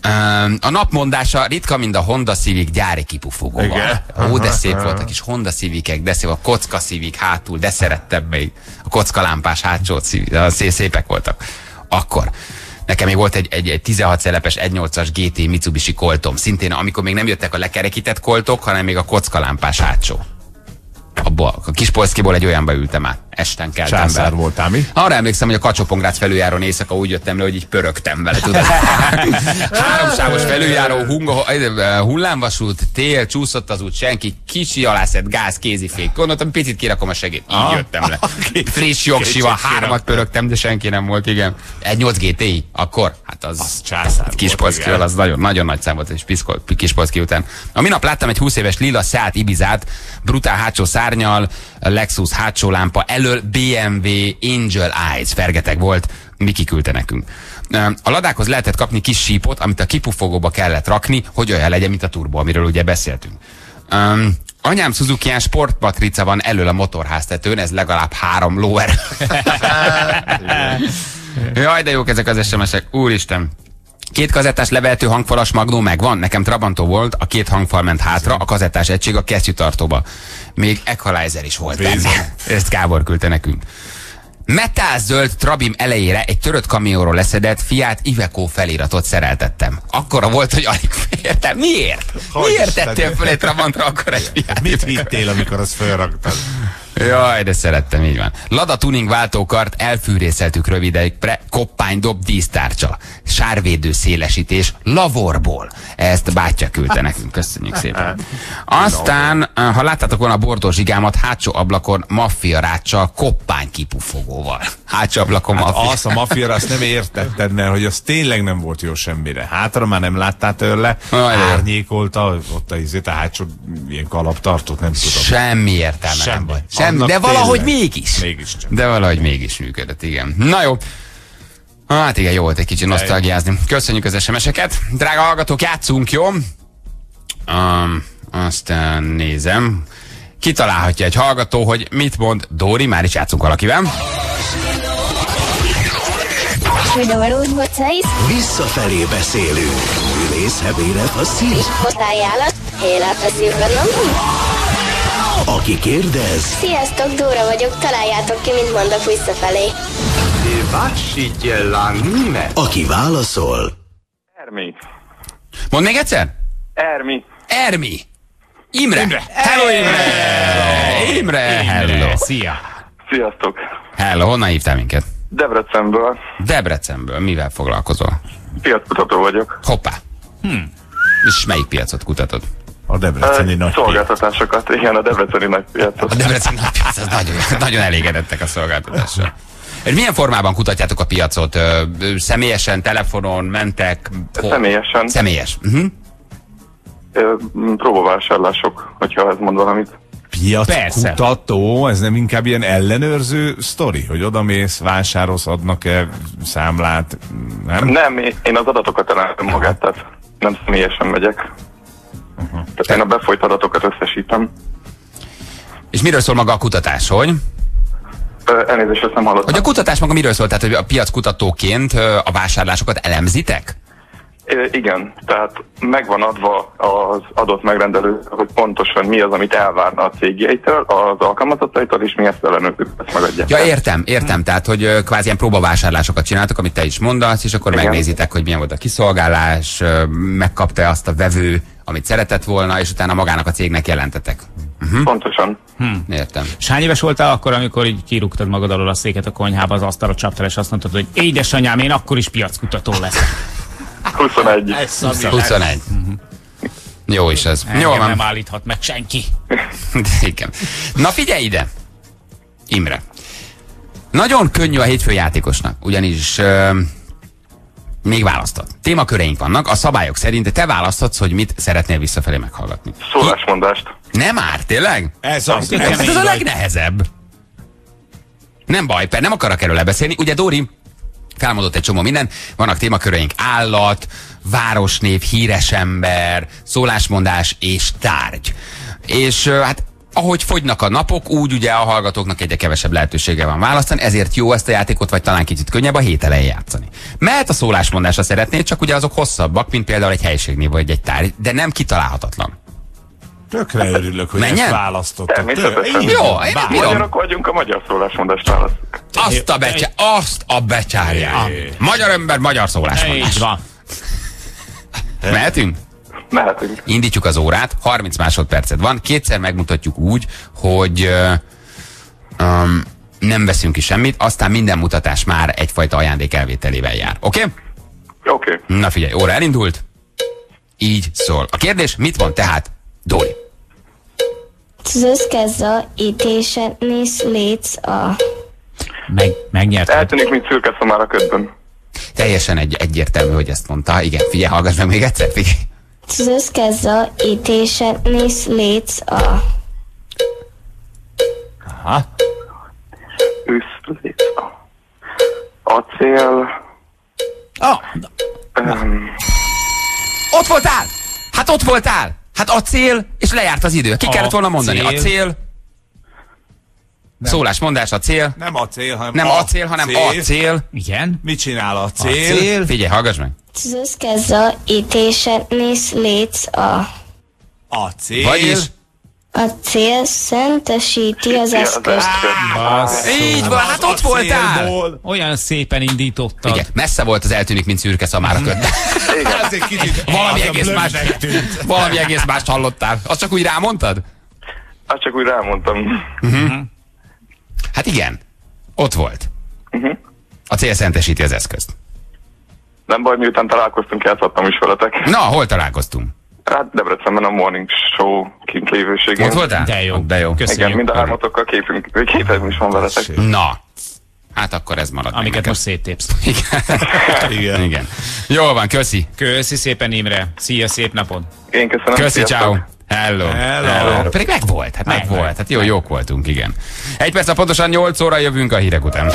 A napmondása ritka, mint a Honda Civic gyári kipufogóval. Ó, de szép volt a kis Honda Civicek, de szép a kocka Civic hátul, de szerettem még a kockalámpás hátsó Civic, szépek voltak. Akkor nekem még volt egy, egy, egy tizenhat szelepes egy nyolcas gé té Mitsubishi Coltom, szintén amikor még nem jöttek a lekerekített koltok, hanem még a kockalámpás hátsó. Abba, a Kispolszkiból egy olyanba ültem át. Esten keltem be. Császár voltál, mi? Arra emlékszem, hogy a Kacsó-Pongrác felüljáron éjszaka úgy jöttem le, hogy így pörögtem vele, tudod. Háromsávos felüljáró, hullámvasút, tél, csúszott az út, senki, kicsi alászett gáz, kézifék. Gondoltam, picit kirakom a segít. Így ah, jöttem le. Friss jogsival, hármat pörögtem, de senki nem volt, igen. egy nyolc gé té i, akkor? Hát az, az Császár Kispolszkival, az nagyon, nagyon nagy szám volt, és Kispolszki után. A minap láttam egy húsz éves lila Seat Ibizát, brutál hátsó szárnyal, Lexus hátsó lámpa, elől bé em vé Angel Eyes, fergeteg volt, Miki küldte nekünk. A ladákhoz lehetett kapni kis sípot, amit a kipufogóba kellett rakni, hogy olyan legyen, mint a turbo, amiről ugye beszéltünk. Um, anyám Suzuki-án sportmatrica van elől a motorháztetőn, ez legalább három lóerő. Jaj, de jók ezek az es em esek, úristen. Két kazettás levehető hangfalas Magnó megvan, nekem Trabantó volt, a két hangfal ment hátra, a kazettás egység a kesztyűtartóba. Még equalizer is volt benne. Ezt Gábor küldte nekünk. Metálzöld Trabim elejére egy törött kamionról leszedett Fiat Iveco feliratot szereltettem. Akkora volt, hogy alig fértem. Miért? Hogy Miért tettél föl egy Trabantra akkor egy Fiat Mit hittél, amikor azt felraktad? Jaj, de szerettem, így van. Lada tuning váltókart, elfűrészeltük rövidekre, koppánydob, dísztárcsa, sárvédő szélesítés, lavorból. Ezt bátyja küldte nekünk, köszönjük szépen. Aztán, ha láttátok volna a bordó zsigámat, hátsó ablakon maffia ráccsal, koppány kipufogóval. Hátsó ablakon hát maffia. Azt a maffiára azt nem értetted, mert hogy az tényleg nem volt jó semmire. Hátra már nem láttál tőle, árnyékolta, ott a izét, a hátsó ilyen kalaptartót, nem tudom. Semmi értelme Semmi. nem volt. Semmi, de valahogy tényleg. mégis. Mégis csak. De valahogy mégis működött, igen. Na jó. Hát igen, jó volt egy kicsit nosztalgiázni. Köszönjük az es em eseket. Drága hallgatók, játszunk, jó? Um, aztán nézem. Kitalálhatja egy hallgató, hogy mit mond Dóri, már is játszunk valakivel. Visszafelé beszélünk. Ülész, hebére, faszín. Hozzájállat, életveszélyben. Aki kérdez... Sziasztok, Dóra vagyok, találjátok ki, mint mondok visszafelé. Aki válaszol... Ermi. Mondd még egyszer? Ermi. Ermi. Imre. Imre. Hello, Imre. Imre. Hello. Szia. Sziasztok. Hello, honnan hívtál minket? Debrecenből. Debrecenből. Mivel foglalkozol? Piackutató vagyok. Hoppá. Hm. És melyik piacot kutatod? A debreceni nagy szolgáltatásokat, piac. Igen, a debreceni nagy piacot. A debreceni nagy piac, az nagyon, nagyon elégedettek a szolgáltatással. Milyen formában kutatjátok a piacot? Személyesen, telefonon, mentek? Személyesen. Személyes. Uh-huh. Próbavásárlások, hogyha ez mond valamit. Piackutató, ez nem inkább ilyen ellenőrző sztori, hogy odamész, vásárolsz, adnak-e számlát, nem? Nem, én az adatokat ellenőrzöm magát, tehát nem személyesen megyek. Uh-huh. Tehát én a befolyt adatokat összesítem. És miről szól maga a kutatás, hogy? Elnézést, ezt nem hallottam. Hogy a kutatás maga miről szól? Tehát, hogy a piackutatóként a vásárlásokat elemzitek? Igen, tehát megvan adva az adott megrendelő, hogy pontosan mi az, amit elvárna a cégjeitől, az alkalmazottaitól, és mi ezt ellenőrzők ezt megadják. Ja, értem, értem. Tehát, hogy kvázi ilyen próbavásárlásokat csináltok, amit te is mondasz, és akkor igen, megnézitek, hogy milyen volt a kiszolgálás, megkapta azt a vevő, amit szeretett volna, és utána magának a cégnek jelentetek. Uh-huh. Pontosan. Hmm. Értem. És hány éves voltál akkor, amikor így kirúgtad magad alól a széket a konyhába, az asztalra csaptál, és azt mondtad, hogy édesanyám, én akkor is piackutató leszek. huszonegy. huszonegy. Uh-huh. Jó is ez. Engem Jó van. nem állíthat meg senki. Igen. Na figyelj ide, Imre. Nagyon könnyű a hétfő játékosnak, ugyanis uh, még választhat. Témaköreink vannak, a szabályok szerint te választhatsz, hogy mit szeretnél visszafelé meghallgatni. Szólásmondást. Nem már, tényleg? Ez az. Ez, ez a legnehezebb. Nem baj, per nem akarok erről lebeszélni. Ugye Dóri felmondott egy csomó minden, vannak témaköreink: állat, városnév, híres ember, szólásmondás és tárgy. És hát ahogy fogynak a napok, úgy ugye a hallgatóknak egyre kevesebb lehetősége van választani, ezért jó ezt a játékot, vagy talán kicsit könnyebb a hét elején játszani. Mehet a szólásmondásra szeretnéd, csak ugye azok hosszabbak, mint például egy helységnév vagy egy tárgy, de nem kitalálhatatlan. Tökre örülök, hogy menjen? Ezt választottak. Természetesen. Jó, én nem bírom. Magyarok vagyunk, a magyar szólásmondást választjuk. Azt a, becsa, azt a becsárját. Magyar ember, magyar szólásmondás. Így van. Mehetünk? Mehetünk. Indítjuk az órát, harminc másodpercet van, kétszer megmutatjuk úgy, hogy uh, um, nem veszünk ki semmit, aztán minden mutatás már egyfajta ajándék elvételével jár. Oké? Okay? Oké. Okay. Na figyelj, óra elindult. Így szól. A kérdés, mit van tehát, Dóri? Zöszkezza ítése néz létsz a... Meg, megnyerted. Eltűnik, mint szürke szamár a ködben. Teljesen egy, egyértelmű, hogy ezt mondta. Igen, figyelj, hallgass meg még egyszer, figyelj. Zöszkezza ítése néz létsz a... Aha. Ősz, acél... Oh. Um, Ott voltál! Hát ott voltál! Hát acél, és lejárt az idő. Ki A kellett volna mondani? cél. Acél. Szólásmondás, acél. Nem acél, hanem Nem a acél, hanem cél. acél. Igen? Mit csinál a cél? Acél. Figyelj, hallgass meg. Zöszkezza ítése néz létsz a... A cél. Vagyis... A cél szentesíti az eszközt. Így van, hát ott voltál! Olyan szépen indítottad. Igen, messze volt az eltűnik, mint szürke szamár a ködben. Ez egy kicsit Valami az a egész más, blödnek tűnt. valami egész mást hallottál. Azt csak úgy rámondtad? Hát csak úgy rámondtam. Uh-huh. Hát igen, ott volt. Uh-huh. A cél szentesíti az eszközt. Nem baj, miután találkoztunk, játszottam is veletek. Na, hol találkoztunk? Hát Debrecenben a Morning Show kint lévőségén. Ott voltál? De jó. De jó. Köszönjük. Igen, mind a hármatokkal képünk, képem is van veletek. Na, hát akkor ez marad. meg Amiket nekem. most széttépsz. Igen. Igen. Igen. Jól van, köszi. Köszi szépen, Imre. Szia, szép napod. Én köszönöm. Köszi, sziasztok. ciao. Hello. Hello. Hello. Pedig meg volt, hát meg, Meg volt. volt. Hát jó, jók voltunk, igen. Egy perc, pontosan nyolc óra jövünk a hírek után.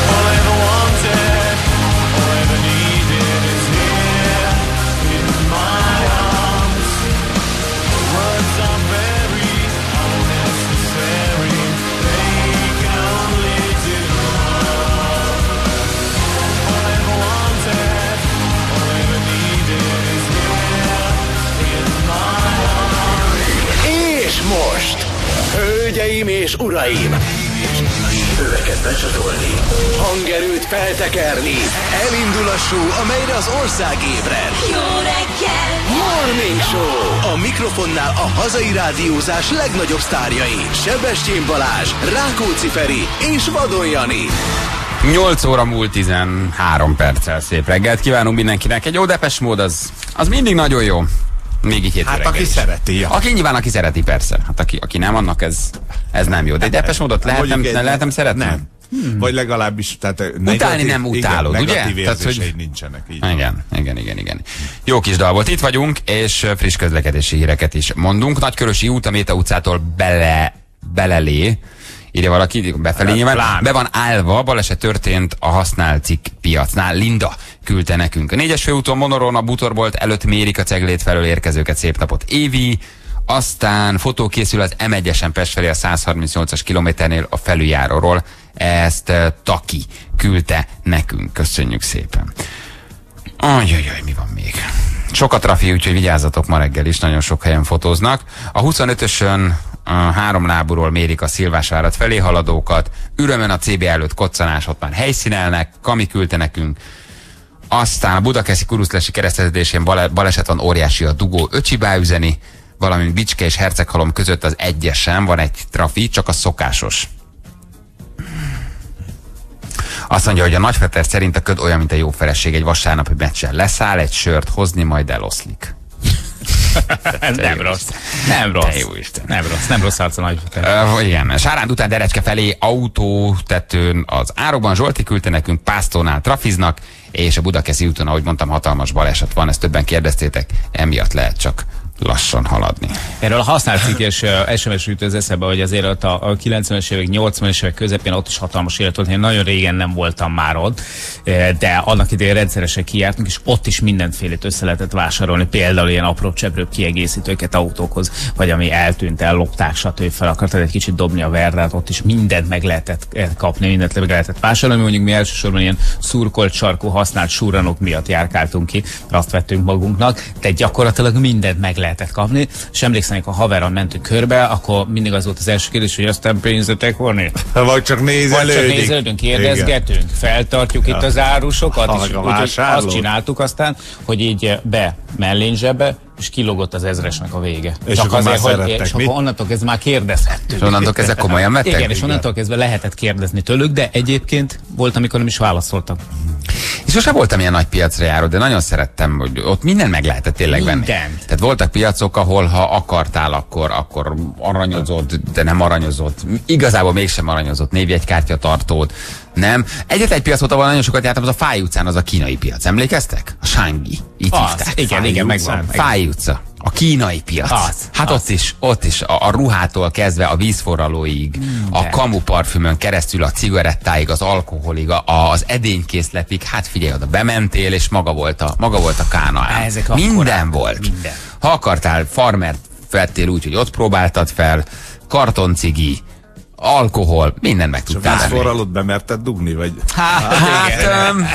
És most, hölgyeim és uraim, öveket becsatolni, hangerőt feltekerni, elindul a show, amelyre az ország ébred. Jó reggel! Morning Show! A mikrofonnál a hazai rádiózás legnagyobb sztárjai, Sebestyén Balázs, Rákóczi Feri és Vadon Jani. nyolc óra múlt tizenhárom perccel. Szép reggelt kívánunk mindenkinek. Egy jó Depeche Mode az, az mindig nagyon jó. Még így hétfő Hát reggel aki is. szereti. Ja. Aki nyilván, aki szereti, persze. Hát aki, aki nem, annak ez, ez nem jó. De egy Depeche Mode-ot lehet, nem, Mondjuk ne, egy- lehet nem szeretni? Nem. Hmm. Vagy legalábbis, tehát Utálni nem utálod, igen, ugye? negatív Tehát, érzéseid hogy- nincsenek. Így van. Igen, igen, igen, igen. Jó kis dal volt. Itt vagyunk, és friss közlekedési híreket is mondunk. Nagykörösi út a Méta utcától bele belelé, írja valaki, befelé nyilván, be van állva, baleset történt a használt cikk piacnál. Linda küldte nekünk. A négyes főúton Monoron a bútorbolt előtt mérik a Ceglét felől érkezőket. Szép napot, Évi. Aztán fotó készül az em egyesen Pest felé a száz harmincnyolcas kilométernél a felüljáróról. Ezt uh, Taki küldte nekünk. Köszönjük szépen. Ajajaj, mi van még? Sok a trafi, úgyhogy vigyázzatok, ma reggel is nagyon sok helyen fotóznak. A huszonötösön a három lábúról mérik a Szilvásvárat felé haladókat. Ürömön a cé bé előtt koccanás, ott már helyszínelnek. Kami küldte nekünk. Aztán a Budakeszi Kuruszlesi kereszteződésén bale, baleset van, óriási a dugó, Öcsibá üzeni, valamint Bicske és Herceghalom között az egyesen van egy trafi, csak a szokásos. Azt mondja, hogy a Nagyfeter szerint a köd olyan, mint a jó feleség, egy vasárnapi meccsen leszáll, egy sört hozni, majd eloszlik. Nem rossz. Nem rossz. Jó Isten. Nem rossz. Nem rossz arc a Nagyfeter. Uh, igen. Sáránd után Derecske felé autótetőn az árokban Zsolti küldte nekünk, Pásztónál trafiznak, és a Budakeszi úton, ahogy mondtam, hatalmas baleset van, ezt többen kérdeztétek, emiatt lehet csak lassan haladni. Erről a használt cikkes es em es jut az eszembe, hogy azért ott a, a kilencvenes évek, nyolcvanas évek közepén ott is hatalmas élet volt. Én nagyon régen nem voltam már ott, de annak idején rendszeresen kijártunk, és ott is mindenfélét össze lehetett vásárolni. Például ilyen apró cseprőbb kiegészítőket autókhoz, vagy ami eltűnt, ellopták, stb. Fel akartad egy kicsit dobni a verdát, ott is mindent meg lehetett kapni, mindent meg lehetett vásárolni. Mondjuk mi elsősorban ilyen szurkolt sarkú használt surranok miatt járkáltunk ki, azt vettünk magunknak, de gyakorlatilag mindent meg lehetett kapni, és emlékszem, ha haveron mentünk körbe, akkor mindig az volt az első kérdés, hogy aztán pénzetek van itt? Vagy csak nézelődik. Vagy csak nézelődünk, kérdezgetünk, igen. Feltartjuk ja. itt az árusokat, ha, és úgy, azt csináltuk aztán, hogy így be mellényzsebbe, és kilogott az ezresnek a vége. És csak akkor azért, már hogy, és akkor onnantól kezdve már kérdezhettünk. És onnantól kezdve komolyan vettek? Igen, és onnantól kezdve lehetett kérdezni tőlük, de egyébként volt, amikor nem is válaszoltak. És sosem voltam ilyen nagy piacra járó, de nagyon szerettem, hogy ott minden meg lehetett tényleg venni. Minden. Tehát voltak piacok, ahol ha akartál, akkor, akkor aranyozott, de nem aranyozott. Igazából mégsem aranyozott névjegykártya tartót. Nem. Egyetlen egy piac volt, ahol nagyon sokat jártam, az a Fáj utcán, az a kínai piac. Emlékeztek? A Sángi. Itt az, hívták. igen, Fáj igen, utca. megvan. Fáj utca. A kínai piac. Az, hát az. ott is, ott is a, a ruhától kezdve a vízforralóig, mm, a kamuparfümön keresztül a cigarettáig, az alkoholig, a, az edénykészletig, hát figyelj oda, bementél, és maga volt a, maga volt a kánaán. Minden volt. Minden. Ha akartál, farmert vettél úgy, hogy ott próbáltad fel, kartoncigi, alkohol, mindent meg tudtál venni. Vízforralót bemerted dugni, vagy? Hát, hát um,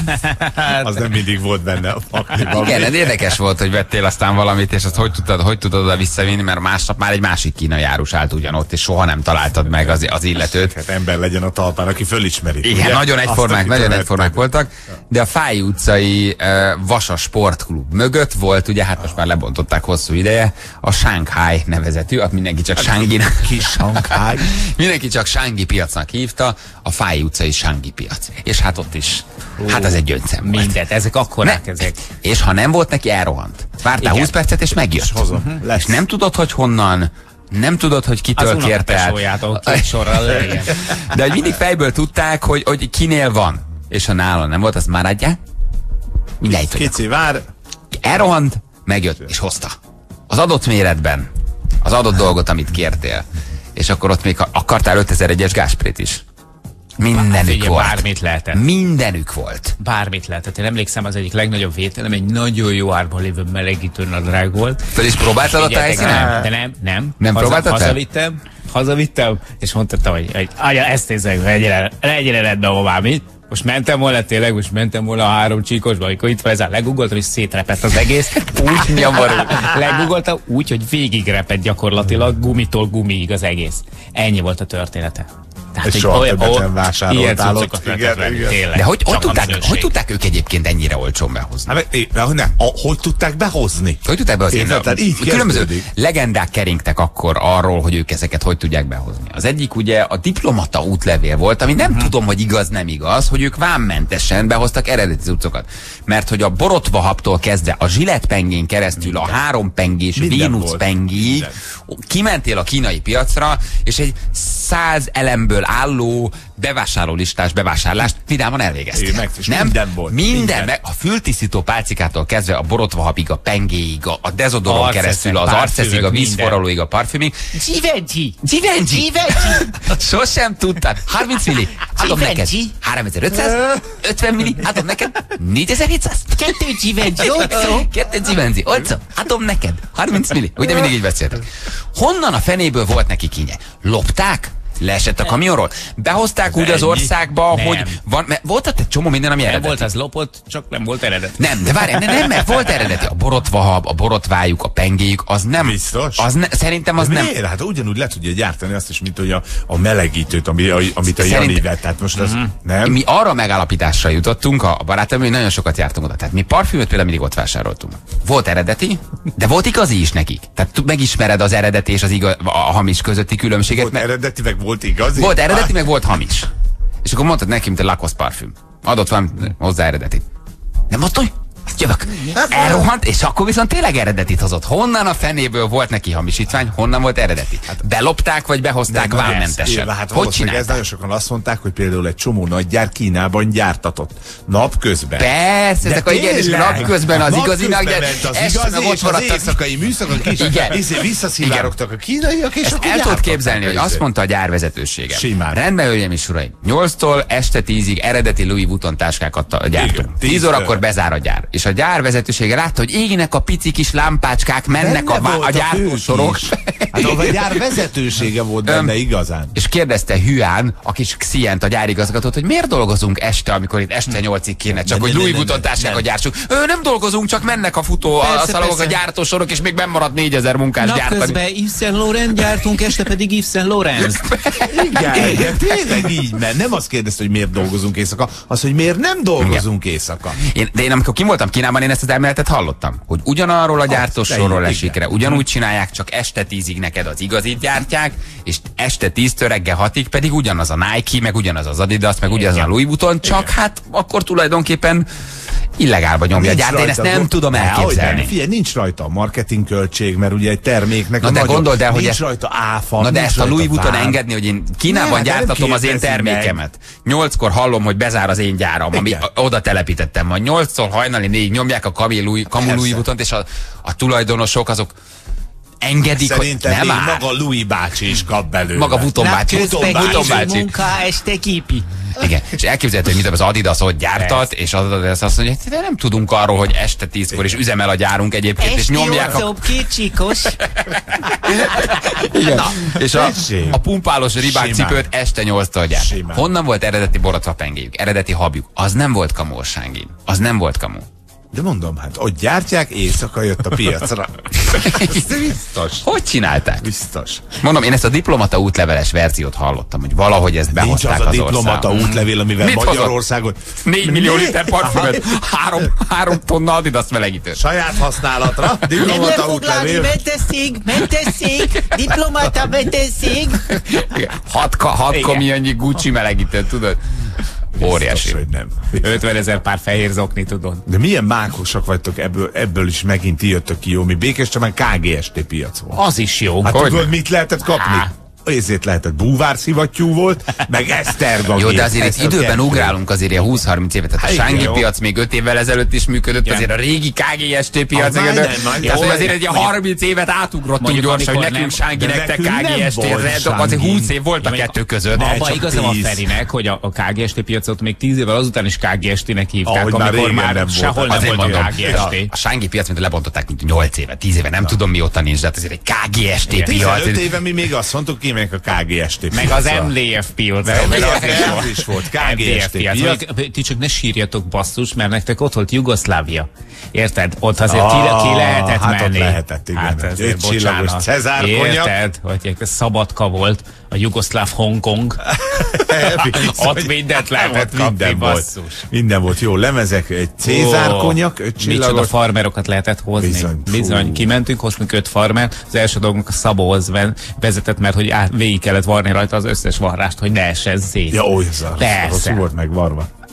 az nem mindig volt benne a pakliban. igen, ez érdekes volt, hogy vettél aztán valamit, és azt hogy tudtad, hogy tudod oda visszavinni, mert másnap már egy másik kínai árus állt ugyanott, és soha nem találtad meg az, az illetőt. Hát ember legyen a talpán, aki fölismeri. Igen, ugye? nagyon egyformák, Azt, nagyon egyformák voltak, de a Fáj utcai uh, Vasas sportklub mögött volt, ugye hát most már lebontották hosszú ideje, a Shanghai nevezetű, azt mindenki csak Shanghi-nak. Kis Shanghai. Mindenki csak Shanghai piacnak hívta, a Fáj utcai Shanghai piac. És hát ott is, hát az egy gyöngyszem volt. Mindent, ezek akkorák Ne, ezek. És ha nem volt neki, elrohant. Vártál húsz percet, és megjött. És hozom. És nem tudod, hogy honnan, nem tudod, hogy kitől kért el. két sorral legyen. De hogy mindig fejből tudták, hogy, hogy kinél van. És ha nála nem volt, az már adják. Mindegy. Kici, vár. Elrohant, megjött, és hozta. Az adott méretben. Az adott dolgot, amit kértél. És akkor ott még akartál ötezeregyes gásprét is. Mindenük Figyelj, volt. bármit lehetett. Mindenük volt. Bármit lehetett. Én emlékszem, az egyik legnagyobb vételem egy nagyon jó árban lévő melegítő nadrág volt. Föl is próbáltad ott a helyszínen? Nem, de nem, nem. Nem Haza, próbáltad fel? Hazavittem, hazavittem, és mondtam, hogy, hogy anya, ezt nézzük, legyen, legyen rendben, hová, mi? Most mentem volna, tényleg, most mentem volna a három csíkosba, amikor itt van ez a legugoltam, és szétrepett az egész. Úgy nyomorú. Legugoltam úgy, hogy végigrepett gyakorlatilag gumitól gumiig az egész. Ennyi volt a története. Tehát, És soha többet nem vásároltál ott. ott. De hogy, hogy, tudták, hogy tudták ők egyébként ennyire olcsón behozni? Hát, é, nem, a, hogy tudták behozni? Hogy tudták behozni? Érted? Így Különböző kezdődik. legendák keringtek akkor arról, hogy ők ezeket hogy tudják behozni. Az egyik ugye a diplomata útlevél volt, ami nem uh-huh. tudom, hogy igaz, nem igaz, hogy ők vámmentesen behoztak eredeti cuccokat. Mert hogy a borotvahaptól kezdve a zsilettpengén keresztül minden. A hárompengés Vénusz pengéig kimentél a kínai piacra, és egy száz elemből álló bevásárlólistás bevásárlást vidáman elvégezték. Meg, nem? Minden volt. Minden, Minden. Meg, a fültisztító pálcikától kezdve a borotvahabig, a pengéig, a, a dezodoron Arceszek, keresztül, az arceszig, a vízforralóig, a parfümig. Givenchy! Givenchy! Sosem tudtad. harminc milli. Adom neked. háromezer-ötszáz. ötven milli. Adom neked. négyezer-hétszáz. Kettő Givenchy. Olcsó. Kettő Givenchy. Olcsó. Adom neked. harminc milli. Ugye mindig így beszéltek. Honnan a fenéből volt neki kínje? Lopták? Leesett a kamionról? Behozták úgy az országba, Nem. hogy van, mert volt ott egy csomó minden, ami Nem eredeti. volt az lopott, csak nem volt eredet. Nem, de várj, nem, nem, mert volt eredeti. A borotvahab, a borotvájuk, a pengéjük, az nem. Biztos? Az ne, szerintem az De nem. miért? Hát ugyanúgy le tudja gyártani azt is, mint hogy a, a melegítőt, ami, a, amit a Szerint- Jani vett. Tehát most az, nem? Mi arra megállapításra jutottunk a barátom, hogy nagyon sokat jártunk oda. Tehát mi parfümöt például mindig ott vásároltunk. Volt eredeti, de volt igazi is nekik. Tehát tu- megismered az eredeti és az igaz, a hamis közötti különbséget. Volt mert- eredeti, meg volt igazi? Volt eredeti, meg volt hamis. És akkor mondtad neki, mint a Lacoste parfüm. Adott van hozzá eredetit. Nem mondta, hogy hát jövök. Elrohant, és akkor viszont tényleg eredetit hozott. Honnan a fenéből volt neki hamisítvány, honnan volt eredeti? Belopták, vagy behozták vámmentesen? Hát Hogy valószínűleg ez csinálták? nagyon sokan azt mondták, hogy például egy csomó nagygyár Kínában gyártatott. Napközben. Persze, De ezek a igenis tényleg? napközben az igazi Napközben nagygyár. ment az Ezt igazi, meg és ott az maradtak. éjszakai műszakok is. Igen. Vissza- Visszaszivárogtak a kínaiak, és Ezt akkor el tudod gyártották képzelni, hogy a azt izét. mondta a gyárvezetősége. Simán. Rendben, hölgyeim és uraim, nyolctól este tízig eredeti Louis Vuitton táskákat a- gyártunk. Igen, tíz tíztől. órakor bezár a gyár. És a gyárvezetősége látta, hogy égnek a pici kis lámpácskák, mennek Benne a, vá- a voltak gyártósorok. ők is. Hát a gyár vezetősége volt benne igazán. És kérdezte Hüán, a kis Xient, a gyárigazgatót, hogy miért dolgozunk este, amikor itt este nyolcig kéne, csak Ne, hogy ne, Louis ne, Vuitton ne, táskákat nem. gyártsuk. Ő nem dolgozunk, csak mennek a futó, a Persze, szalagok, a persze. gyártósorok, és még benn maradt négyezer munkás gyártani. Napközben Yves Saint Laurent gyártunk, este pedig Yves Saint Laurent. Igen, de tényleg így, mert nem azt kérdezte, hogy miért dolgozunk éjszaka, az, hogy miért nem dolgozunk éjszaka. Én, de én amikor kim voltam Kínában, én ezt az elméletet hallottam, hogy ugyanarról a gyártósorról igen. esik re, ugyanúgy csinálják, csak este tízig neked az igazit gyártják, és este tíztől reggel hatig pedig ugyanaz a Nike, meg ugyanaz az Adidas, meg ugyanaz a Louis Vuitton, csak hát akkor tulajdonképpen illegálba nyomja a Nincs gyárt, én ezt rajta nem gond- tudom Dehogy nem. elképzelni. Figyelj, nincs rajta a marketingköltség, mert ugye egy terméknek Na a de nagyon, gondold el, hogy nincs ezt- rajta áfa, Na de nincs ezt a rajta Louis Vuitton vám. engedni, hogy én Kínában Ne, hát de nem gyártatom az én kérdezi meg. termékemet. Nyolckor hallom, hogy bezár az én gyáram, ami Igen. a- oda telepítettem van. Nyolctól hajnali négy nyomják a Camille Louis, Camus Persze. Louis Vuittont, és a, a tulajdonosok azok engedik, hogy Szerintem nem még áll. maga Louis bácsi is kap belőle. Maga Vuitton bácsi. Napközben Vuitton késő bácsi. munka, este kipi. Igen, és elképzelhető, hogy mit az Adidas ott gyártat, és az Adidas azt mondja, hogy de nem tudunk arról, hogy este tízkor is üzemel a gyárunk egyébként, és Esti nyomják a... olcsóbb, kicsikos. Igen. És a, Tessék. a pumpálos ribákcipőt este nyolctól gyárt. Simán. Honnan volt eredeti borotva pengéjük, eredeti habjuk? Az nem volt kamu, Orsángin. Az nem volt kamu. De mondom, hát ott gyártják, éjszaka jött a piacra. Ez biztos. Hogy csinálták? Biztos. Mondom, én ezt a diplomata útleveles verziót hallottam, hogy valahogy ezt Nincs behozták az a az diplomata országba. útlevél, amivel Mit hozott? Magyarországot... négy millió Mi? liter parfümöt, három, három tonna Adidas melegítőt. Saját használatra, Nem diplomata lefoglalni, útlevél. betesszék, betesszék, diplomata betesszék. Igen. Hat, ka, hat Igen. komiannyi Gucci melegítőt, tudod? Óriási. Biztos, hogy nem. ötven ezer pár fehér zokni, tudod. De milyen mákosak vagytok, ebből, ebből is megint ti jöttök ki jó. Mi Békéscsabán ká gé es té piac volt. Az is jó. Hát Hogy tudod, ne? mit lehetett kapni? Á. Ezért lehetett búvárszivattyú volt, meg esztergagér. Jó, de azért itt Ezt a időben kettő. ugrálunk azért ilyen húsz-harminc évet. Tehát a Hát igen, Sángi jó. piac még öt évvel ezelőtt is működött, Igen. azért a régi ká gé es té piac. Az igen, már de- nem, már Tehát jó. hogy azért egy ilyen harminc évet átugrottunk Mondjuk, gyorsan, hogy amikor nekünk nem- Sángi, de nektek nekünk ká gé es té. nem volt Azért Sángi. húsz év volt a Ja, kettő között. Ne, Abba csak igaza van tíz. Ferinek, hogy a, a ká gé es té piacot még tíz évvel azután is ká gé es té-nek hívták, Ahogy már amikor régen már nem volt. sehol nem Azért volt a mondom, ká gé es té. a Sángi piac, mint lebontották, mint nyolc éve, tíz éve, nem tudom mióta nincs, de hát azért egy ká gé es té piac. tizenöt éve mi még azt mondtuk, kimegyek a ká gé es té Meg az piacra. em dé ef piac. Meg meg az az is az volt. is volt, ká gé es té em dé ef piac. piac. Mondjuk, Ti csak ne sírjatok, basszus, mert nektek ott volt Jugoszlávia. Érted? Ott azért ki, Ah, ki lehetett hát ott menni. lehetett, igen. Hát Egy azért, csillagos bocsánat. Cezár konyak. Érted? Hogy egy szabadka volt, a jugoszláv Hongkong. Ott mindent lehetett kapni, minden volt. basszus. Minden volt jó. Lemezek, egy Cézár Ó, konyak, öt Micsoda csillagos. farmerokat lehetett hozni. Bizony, Bizony. fú. Kimentünk, hoztunk öt farmer. Az első dolgunk a Szabóhoz ven- vezetett, mert hogy át, végig kellett varni rajta az összes varrást, hogy ne essen szét. Ja, ó, ez a Persze. rosszul volt megvarva.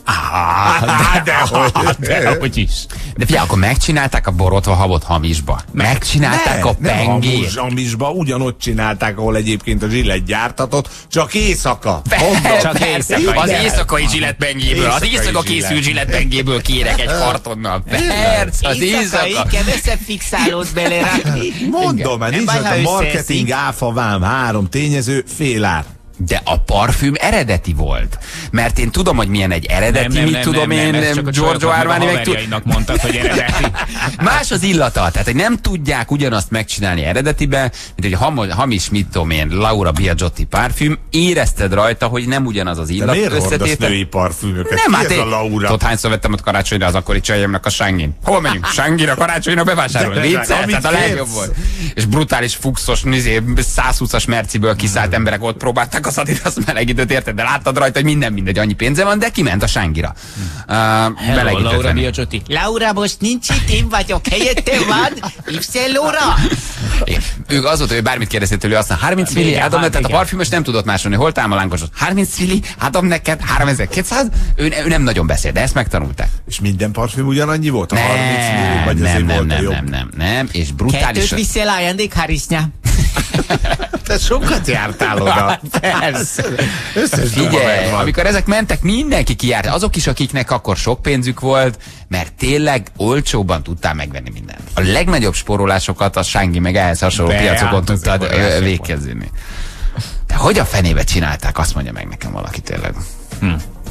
Ah, dehogy, dehogy is. De figyelj, akkor megcsinálták a borotva habot hamisba. Megcsinálták Ne, a nem pengét. hamisba, ugyanott csinálták, ahol egyébként a Gillette gyártatott, csak éjszaka. Persze, Csak éjszaka. az éjszakai Gillette pengéből, az Éjszakai éjszaka Gillette. készült Gillette pengéből kérek egy kartonnal. Persze, az éjszaka. Igen, összefixálódsz bele rá. Mondom, mert Nem nincs baj, ott ha a marketing, összeeszik. áfa, vám, három tényező, fél ár. De a parfüm eredeti volt. Mert én tudom, hogy milyen egy eredeti, mit tudom én, ezt csak a Giorgio csajoknak, Armani, a meg tud... haverjainak mondtad, hogy eredeti. Más az illata, tehát hogy nem tudják ugyanazt megcsinálni eredetibe, mint egy ham, hamis, mit tudom én, Laura Biagiotti parfüm, érezted rajta, hogy nem ugyanaz az De illat miért hordasz összetétel. női parfümöket? Nem, Ki hát ez én, a Laura? tudod, hányszor vettem ott karácsonyra az akkori csajemnak a Sangin? Hol megyünk? Sangira karácsonyra bevásárolni. De, de, Vicces, amit tehát a legjobb kérsz. volt. És brutális, fuxos, nizé, százhúszas merciből kiszállt emberek ott próbálták az Adidas melegítőt, érted? De láttad rajta, hogy minden mindegy, annyi pénze van, de kiment a Sangira. Uh, Hello, Laura Biagiotti. Laura most nincs itt, én vagyok, helyette van. Ipszel Laura. Igen. Ők az volt, hogy bármit kérdezték tőle, aztán harminc milli, Igen, adom hát neked, a igen. parfümös nem tudott másolni, hol támalánkosod? harminc milli, adom neked, háromezer-kétszáz, ő, ő nem nagyon beszél, de ezt megtanulták. És minden parfüm ugyanannyi volt? A harminc millió, vagy nem, azért nem, volt a nem, jobb? nem, nem, nem, és Kettőt brutális. viszel ajándékharisnya. Te sokat jártál oda. Persze. Összes duma Figyelj, megvan. amikor ezek mentek, mindenki kijárt. Azok is, akiknek akkor sok pénzük volt, mert tényleg olcsóban tudtál megvenni mindent. A legnagyobb spórolásokat a Sángi meg ehhez hasonló Be, piacokon hát az tudtad óriási ö, volt. végkezni. De hogy a fenébe csinálták, azt mondja meg nekem valaki tényleg. Hm.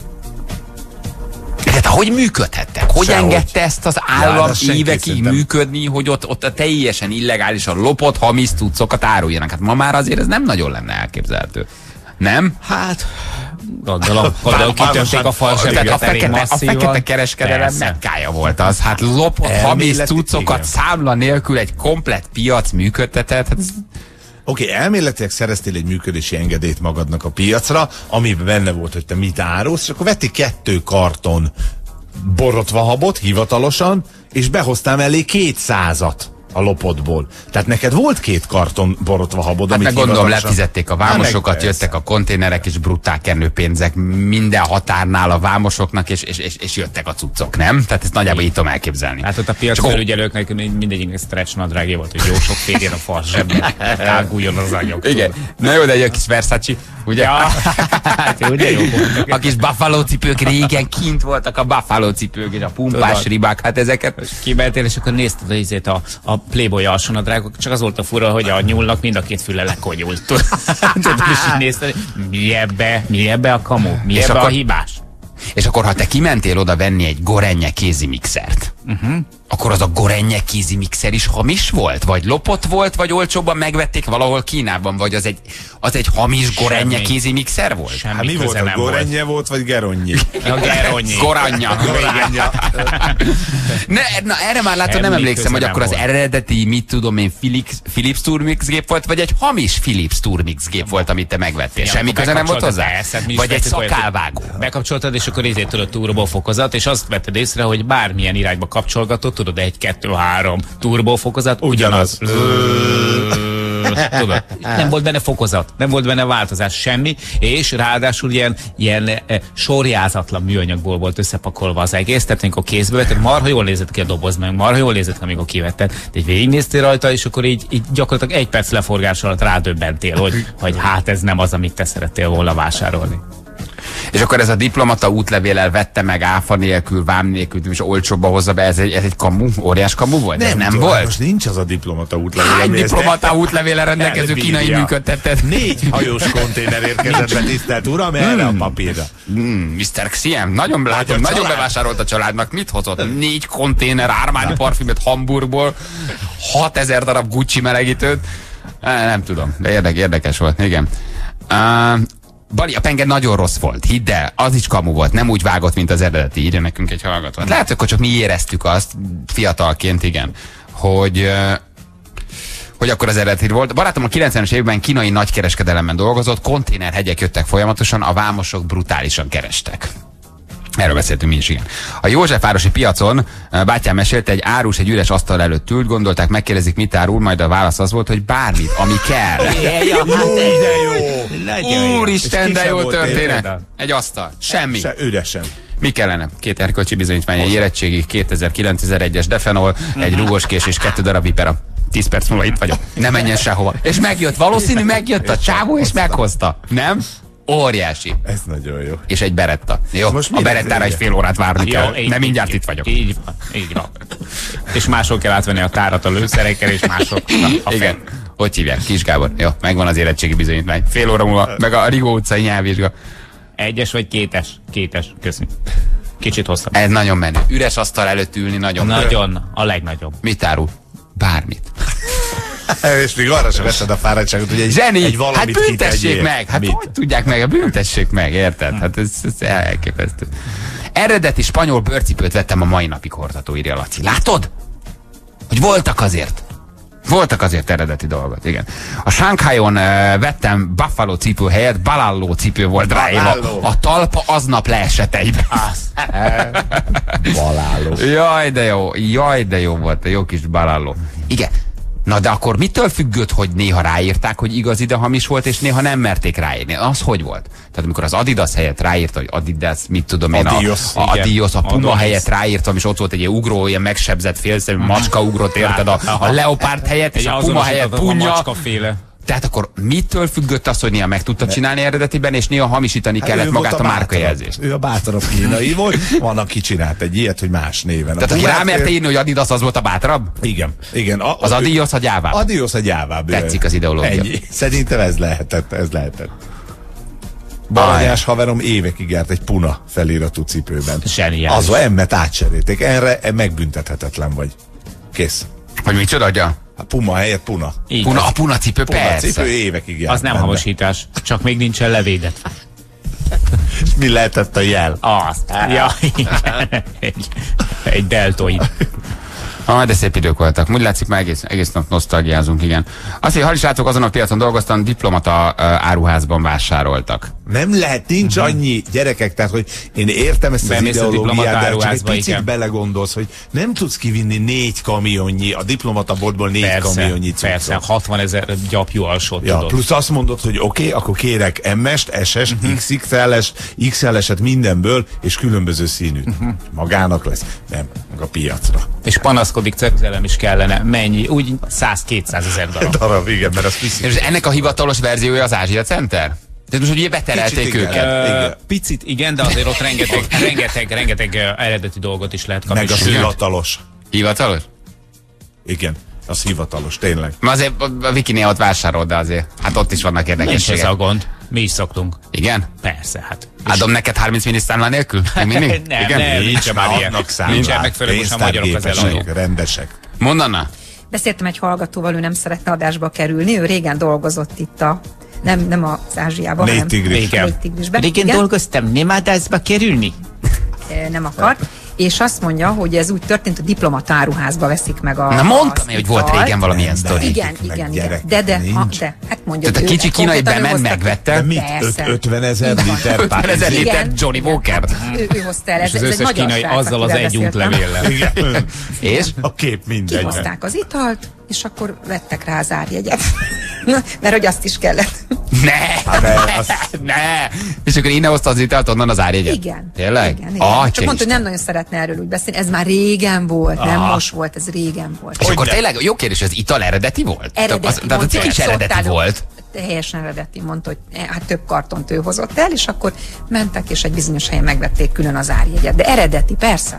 Tehát hogy működhettek? Hogy Sehogy. engedte ezt az Ja, állam az senki évekig szerintem. működni, hogy ott, ott a teljesen illegálisan lopott, hamis cuccokat áruljanak? Hát ma már azért ez nem nagyon lenne elképzelhető. Nem? Hát, Gondolom, gondolom kitörték a falsebeket Tehát a elég fekete, a masszívan. fekete kereskedelem Persze. mekkája volt az. Hát lopott hamis Elméleti- cuccokat igen. számla nélkül egy komplett piac működtetett. Hát ez- Oké, okay, elméletileg szereztél egy működési engedélyt magadnak a piacra, amiben benne volt, hogy te mit árulsz, és akkor vettél kettő karton borotva habot hivatalosan, és behoztál mellé kétszázat a lopodból. Tehát neked volt két karton borotva habod, Hát amit meg gondolom hivatalosan- lefizették a Hát vámosokat, meg jöttek a konténerek és brutál kenőpénzek minden határnál a vámosoknak, és, és, és, és jöttek a cuccok, nem? Tehát ezt nagyjából így tudom elképzelni. Hát ott a piacfelügyelőknek mindegyiknek stretch nadrágja volt, hogy jó sok férjen a farsebben, táguljon az anyag. Igen. Na jó, de egy kis Versace, ugye? Ja, hát ugye jó voltak. A kis buffalo cipők régen kint voltak a buffalo cipők és a pumpás Tudod. ribák, hát ezeket. Kimentél, és akkor nézted az izét a, a Playboy alsónadrágok, csak az volt a fura, hogy a nyúlnak mind a két füle lekonyult. Tudod, és így nézted, mi ebbe, mi ebbe a kamu, mi És ebbe akkor- a hibás. És akkor, ha te kimentél oda venni egy gorenje kézi mixert, uh-huh. akkor az a gorenje kézi mixer is hamis volt? Vagy lopott volt, vagy olcsóbban megvették valahol Kínában? Vagy az egy, az egy hamis gorenje Semmi. kézi mixer volt? Semmi Hát mi volt, köze a nem volt. gorenje volt, vagy geronyi? A Geronyi. Goranya. Goranya. Ne, na erre már látod, nem Semmi emlékszem, köze hogy nem akkor az volt. eredeti, mit tudom én, Philips, Philips Turmix gép volt, vagy egy hamis Philips Turmix gép volt, amit te megvettél. Igen, Semmi akkor köze nem volt bekapcsoltad, hozzá? persze, mi is Vagy egy vettük olyat, hogy szakálvágó. Bekapcsoltad, és akkor ezért tudod turbófokozat, és azt vetted észre, hogy bármilyen irányba kapcsolgatod, tudod, egy, kettő, három turbófokozat, ugyanaz. Tudod, nem volt benne fokozat, nem volt benne változás, semmi, és ráadásul ilyen, ilyen eh, sorjázatlan műanyagból volt összepakolva az egész, tehát amikor kézbe vetted, marha jól nézett ki a doboz, meg marha jól nézett ki, amikor kivetted, de így végignéztél rajta, és akkor így, így gyakorlatilag egy perc leforgás alatt rádöbbentél, hogy, hogy hát ez nem az, amit te szerettél volna vásárolni. És akkor ez a diplomata útlevéllel vette meg áfa nélkül, vám nélkül, és olcsóbba hozza be, ez egy, ez egy kamu, óriás kamu volt? Nem, ez nem tudom, volt? Most nincs az a diplomata útlevél. Hány ami ezt- diplomata útlevéllel rendelkező elbírja. kínai működtetett? Négy hajós konténer érkezett be, tisztelt uram, erre a papírra. Hmm, miszter Xiem, nagyon látom, a nagyon család. bevásárolt a családnak. Mit hozott? Négy konténer Armani parfümöt Hamburgból, hatezer darab Gucci melegítőt. Eh, Nem tudom, de érdek, érdekes volt, igen. Uh, Bali, a penge nagyon rossz volt, hidd el, az is kamu volt, nem úgy vágott, mint az eredeti, írja nekünk egy hallgató. Hát lehet, hogy csak mi éreztük azt, fiatalként, igen, hogy, uh, hogy akkor az eredeti volt. Barátom a kilencvenes években kínai nagykereskedelemben dolgozott, konténerhegyek jöttek folyamatosan, a vámosok brutálisan kerestek. Erről beszéltünk mi is, igen. A Józsefvárosi piacon bátyám mesélte, egy árus egy üres asztal előtt ült, gondolták, megkérdezik, mit árul, majd a válasz az volt, hogy bármit, ami kell. De jó! Nagyon jó. Úristen, És de ki jó sem volt történet. érted? Egy asztal. Semmi. Se üresen. Mi kellene? Két erkölcsi bizonyítvány, egy érettségi, kétezer-kilenc-kétezer-egyes defenol, egy rúgoskés és kettő darab vipera. tíz perc múlva itt vagyok. Nem menjen sehova. És megjött, valószínű megjött a csávó, és meghozta. Nem? Óriási. Ez nagyon jó. És egy beretta. Jó, most a berettára egy fél órát várni Jó, kell. így- Nem mindjárt így- itt vagyok. Így van, így van. És máshol kell átvenni a tárat a lőszerekkel, és mások a Igen. Hogy hívják? Kis Gábor. Jó, megvan az érettségi bizonyítvány. Fél óra múlva, meg a Rigó utcai nyelvvizsga. Egyes vagy kétes? Kétes, köszönöm. Kicsit hosszabb. Ez nagyon menő. Üres asztal előtt ülni nagyon. Nagyon, a legnagyobb. Mit árul? Bármit. És még arra sem veszed a fáradtságot, hogy egy, Zseni, egy valamit hát büntessék kitegyél. meg. Hát Mit? hogy tudják meg? Büntessék meg, érted? Hát ez, ez elképesztő. Eredeti spanyol bőrcipőt vettem a mai napig hordható, írja Laci. Látod? Hogy voltak azért. Voltak azért eredeti dolgot, igen. A Shanghai-on uh, vettem Buffalo cipő helyett Balalló cipő volt ráírva. Balalló. A talpa aznap leesett egybe. Baláló. Jaj, de jó, jaj, de jó volt, a jó kis Balalló. Igen. Na de akkor mitől függött, hogy néha ráírták, hogy igazi, de hamis volt, és néha nem merték ráírni? Az hogy volt? Tehát amikor az Adidas helyett ráírta, hogy Adidas, mit tudom én, Adios, a, a Adios, a Puma Adonis. helyett ráírtam, és ott volt egy ilyen ugró, ilyen megsebzett félszemű macska ugrott, érted? A, a Leopard helyett, és a Puma helyett a Punya. macskaféle. Tehát akkor mitől függött az, hogy néha meg tudta csinálni eredetiben, és néha hamisítani kellett Hát ő magát volt a bátarabb. márkajelzést? Ő a bátarabb kínai volt, van, aki csinált egy ilyet, hogy más néven. Tehát A aki Pumát- rámerte írni, hogy Adidas az volt a bátrabb? Igen, igen. A, Az Adios a gyávább? Adios a gyávább. Tetszik az ideológia. Ennyi. Szerintem ez lehetett, ez lehetett. Baranyás haverom évekig járt egy Puna feliratú cipőben. Zseniális. Az a emmet átcserélték. Erre megbüntethetetlen vagy. Kész. Hogy micsoda, adja? A Puma helyett Puna. Így Puna, van. a Puna cipő, Puna persze. cipő évekig járt Az nem benne. havasítás, csak még nincsen levédetve. Mi lehetett a jel? Az. Ja, igen. egy, egy deltoid. Ah, de szép idők voltak. Úgy látszik, már egész, egész nap nosztalgiázunk, igen. Azt, hogy hál' is látok, azon a piacon dolgoztam, diplomata uh, áruházban vásároltak. Nem lehet, nincs annyi gyerekek, tehát hogy én értem ezt az Bemész a ideológiát, de csak egy diplomatáruházba, picit igen. belegondolsz, hogy nem tudsz kivinni négy kamionnyi, a diplomataboltból négy Persze, kamionnyi cuccot. persze, hatvan ezer gyapjú alsót Ja, tudod. plusz azt mondod, hogy oké, okay, akkor kérek em est, es est, Mhm. iksz iksz el-est, iksz el-eset mindenből, és különböző színűt. Mhm. Magának lesz. Nem, meg a piacra. És panaszkodik, ceruzelem is kellene. Mennyi? Úgy száz-kétszázezer darab. Darab, igen, mert azt viszik. És ennek a hivatalos verziója az Ázsia Center? Tehát most ugye beterelték Kicsit igen. őket. Ö, Igen. Picit igen, de azért ott rengeteg, rengeteg, rengeteg ö, eredeti dolgot is lehet kapni. Meg az Sőt, hivatalos. Hivatalos? Igen, az hivatalos, tényleg. Ma azért a Wikinél ott vásárol, de azért, hát ott is vannak nincs ez érdekességek. a gond. Mi is szoktunk. Igen? Persze, hát. Adom neked harminc minisztárnál nélkül? Még mindig? Nem, Igen? nem. Nincs már ilyen. adnak számlát. Nincsenek főleg most a magyarok az Pénztárgépesek, eladók. rendesek. Mondana? Beszéltem egy hallgatóval, ő nem szeretne adásba kerülni, ő régen dolgozott itt a, nem, nem az Ázsiában, Négy hanem tigris. Igen. Négy tigrisben. Régen Igen, dolgoztam, nem adásba kerülni? eh, nem akart. És azt mondja, hogy ez úgy történt, hogy diplomatáruházba veszik meg a... Na mondtam az én, hogy volt italt. régen valamilyen Nem, de sztori. Igen, Meg igen, igen. gyerek, De, de, ha, nincs. de, hát mondja. Tehát a kicsi kínai bement, De megvette, mit? Persze. ötven ezer liter ötven ezer párizsi? liter Johnny Walker. Ő, ő hozta el. És Ez, az ez egy összes magyar kínai srác, azzal az akivel egy beszéltem. útlevéllel. Igen. És? A kép mindegy. Kihozták az italt, és akkor vettek rá az árjegyet. Mert hogy azt is kellett. Ne! de az- Ne! És akkor innen hozta az italt, onnan az árjegyet? Igen. Tényleg? Igen, igen. Ah, Csak mondta, hogy nem nagyon szeretne erről úgy beszélni. Ez már régen volt, nem Ah. most volt, ez régen volt. És akkor tényleg, jó kérdés, az ital eredeti volt? Eredeti, Az, tehát a mondta, ciki is hogy eredeti szoktál- volt. Teljesen eredeti, mondta, hogy eh, hát több kartont ő hozott el, és akkor mentek, és egy bizonyos helyen megvették külön az árjegyet. De eredeti, persze.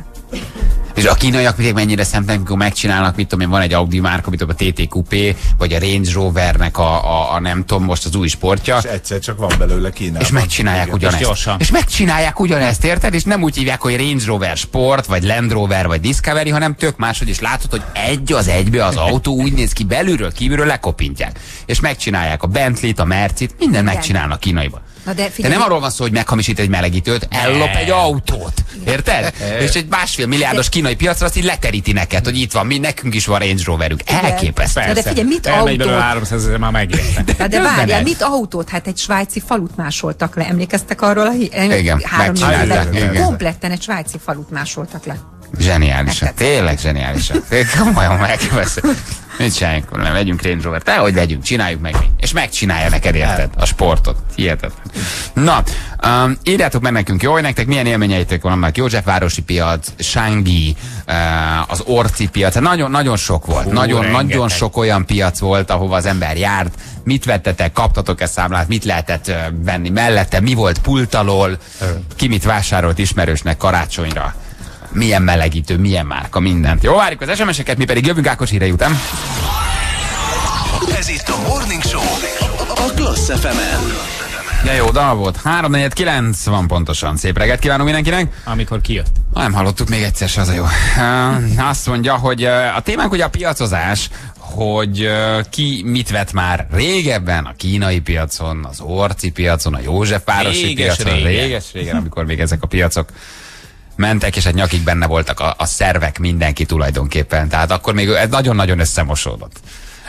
És a kínaiak még mennyire szemtelenek, amikor megcsinálnak, mit tudom én, van egy Audi márka, mit tudom, a té té Coupé, vagy a Range Rovernek a, a, a nem tudom, most az új sportja, És egyszer csak van belőle Kínában. és megcsinálják Igen. ugyanezt. és gyorsan. És megcsinálják ugyanezt, érted? És nem úgy hívják, hogy Range Rover Sport, vagy Land Rover, vagy Discovery, hanem tök máshogy, és látod, hogy egy az egybe az autó úgy néz ki, belülről, kívülről lekopintják. És megcsinálják a Bentley-t, a Mercit, minden Igen. megcsinálnak Kínaiban. Na de De figyelj, nem arról van szó, hogy meghamisít egy melegítőt, ellop egy autót. Érted? És egy másfél milliárdos kínai piacra azt így leteríti neked, hogy itt van, mi nekünk is van Range Roverünk. Elképesztő. Na de figyelj, mit Elmegy belőle autót? háromszázezer, már megérte. Na de Döbbenet. várjál, mit autót? Hát egy svájci falut másoltak le. Emlékeztek arról a hí- Igen, három megcsinálták, éve? igen. Kompletten egy svájci falut másoltak le. Zseniálisak, tényleg zseniálisak. Komolyan megveszek. Mit csináljunk? Nem, vegyünk Range Rover. Te, hogy vegyünk, csináljuk meg mi. És megcsinálja neked, érted? A sportot. Hihetetlen. Na, um, írjátok meg nekünk, jó, hogy nektek milyen élményeitek vannak. Józsefvárosi piac, Sángi, uh, az Orci piac. Nagyon, nagyon sok volt. Hú, nagyon, nagyon sok olyan piac volt, ahova az ember járt. Mit vettetek, kaptatok-e számlát, mit lehetett uh, venni mellette, mi volt pult alól, ki mit vásárolt ismerősnek karácsonyra. Milyen melegítő, milyen márka, mindent. Jó, várjuk az es em es-eket, mi pedig jövünk Ákos hírei után. Ez itt a Morning Show a Klassz ef emen. De jó dal volt. három negyven kilenc van pontosan. Szép reggelt kívánunk mindenkinek. Amikor kijött. Nem hallottuk még egyszer, se az a jó. Uh, azt mondja, hogy uh, a témánk ugye a piacozás, hogy uh, ki mit vett már régebben a kínai piacon, az Orci piacon, a Józsefvárosi réges piacon. régen. Réges régen, amikor még ezek a piacok mentek, és hát nyakig benne voltak a, a szervek, mindenki tulajdonképpen. Tehát akkor még ez nagyon-nagyon összemosódott.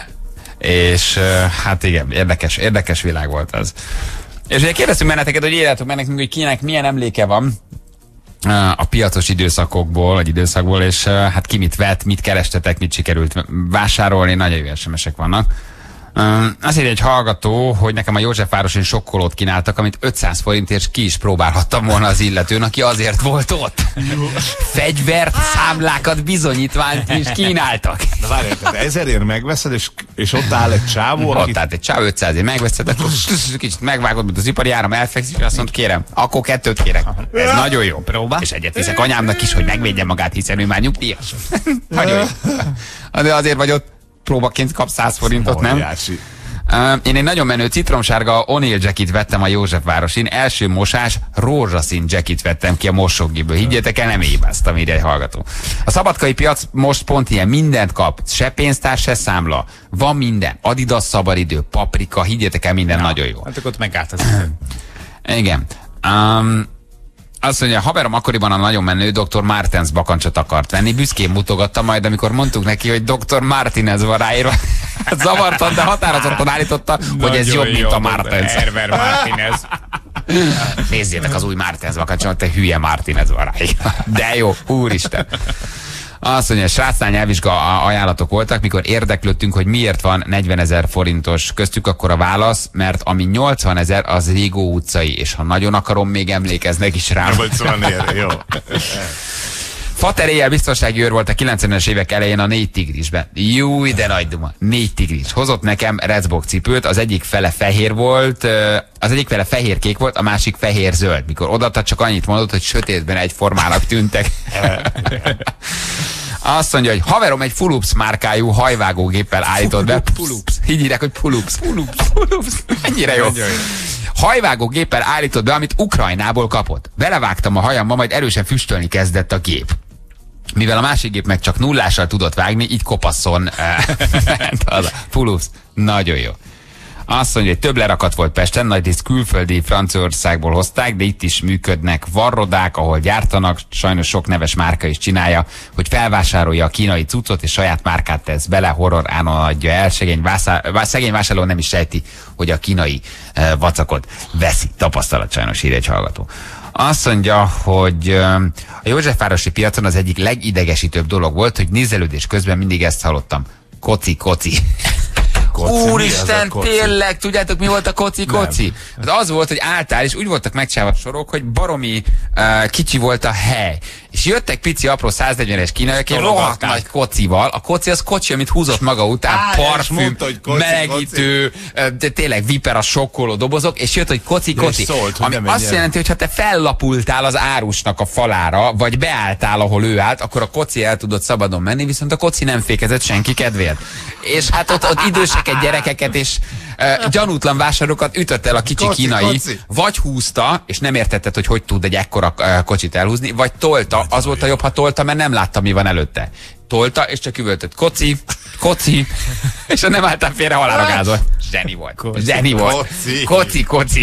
És hát igen, érdekes, érdekes világ volt az. És ugye kérdeztünk benneteket, hogy írjátok meg nekünk, hogy kinek milyen emléke van a piacos időszakokból, vagy időszakból, és hát ki mit vett, mit kerestetek, mit sikerült vásárolni, nagyon jó es em es-ek vannak. Azt írja egy hallgató, hogy nekem a Józsefvároson sokkolót kínáltak, amit ötszáz forintért ki is próbálhattam volna az illetőn, aki azért volt ott. Fegyvert, számlákat, bizonyítványt is kínáltak. Na várj, tehát ezerért megveszed, és, és ott áll egy csávó, Ott akit... állt egy csávó, ötszázért megveszed, akkor kicsit megvágod, mint az ipari áram, elfekszik, és azt mondta, kérem, akkor kettőt kérek. Ez nagyon jó. Próba. És egyet viszek anyámnak is, hogy megvédje magát, hiszen ő már nyugdíjas. Nagyon jó. De azért vagy ott próbaként kap száz forintot, nem? Óriási. Uh, én egy nagyon menő citromsárga O'Neill jacket vettem a Józsefvárosin, első mosás rózsaszín jacket vettem ki a mosógéből. Higgyétek el, nem hibáztam, írja egy hallgató. A szabadkai piac most pont ilyen, mindent kap, se pénztár, se számla. Van minden, Adidas, szabadidő, paprika, higgyétek el, minden na, nagyon jó. Hát akkor ott megállt az. Igen. Um, Azt mondja, haverom akkoriban a nagyon menő doktor Martens bakancsot akart venni. Büszkén mutogatta, majd amikor mondtuk neki, hogy doktor Martinez van ráírva. Zavartan, de határozottan állította, hogy ez jobb, mint a Martens. Herbert Martinez. Nézzétek az új Martens bakancsot, te hülye Martinez van ráírva. De jó, úristen. Azt mondja, srácnál nyelvvizsga ajánlatok voltak, mikor érdeklődtünk, hogy miért van negyvenezer forintos köztük, akkor a válasz, mert ami nyolcvanezer, az Régó utcai, és ha nagyon akarom, még emlékeznek is rám. nyolcvan ér, jó. Fater éjjel biztonsági őr volt a kilencvenes évek elején a négy tigrisben. Júj, de nagy duma. Négy tigris. Hozott nekem Redsbox cipőt, az egyik fele fehér volt, az egyik fele fehér-kék volt, a másik fehér-zöld. Mikor odaadta, csak annyit mondott, hogy sötétben egyformának tűntek. Azt mondja, hogy haverom egy Philips márkájú hajvágógéppel állított be. Philips. Higgyétek, hogy Philips. Philips. Philips. Ennyire jó. Hajvágógéppel állított be, amit Ukrajnából kapott. Belevágtam a hajamba, majd erősen füstölni kezdett a gép. Mivel a másik gép meg csak nullással tudott vágni, így kopaszon ment az a Philips. Nagyon jó. Azt mondja, hogy több lerakat volt Pesten, nagy részt külföldi Franciaországból hozták, de itt is működnek varrodák, ahol gyártanak, sajnos sok neves márka is csinálja, hogy felvásárolja a kínai cuccot, és saját márkát tesz bele, horror ánon adja el, szegény, vászá, szegény vásárló nem is sejti, hogy a kínai uh, vacakot veszi. Tapasztalat sajnos, ír egy hallgató. Azt mondja, hogy uh, a Józsefvárosi piacon az egyik legidegesítőbb dolog volt, hogy nézelődés közben mindig ezt hallottam. Koci, koci. Koci, úristen, tényleg, tudjátok mi volt a koci-koci? Az, az volt, hogy álltál, és úgy voltak megcsinálva sorok, hogy baromi uh, kicsi volt a hely. És jöttek pici, apró száznegyvenes kínaiak, egy rohadt nagy kocival. A koci az kocsi, amit húzott maga után, á, parfüm, mondta, koci, melegítő, koci. De tényleg vipera sokkoló dobozok, és jött, hogy koci-koci. Szólt, ami azt ennyire jelenti, hogy ha te fellapultál az árusnak a falára, vagy beálltál, ahol ő állt, akkor a koci el tudott szabadon menni, viszont a koci nem fékezett senki kedvéért. És hát ott, ott időseket, gyerekeket és uh, gyanútlan vásárlókat ütött el a kicsi koci, kínai, koci. Vagy húzta, és nem értetted, hogy hogy tud egy ekkora uh, kocsit elhúzni, vagy tolta, az volt a jobb, ha tolta, mert nem látta, mi van előtte. Tolta, és csak üvöltött, koci, koci, és ha nem álltál félre, halálra gázolt. Zseni volt. Koci, Zseni volt. Koci, koci. koci.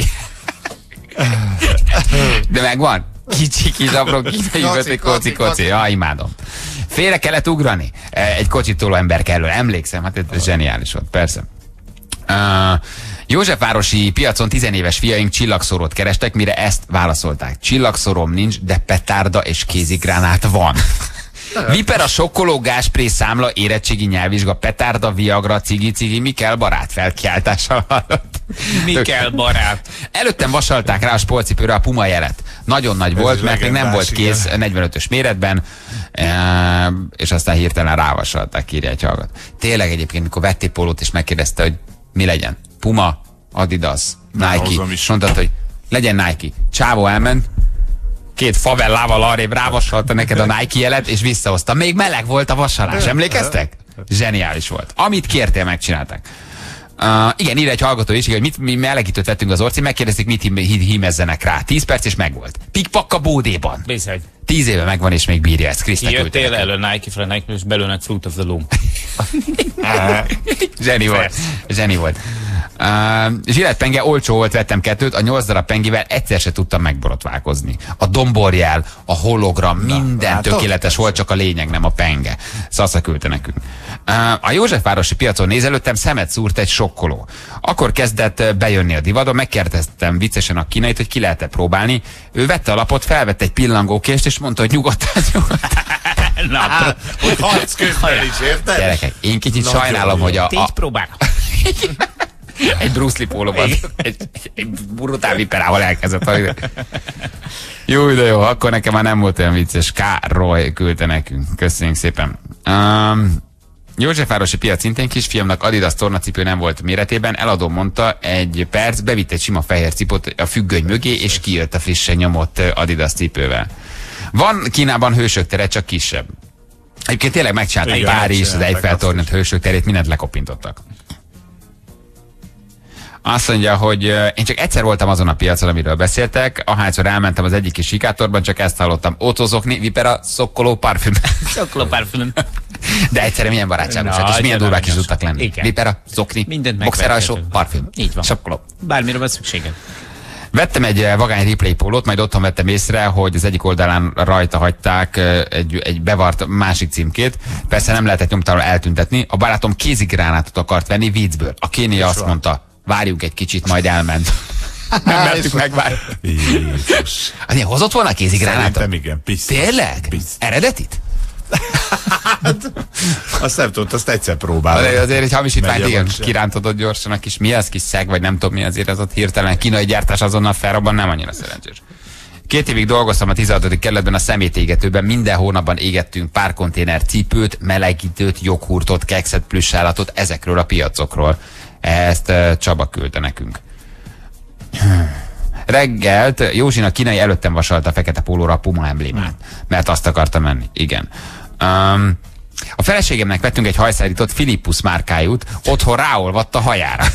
De megvan? Kicsi, kis, apró, kínai üvöltött, koci, koci. Ja, imádom. Félre kellett ugrani. Egy kocsitoló ember kellő. Emlékszem, hát ez zseniális volt, persze. Uh, Józsefvárosi piacon tizenéves fiaink csillagszórót kerestek, mire ezt válaszolták. Csillagszórom nincs, de petárda és kézigránát van. Viper a sokkoló gáspré számla, érettségi nyelvvizsga, petárda, viagra, cigi-cigi, mi kell barát felkiáltással hallott. Mi kell barát? Előttem vasalták rá a sportcipőre a Puma jelet. Nagyon nagy volt, mert még nem volt kész negyvenötös méretben, és aztán hirtelen rávasalták, írja egy hallgat. Tényleg egyébként, mikor vettél pólót és megkérdezte, hogy mi legyen? Puma, Adidas, Nike. Mondtad, hogy legyen Nike. Csávó elment, két favellával arrébb rávasalta neked a Nike jelet, és visszahozta. Még meleg volt a vasalás, emlékeztek? Zseniális volt. Amit kértél, megcsinálták. Uh, igen, ír egy hallgató is, hogy mit, mi melegítőt vettünk az orci, megkérdezték, mit hím, hímezzenek rá. Tíz perc és megvolt. Pikpakka bódéban. Bizony. Tíz éve megvan és még bírja ezt. Krisztek jöttél elő Nike fra Nike, és belőnek Fruit of the Loom. Zseni volt. Zseni volt. Uh, Zsilett penge, olcsó volt, vettem kettőt, a nyolc darab pengivel egyszer se tudtam megborotválkozni. A domborjel, a hologram, minden Na, tökéletes volt, csak a lényeg nem a penge. Szasza küldte nekünk. Uh, a Józsefvárosi piacon nézelődtem, szemet szúrt egy sokkoló. Akkor kezdett bejönni a divatba, megkérdeztem viccesen a kínait, hogy ki lehet-e próbálni. Ő vette a lapot, felvett egy pillangókést, és mondta, hogy nyugodtan, nyugodtan. Na, hát, hogy harc közben is, érted? Gyerekek, én kicsit Nagyon sajnálom, jó. hogy a... Tégy próbál. Egy Bruce Lee pólóban, egy, egy brutál viperával elkezdett. Jó, de jó, akkor nekem már nem volt olyan vicces. Károly küldte nekünk. Köszönjük szépen. Um, Józsefvárosi piac szintén kisfiamnak Adidas tornacipő nem volt méretében, eladó mondta, egy perc, bevitt egy sima fehér cipőt a függöny mögé, és kijött a frissen nyomott Adidas cipővel. Van Kínában hősök tere, csak kisebb. Egyébként tényleg megcsinálták Párizs, az Eiffel-tornyot, hősök terét, mindent lekopintottak. Azt mondja, hogy én csak egyszer voltam azon a piacon, amiről beszéltek, ahányszor elmentem az egyik kis sikátorban, csak ezt hallottam. Ótózokni, Vipera, szokkoló, parfüm. Szokkoló, parfüm. De egyszerűen milyen barátságosak, és milyen durvák is tudtak lenni. Igen. Vipera, zokni, boxeralsó, parfüm. Így van. Szokkoló. Bármire van szükségem. Vettem egy vagány replay pólót, majd otthon vettem észre, hogy az egyik oldalán rajta hagyták egy, egy bevart másik címkét. Persze nem lehetett nyomtalanul eltüntetni. A barátom kézigránátot akart venni viccből. A kéni azt van. mondta, várjunk egy kicsit, majd elment. Nem mertük megvárni. Jézus. Azért hozott volna a kézigránátot? Szerintem igen, biztos. Tényleg? Biztos. Eredetit? Hát, azt nem tudod, azt egyszer próbálod. Azért, azért egy hamisítványt, igen, kirántodott gyorsan a kis, mi az, kis szeg, vagy nem tudom mi, azért az ott hirtelen kínai gyártás azonnal felrobban, nem annyira szerencsés. Két évig dolgoztam a tizenhatodik kerületben a szemétégetőben, minden hónapban égettünk pár konténer cipőt, melegítőt, joghurtot, kekszet, plüssállatot, ezekről a piacokról. Ezt uh, Csaba küldte nekünk. Reggelt Józsina kínai előttem vasalta a fekete pólóra a Puma emblémát, mert azt akarta menni. Igen. Um, a feleségemnek vettünk egy hajszárított Philippus márkájút, otthon ráolvadt a hajára.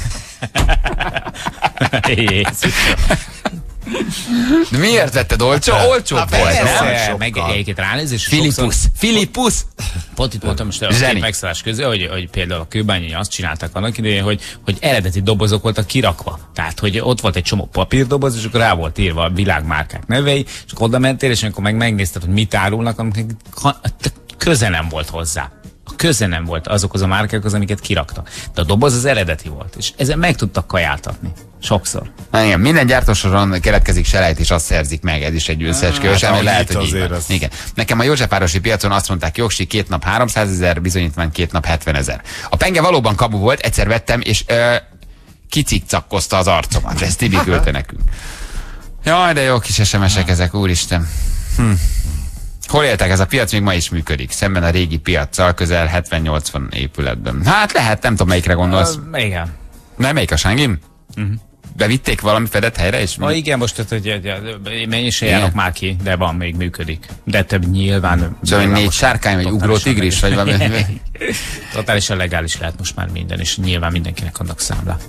De miért vetted olcsó? Olcsó volt, nem? Meg egyébként ránézés. Philippus. Philippus. Pont itt mondtam most a két megszállás közül, hogy, hogy például a kőbányai azt csináltak annak idején, hogy, hogy eredeti dobozok voltak kirakva. Tehát, hogy ott volt egy csomó papírdoboz, és akkor rá volt írva a világmárkák nevei, és akkor oda mentél, és amikor meg megnézted, hogy mit árulnak, amikor köze nem volt hozzá. A köze nem volt azokhoz a márkákhoz, amiket kiraktak. De a doboz az eredeti volt, és ezen meg tudtak kajáltatni. Sokszor. Na, igen, minden gyártósoron keletkezik selejt, és azt szerzik meg, ez is egy összeesküvés, hát, ami lehet, hogy így van. Igen. Nekem a Józsefvárosi piacon azt mondták, jogsi, két nap háromszázezer, bizonyítvány két nap hetvenezer. A penge valóban kamu volt, egyszer vettem, és ö, kicikcakkozta az arcomat. Ezt Tibi küldte nekünk. Jaj, de jó kis es em esek ezek, úristen. Hm. Hol éltek? Ez a piac még ma is működik, szemben a régi piaccal, közel hetven-nyolcvan épületben. Hát lehet, nem tudom, melyikre gondolsz. Uh, igen. Nem, melyik a Sángim? Uh-huh. Bevitték valami fedett helyre? És ah, igen, most hogy mennyiség járok már ki, de van, még működik. De több nyilván... Szóval négy most sárkány, vagy ugró tigris, vagy valami... Totálisan legális lehet most már minden, és nyilván mindenkinek adnak számlát.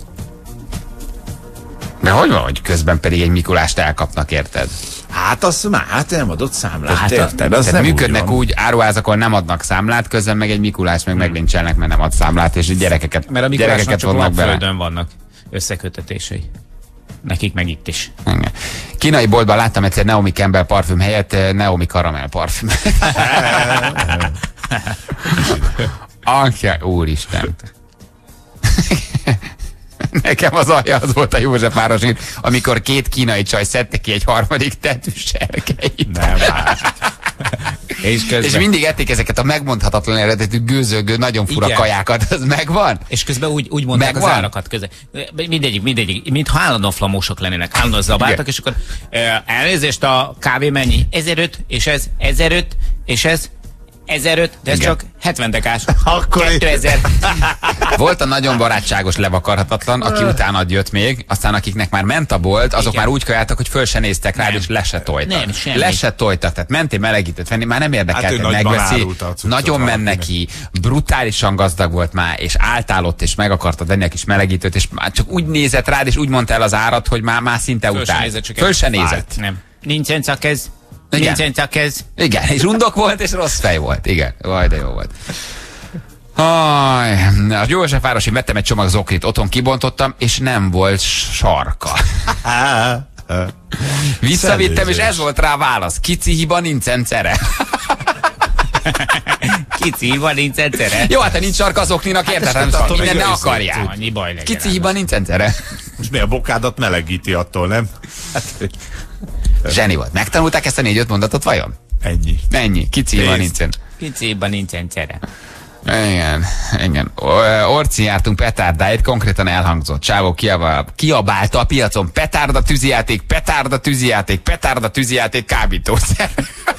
De hogy van, hogy közben pedig egy Mikulást elkapnak, érted? Hát azt már, hát nem adott számlát, hát érted? Az nem működnek úgy, úgy, áruházakon nem adnak számlát, közben meg egy Mikulás meg hmm. meglincselnek, mert nem ad számlát, és gyerekeket, mert a gyerekeket vonnak bele. Földön vannak összekötetései. Nekik meg itt is. Igen. Kínai boltban láttam egyszer Naomi Campbell parfüm helyett Naomi Caramel parfüm. Atya, úristen. Nekem az alja az volt a Józsefvárosin, amikor két kínai csaj szedte ki egy harmadik tetű serkeit. Nem, És, és mindig ették ezeket a megmondhatatlan eredetű gőzölgő, nagyon fura Igen. kajákat, az megvan? És közben úgy, úgy mondták Megvan? az árakat közben. Mindegyik, mindegyik, mintha állandóan flamósok lennének, állandóan zabáltak, és akkor e, elnézést, a kávé mennyi? ezeröt, és ez ezeröt, és ez ezeröt, de ez Igen. csak hetven dekás. Akkor kétezer. Volt a nagyon barátságos levakarhatatlan, aki utána jött még, aztán akiknek már ment a bolt, azok Igen. már úgy kajáltak, hogy föl se néztek rá, és le se tojtak. Nem, semmi. Le se tojtak, tehát mentél melegítőt venni, már nem érdekelt, Hát ő hogy nagyban megveszi. árulta a cuccot Nagyon menne valakinek. ki, brutálisan gazdag volt már, és álltál ott, és meg akartad venni a kis melegítőt, és már csak úgy nézett rád, és úgy mondta el az árat, hogy már, már szinte Föl se utál. nézett, csak Föl egy se fájt. nézett. Nem. Nincsen csak ez. Igen. Nincsen csak ez. Igen, és undok volt, és rossz fej volt. Igen, vaj, de jó volt. Aj, a Józsefvárosi vettem egy csomag zoknit, otthon kibontottam, és nem volt sarka. Visszavittem, és ez volt rá a válasz. Kici hiba, nincsen cere. Kici, van nincsen cere. Jó, hát ha nincs sarka az okninak, érted? ezt Nem attól minden még ne ő is akarják. Annyi baj legyen. Kici hiba, nincsen cere. Most mi a bokádat melegíti attól, nem? Hát, Zseni volt. Megtanulták ezt a négy-öt mondatot vajon? ennyi. Ennyi. Kici hiba, Pénzt. nincsen. Kici, van nincsen cere. Igen, igen. O- Orci jártunk petárdáért, konkrétan elhangzott. Csávó kiabál, kiabálta a piacon, petárda tűzijáték, petárda tűzijáték, petárda tűzijáték, kábítószer.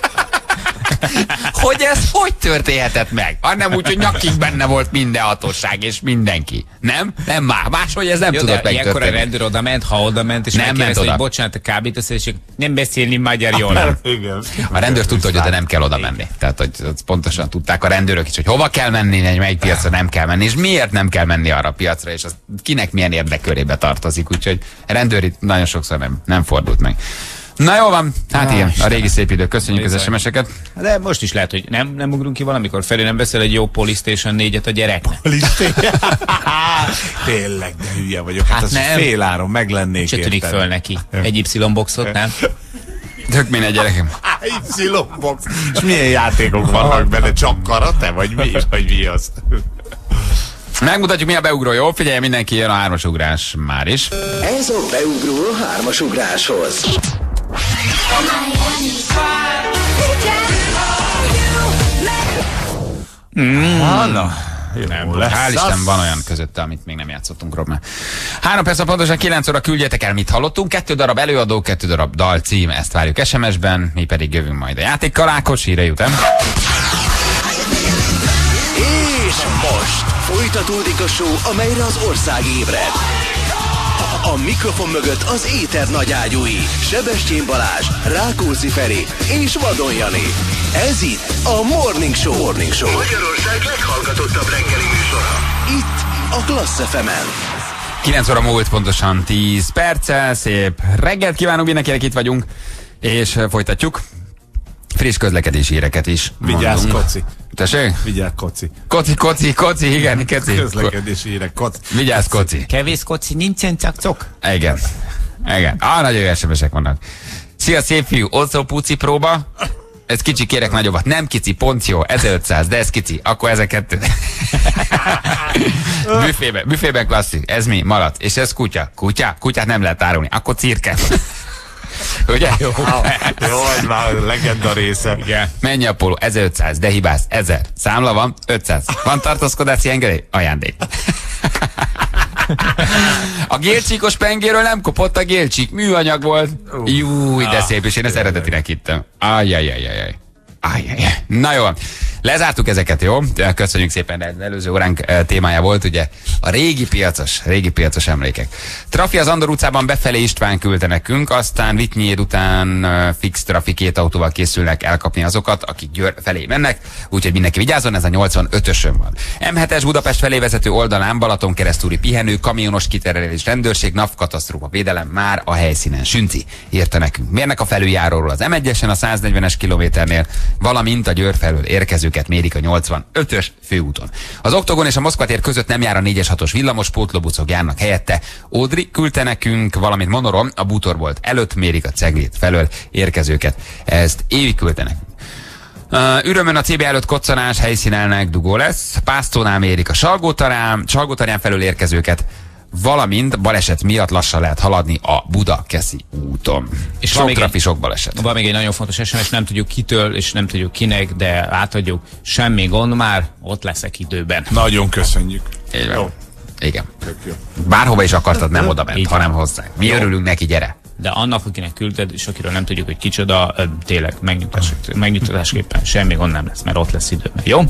Hogy ez hogy történhetett meg? Hanem úgy, hogy nyakig benne volt minden hatóság és mindenki. Nem? Nem már. Máshogy ez nem Jó, tudott de ilyenkor a megtörténni. rendőr oda ment, ha oda ment, és Nem ment megkérdezte, oda. hogy bocsánat, a kábítószer, és ők nem beszélni magyar jól. Nem. Igen. A rendőr tudta, hogy oda nem kell oda menni. Tehát, hogy azt pontosan tudták a rendőrök is, hogy hova kell menni, egy melyik piacra nem kell menni, és miért nem kell menni arra a piacra, és az kinek milyen érdekkörébe tartozik. Úgyhogy a rendőr itt nagyon sokszor nem, nem fordult meg. Na jó van, hát Na, igen, a Istenem. régi szép idő. Köszönjük az Bizony. es em eseket. De most is lehet, hogy nem, nem ugrunk ki valamikor felé, nem beszél egy jó PlayStation négyet a gyereknek. Tényleg, de hülye vagyok. Hát, Hát az nem. fél áron meg lennék. Se tűnik érted. föl neki. Egy Y-boxot, nem? Tök mindegy, gyerekem. Y-box. És milyen játékok vannak benne? Csak karate? Vagy mi, vagy mi az? Megmutatjuk, mi a beugró, jó? Figyelj, mindenki jön a hármas ugrás már is. Ez a beugró a hármas ugráshoz. Hanna. Nem, lesz. Hál' Isten, van olyan közötte, amit még nem játszottunk, Rob. Három perc, pontosan kilenc óra, küldjetek el, mit hallottunk. Kettő darab előadó, kettő darab dal cím, ezt várjuk es em esben, mi pedig jövünk majd a játékkal. Ákos, híre jut, nem? És most folytatódik a show, amelyre az ország ébred. A mikrofon mögött az éter nagyágyúi, Sebestyén Balázs, Rákóczi Feri és Vadon Jani. Ez itt a Morning Show. Morning Show. Magyarország leghallgatottabb reggeli műsora. Itt a Klassz ef emen. kilenc óra múlt pontosan tíz perccel, szép reggelt kívánunk mindenkinek, itt vagyunk, és uh, folytatjuk. Friss közlekedési híreket is Vigyázz, mondunk. koci. Tessék? Vigyázz, koci. Koci, koci, koci, igen, koci. Közlekedési hírek, koci. Vigyázz, koci. Kevés koci, nincsen csak cok. Igen. Igen. Ah, nagyon jó es em esek vannak. Szia, szép fiú, Oszó puci próba. Ez kicsi, kérek nagyobbat. Nem kicsi, pont jó, ezerötszáz, de ez kicsi. Akkor ezek kettő. büfében, büfében klasszik. Ez mi? Malac. És ez kutya. Kutya? Kutyát nem lehet árulni. Akkor cirke. Ugye? Jó. Jó, ez már a legenda része. Igen. Mennyi a póló? ezerötszáz. De hibász. ezer. Számla van? ötszáz. Van tartózkodási engedély? Ajándék. A gélcsíkos pengéről nem kopott a gélcsík. Műanyag volt. Júj, de szép, és én ezt eredetinek hittem. Ajjajajajaj. Ajjajaj. Na jó, lezártuk ezeket, jó? Köszönjük szépen, az előző óránk eh, témája volt, ugye, a régi piacos, régi piacos emlékek. Trafi az Andor utcában befelé István küldte nekünk, aztán Vitnyér után eh, fix trafi két autóval készülnek elkapni azokat, akik Győr felé mennek, úgyhogy mindenki vigyázzon, ez a nyolcvanötösön van. em hetes Budapest felé vezető oldalán Balaton keresztúli pihenő, kamionos kiterelés, rendőrség, napkatasztrófa védelem már a helyszínen. Sünci írta nekünk. Mérnek a felüljáróról az em egyesen a száznegyvenes kilométernél, valamint a Győr felől érkezőket mérik a nyolcvanötös főúton. Az Oktogon és a Moszkva tér között nem jár a négyes hatos villamos, pótlóbuszok járnak helyette. Ódri küldte nekünk, valamint Monorom, a bútorbolt előtt mérik a Ceglét felől érkezőket. Ezt Évi küldte nekünk. Uh, Ürömön a cé bé előtt koccanás, helyszínelnek, dugó lesz. Pásztónál mérik a Salgótarján, Salgótarján felől érkezőket. valamint baleset miatt lassan lehet haladni a Buda-Keszi úton. És sok van még trafi, egy- sok baleset. Van még egy nagyon fontos es em es, nem tudjuk kitől, és nem tudjuk kinek, de átadjuk. Semmi gond már, ott leszek időben. Nagyon köszönjük. Így van. Jó. Igen. Tök jó. Bárhova is akartad, nem oda ment, Így van. hanem hozzánk. Mi Jó. örülünk neki, gyere. De annak, akinek küldted, és akiről nem tudjuk, hogy kicsoda, ö, tényleg megnyugtatás, megnyugtatásképpen semmi gond nem lesz, mert ott lesz időben. Jó?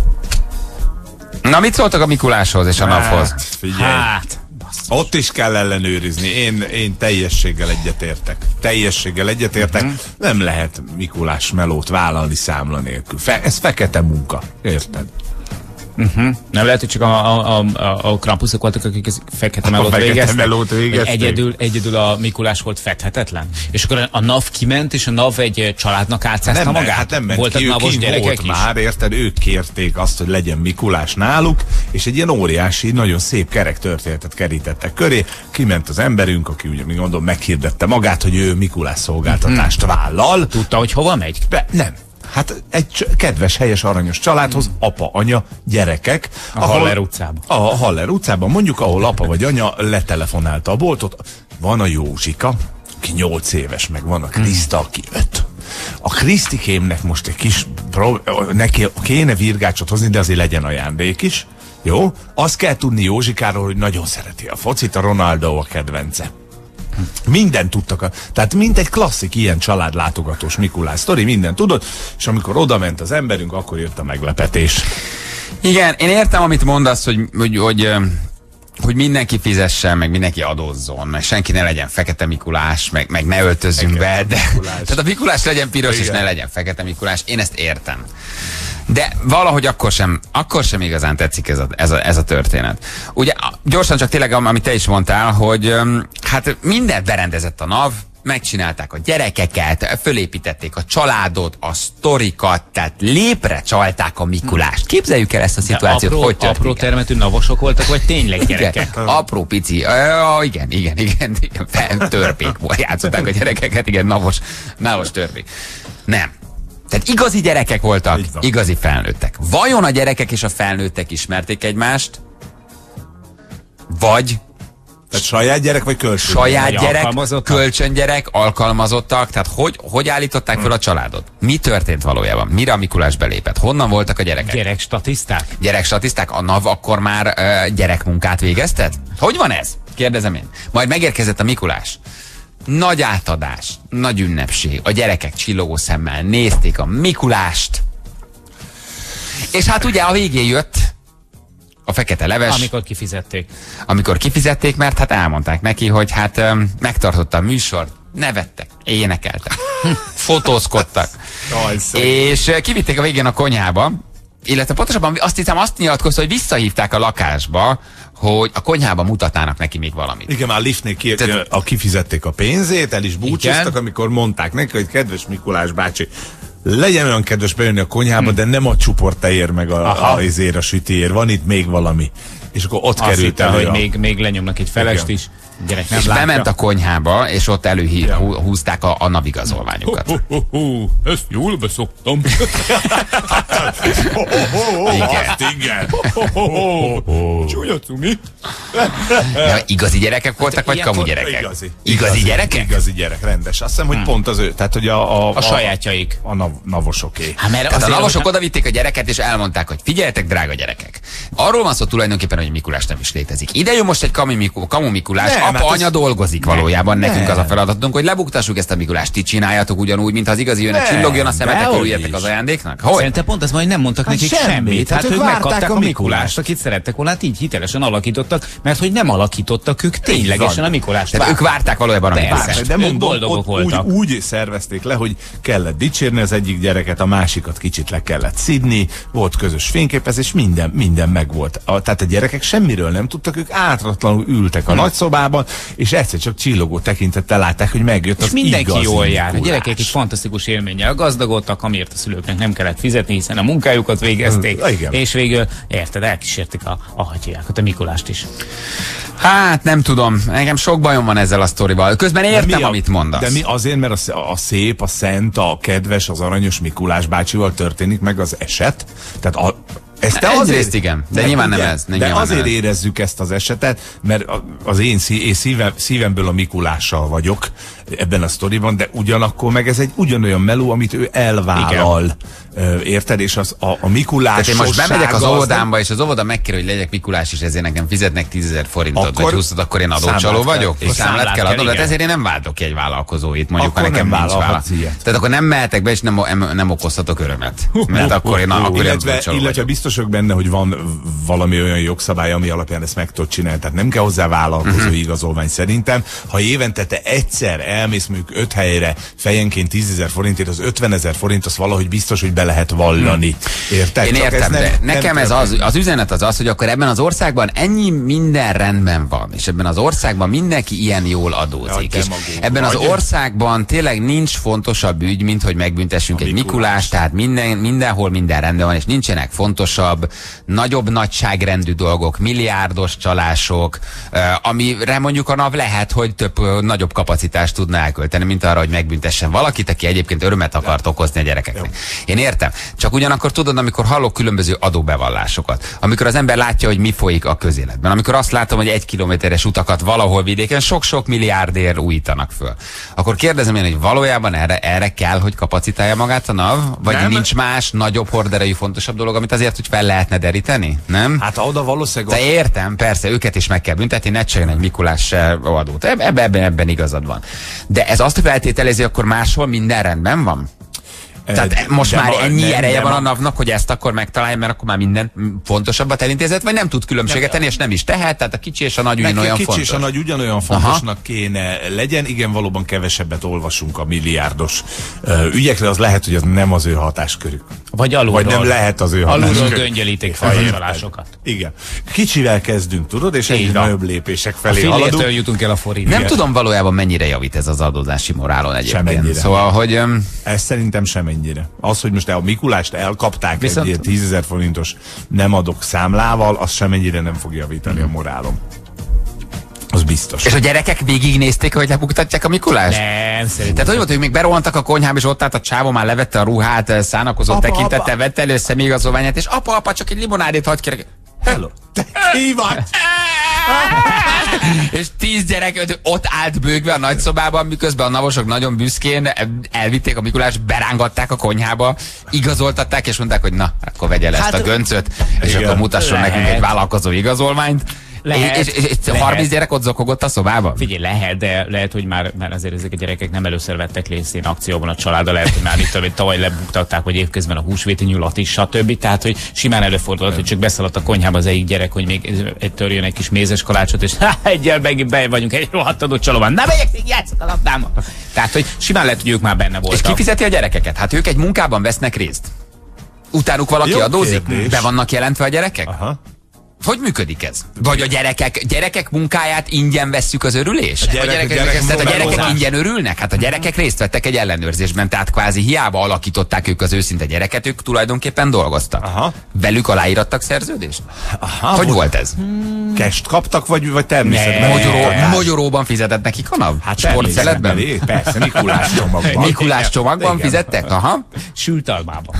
Na, mit szóltak a Mikuláshoz és a naphoz? Hát, figyelj. Hát, basszus. Ott is kell ellenőrizni. Én, én teljességgel egyetértek. Teljességgel egyetértek. Mhm. Nem lehet Mikulás melót vállalni számla nélkül. Fe, ez fekete munka. Érted? Uh-huh. Nem lehet, hogy csak a, a, a, a Krampuszok voltak, akik ez fekete melót fekete végeztek. melót végezték. Vagy Egyedül, egyedül a Mikulás volt fedhetetlen. És akkor a NAV kiment, és a NAV egy családnak álcázta Nem, magát. hát nem ment Voltak ki, ő NAV-os kint gyerekek volt is. már, érted? Ők kérték azt, hogy legyen Mikulás náluk, és egy ilyen óriási, nagyon szép kerek történetet kerítettek köré. Kiment az emberünk, aki ugye, még mondom, meghirdette magát, hogy ő Mikulás szolgáltatást vállal. Tudta, hogy hova megy? Be, nem. Hát egy cs- kedves, helyes, aranyos családhoz, apa, anya, gyerekek. A Haller utcában. A Haller utcában, mondjuk, ahol apa vagy anya letelefonálta a boltot. Van a Józsika, aki nyolc éves, meg van a Kriszta, aki öt. A Krisztikémnek most egy kis, pro- neki kéne virgácsot hozni, de azért legyen ajándék is. Jó? Azt kell tudni Józsikáról, hogy nagyon szereti a focit, a Ronaldo a kedvence. Mindent tudtak, a, tehát mint egy klasszik ilyen családlátogatós Mikulás sztori, mindent tudott, és amikor oda ment az emberünk, akkor jött a meglepetés. Igen, én értem, amit mondasz, hogy, hogy, hogy, ö, hogy mindenki fizessen, meg mindenki adózzon, meg senki ne legyen fekete Mikulás, meg, meg ne öltözzünk be, de Mikulás. tehát a Mikulás legyen piros, Igen. és ne legyen fekete Mikulás, én ezt értem. De valahogy akkor sem, akkor sem igazán tetszik ez a, ez a, ez a történet. Ugye a- gyorsan csak tényleg, am- amit te is mondtál, hogy öm, hát mindent berendezett a NAV, megcsinálták a gyerekeket, fölépítették a családot, a sztorikat, tehát lépre csalták a Mikulást. Képzeljük el ezt a De szituációt, apró, hogy történik. apró termetű navosok voltak, vagy tényleg gyerekek? Igen, apró pici. Ö, igen, igen, igen, igen. Fel- Törpék volt. Játszották a gyerekeket, igen, navos, navos törpék. Nem. Tehát igazi gyerekek voltak, Így van. igazi felnőttek. Vajon a gyerekek és a felnőttek ismerték egymást? Vagy Tehát saját gyerek, vagy kölcsön? saját Vagy gyerek, alkalmazottak? kölcsöngyerek, alkalmazottak, tehát hogy, hogy állították fel a családot? Mi történt valójában? Mire a Mikulás belépett? Honnan voltak a gyerekek? Gyerek statiszták? Gyerekstatiszták, a NAV akkor már ö, gyerekmunkát végeztet? Hogy van ez? Kérdezem én. Majd megérkezett a Mikulás. Nagy átadás, nagy ünnepség. A gyerekek csillogó szemmel nézték a Mikulást. És hát ugye a végén jött a fekete leves, Amikor kifizették. amikor kifizették, mert hát elmondták neki, hogy hát öm, megtartotta a műsort, nevettek, énekeltek, fotózkodtak, Jaj, szép. és ö, kivitték a végén a konyhába, illetve pontosabban azt hiszem azt nyilatkozta, hogy visszahívták a lakásba, hogy a konyhában mutatnának neki még valamit. Igen, már liftnél ki, Tehát- a kifizették a pénzét, el is búcsúztak, Igen. amikor mondták neki, hogy kedves Mikulás bácsi, legyen olyan kedves bejönni a konyhába, hm. de nem a csuportejér meg a, a izér, a sütiér, van itt még valami. És akkor ott Azt került hitte, elő hogy a... még, még lenyomnak egy felest Igen. is. Gyerek nem És látja. bement a konyhába, és ott előhúzták a, a navigazolványokat. Ho, ho, ho, ezt jól beszoktam. Igen. Igen. Csúnya cumi. De igazi gyerekek voltak, vagy ilyen kamu volt- gyerekek? Igazi. Igazi gyerekek? Igazi gyerek, rendes. Azt hiszem, hogy pont az ő, tehát hogy a... A, A sajátjaik. A, a nav, navosoké. Hát mert Tehát a azért, navosok hogy- oda vitték a gyereket, és elmondták, hogy figyeljetek, drága gyerekek. Arról van szó tulajdonképpen, hogy Mikulás nem is létezik. Ide jön most egy kamu, Miku, kamu Mikulás, Nem, apa, hát anya ez- dolgozik valójában. Nekünk Nem. az a feladatunk, hogy lebuktassuk ezt a Mikulást. Ti csináljátok ugyanúgy, mint az igazi jön, Nem, csillogjon a szemetek, dehogy örüljetek is. az ajándéknak. Hogy? Szerintem pont az, hogy nem mondtak Hát nekik semmit. semmit. Hát Hát ők ők várták megkapták a a Mikulást. Mikulást, akit szerettek volna, hát így hitelesen alakítottak, mert hogy nem alakítottak ők ténylegesen van. a Mikulást. Tehát ők várták valójában a Persze. Mikulást. Várták, de Ők mondom, boldogok ott voltak. úgy, úgy szervezték le, hogy kellett dicsérni az egyik gyereket, a másikat kicsit le kellett szidni, volt közös fényképezés, minden, minden megvolt. A, tehát a gyerekek semmiről nem tudtak, ők átratlanul ültek a nagyszobában, és egyszer csak csillogó tekintettel látták, hogy megjött És az mindenki igazi jól jár. A Mikulás. gyerekek is fantasztikus élménnyel gazdagodtak, amiért a szülőknek nem kellett fizetni, hiszen a munkájukat végezték, Mm, igen. és végül, érted, elkísérték a, a hagyjákat, a Mikulást is. Hát nem tudom, nekem sok bajom van ezzel a sztorival. Közben De értem, mi a- amit mondasz. De mi azért, mert a, sz- a szép, a szent, a kedves, az aranyos Mikulás bácsival történik meg az eset. Tehát a, Ezt te Egyrészt azért, igen, de meg nyilván nem ugye, ez. De nyilván azért nem ez. érezzük ezt az esetet, mert a- az én, szí, én szívem, szívemből a Mikulással vagyok ebben a sztoriban, de ugyanakkor meg ez egy ugyanolyan meló, amit ő elvállal. Ö, Érted? És az, a, a Mikulás Tehát én most bemegyek az sossága óvodámba, és az óvoda megkér, hogy legyek Mikulás, és ezért nekem fizetnek tízezer forintot, Akkor vagy húszat, akkor én adócsaló számlát kell. vagyok? És Akkor számlát számlát kell kell, adnom, de igen. ezért én nem váltok ki egy vállalkozóit, mondjuk, Akkor ha nekem nem nincs vállalat. vállalhatsz ilyet. Tehát akkor nem mehetek be, és nem, nem, nem okozhatok örömet. Mert akkor én, akkor én illetve, adócsaló illetve vagyok. biztos vagyok benne, hogy van valami olyan jogszabály, ami alapján ezt meg tudod csinálni. Tehát nem kell hozzá vállalkozói Mhm. igazolvány szerintem. Ha évente te egyszer elmész mondjuk öt helyre fejenként tízezer forintért, az ötvenezer forint, az valahogy biztos, hogy be lehet vallani. Érted? Én Csak ez értem, nem- de nem nekem ez az, történik. az üzenet az az, hogy akkor ebben az országban ennyi minden rendben van, és ebben az országban mindenki ilyen jól adózik. Jaj, És demagóg ebben az vagy. országban tényleg nincs fontosabb ügy, mint hogy megbüntessünk A egy Mikulás. Mikulás, tehát minden, mindenhol minden rendben van, és nincsenek fontosabb, nagyobb nagyságrendű dolgok, milliárdos csalások, eh, amire mondjuk a NAV lehet, hogy több eh, nagyobb kapacitást tudna elkölteni, mint arra, hogy megbüntessen valakit, aki egyébként örömet akart okozni a gyerekeknek. Én értem. Csak ugyanakkor tudod, amikor hallok különböző adóbevallásokat, amikor az ember látja, hogy mi folyik a közéletben, amikor azt látom, hogy egy kilométeres utakat valahol vidéken sok-sok milliárdért újítanak föl, akkor kérdezem én, hogy valójában erre, erre kell, hogy kapacitálja magát a NAV? Vagy Nem. nincs más, nagyobb horderejű, fontosabb dolog, amit azért, hogy fel lehetne deríteni? Nem? Hát ha oda valószínűleg... De értem, persze, őket is meg kell büntetni, ne csináljon egy Mikulás se adót. Ebben, ebben, ebben igazad van. De ez azt feltételezi, akkor máshol minden rendben van? Tehát most de már ma- ennyi nem, ereje de van ma- a NAV-nak, hogy ezt akkor megtalálja, mert akkor már minden fontosabbat elintézett, vagy nem tud különbséget tenni, és nem is tehet, tehát a kicsi és a nagy Neki ugyanolyan a kicsi fontos. és a nagy ugyanolyan fontosnak Aha. kéne legyen. Igen, valóban kevesebbet olvasunk a milliárdos ö, ügyekre, az lehet, hogy az nem az ő hatáskörük. Vagy alulról. Vagy nem lehet az ő Alulról hatáskörük. göngyölítik fel a csalásokat. Igen. Kicsivel kezdünk, tudod, és egy van. nagyobb lépések A felé fillértől haladunk. jutunk el a forint. Nem tudom valójában mennyire javít ez az adózási morálon egyébként. Semennyire. Szóval, hogy öm, Ez szerintem semennyire. Az, hogy most a Mikulást elkapták Viszont- egy ilyen tízezer forintos nem adok számlával, az semennyire nem fog javítani a morálom. Az biztos. és a gyerekek végignézték, hogy lebuktatják a Mikulást? Nem, szerintem. Tehát hogy volt, hogy még berohantak a konyhába, és ott állt a csávó, már levette a ruhát, szánakozott Apa, tekintette, apa. vette elő személyigazolványát, és apa, apa, csak egy limonádét hagy kérek. Hello. Te ki vagy? És tíz gyerek öt- ott állt bőgve a nagyszobában, miközben a navosok nagyon büszkén elvitték a Mikulást, berángatták a konyhába, igazoltatták, és mondták, hogy na, akkor vegye le ezt Hát, a göncöt, és igen. akkor mutasson Lehet. nekünk egy vállalkozó igazolványt. Lehet. És, és, és Lehet. harminc gyerek ott zokogott a szobában? Figyelj, lehet, de lehet, hogy már, már azért ezek a gyerekek nem először vettek részt én akcióban a családdal, lehet, hogy már mit tudom, én, tavaly lebuktatták, vagy évközben a húsvéti nyulat is, stb. Tehát, hogy simán előfordulhat, hogy csak beszaladt a konyhába az egyik gyerek, hogy még egy törjön egy kis mézes kalácsot, és há, egyel megint be vagyunk egy rohadt adott csalóban. Na, megyek, még játszok a labdámmal. Tehát, hogy simán lehet, hogy ők már benne És voltak. ki fizeti a gyerekeket? Hát ők egy munkában vesznek részt. Utánuk valaki Jó adózik? kérdés. Be vannak jelentve a gyerekek? Aha. Hogy működik ez? Vagy a gyerekek, gyerekek munkáját ingyen vesszük az örülés? A gyerek- gyerekek, gyerek tehát a gyerekek munkálkozás. ingyen örülnek? Hát a gyerekek részt vettek egy ellenőrzésben, tehát kvázi hiába alakították ők az őszinte gyereket, ők tulajdonképpen dolgoztak. Aha. Velük aláírattak szerződést? Aha, Hogy volt- volt ez? Kest kaptak, vagy, vagy természetben? Ne. Mogyoró, Mogyoró- mogyoróban fizetett nekik a NAV? Hát Sportszeletben? természetben, Persze, Mikulás csomagban. Mikulás csomagban Igen. fizettek? Aha. Sült almába.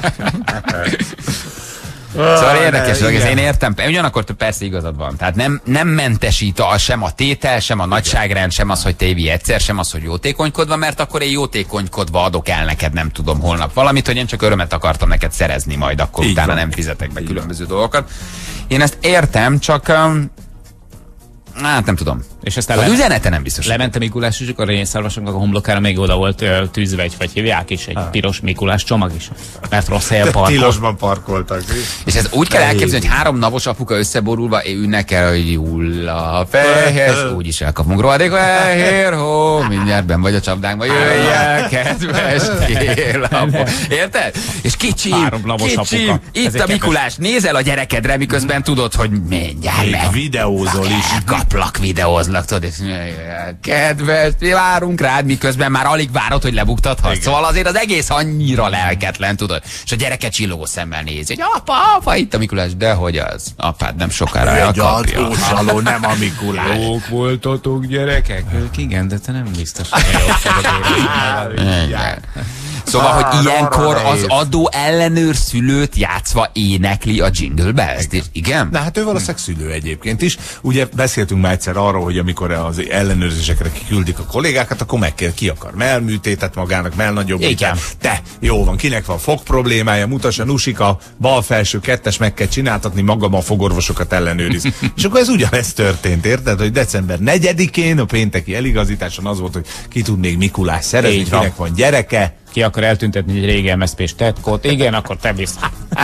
Szóval érdekes, de hogy ez igen. én értem, ugyanakkor te persze igazad van. Tehát nem, nem mentesít a, sem a tétel, sem a nagyságrend, sem az, hogy te évi egyszer, sem az, hogy jótékonykodva, mert akkor én jótékonykodva adok el neked, nem tudom, holnap valamit, hogy én csak örömet akartam neked szerezni, majd akkor Így utána van. nem fizetek be különböző dolgokat. Én ezt értem, csak um, hát nem tudom. És aztán Az le- üzenete nem biztos. Lement a Mikulás, és akkor a rénszarvasoknak a homlokára még oda volt ö, tűzve egy, vagy hívják is, egy piros Mikulás csomag is. Mert rossz helyen parkol. Tilosban parkoltak. És ez úgy kell elképzelni, hogy három navos apuka összeborulva ünnekel, hogy hulla fehér, úgyis elkapunk rohadék fehér, hó, mindjárt benn vagy a csapdánkba, jöjjel, kedves kélapó. Érted? És kicsim, Három navos kicsim, apuka. itt Ezek a kedves. Mikulás, nézel a gyerekedre, miközben tudod, hogy mindjárt Még meg. videózol is. Kaplak, videózlak, tudod, és jöjjel, kedves, mi várunk rád, miközben már alig várod, hogy lebuktathatsz. Szóval azért az egész annyira lelketlen, tudod. És a gyereke csillogó szemmel nézi, hogy apa, apa, itt a Mikulás, de hogy az? Apád nem sokára elkapja. Adócsaló, nem a Mikulás. Jók voltatok, gyerekek? Ők igen, de te nem biztos, hogy jók voltatok. Igen. Szóval, hogy ilyenkor az adó ellenőr szülőt játszva énekli a Jingle Bells-t. Igen? Na hát ő valószínűleg szülő egyébként is. Ugye beszéltünk már egyszer arról, hogy amikor az ellenőrzésekre kiküldik a kollégákat, akkor meg kell, ki akar mellműtétet magának, mellnagyobbítani. Te, jó van, kinek van fog problémája, mutassa Nusika, bal felső kettes, meg kell csináltatni, magam a fogorvosokat ellenőriz. És akkor ez ugyanez történt, érted? Hogy december negyedikén a pénteki eligazításon az volt, hogy ki tud még Mikulás szerezni, Így van. kinek van gyereke. Ki akar eltüntetni egy régi em es zé pés tetkót? Igen, akkor te visz.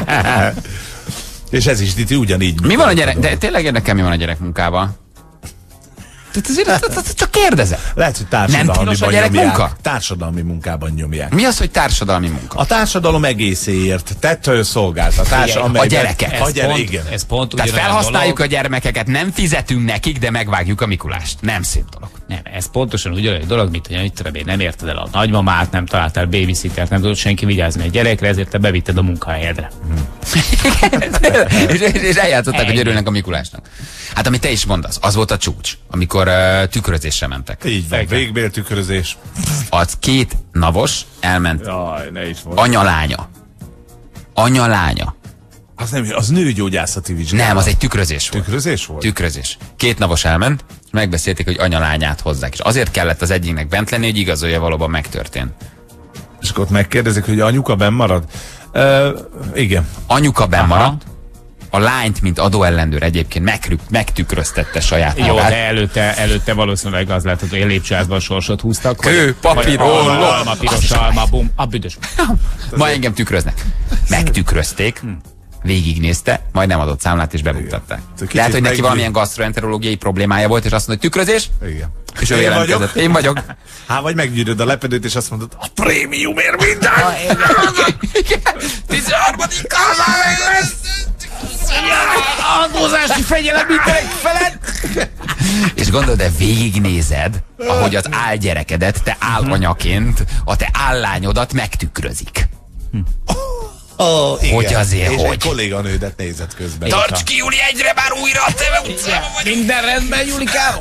És ez is itt ugyanígy. Mi van a gyerek? De tényleg érdekel, mi van a gyerek munkával? Csak kérdezem. Lehet, hogy Nem társadalmi tilos a gyerek munka? Társadalmi munkában nyomják. Mi az, hogy társadalmi munka? A társadalom egészéért tett szolgáltatás, Igen, amelyben... a gyerekek. A Ez gyere, pont, igen. ez pont Tehát ugyanolyan felhasználjuk dolog. a gyermekeket, nem fizetünk nekik, de megvágjuk a Mikulást. Nem szép dolog. Nem, ez pontosan ugyanolyan dolog, mint hogy mit tudom én, nem érted el a nagymamát, nem találtál babysittert, nem tudod senki vigyázni a gyerekre, ezért te bevitted a munkahelyedre. és, és eljátszották, hogy Ennyi. örülnek a Mikulásnak. Hát amit te is mondasz, az volt a csúcs, amikor uh, tükrözésre mentek. Így van, Igen. végbéltükrözés. Az két navos elment Jaj, ne is volt. anya-lánya. Anya-lánya. Az nem, az nőgyógyászati vizsgálat. Nem, az egy tükrözés volt. Tükrözés volt? Tükrözés. Két navos elment, és megbeszélték, hogy anya-lányát hozzák. És azért kellett az egyiknek bent lenni, hogy igazolja, valóban megtörtént. És akkor ott megkérdezik, hogy anyuka benn marad? Uh, igen. Anyuka benn Aha. maradt, a lányt, mint adóellenőr egyébként megrük, megtükröztette saját Jó, magát. de előtte, előtte valószínűleg az lehet, hogy a lépcsőházban sorsot húztak. Kő, vagy- papír, vagy alma, olló. alma, piros alma, bum, a büdös. Ma engem tükröznek. Megtükrözték, végignézte, majd nem adott számlát és bebuktatták. Kicsit Lehet, hogy neki meg- valamilyen gastroenterológiai problémája volt, és azt mondta, hogy tükrözés, Igen. és ő Én jelentkezett. vagyok. Én vagyok. Há, vagy meggyűröd a lepedőt, és azt mondod, a prémiumért minden! Igen. tizenharmadik Adózási fegyelem mindenek felett! És gondolod, de végignézed, ahogy az álgyerekedet, te állanyaként, a te állányodat megtükrözik. Oh, igen. Hogy azért, és hogy? egy kolléganődet nézett közben. Tarts ki, Júli, egyre már újra a Teve utcában vagy. Minden rendben, Julikával?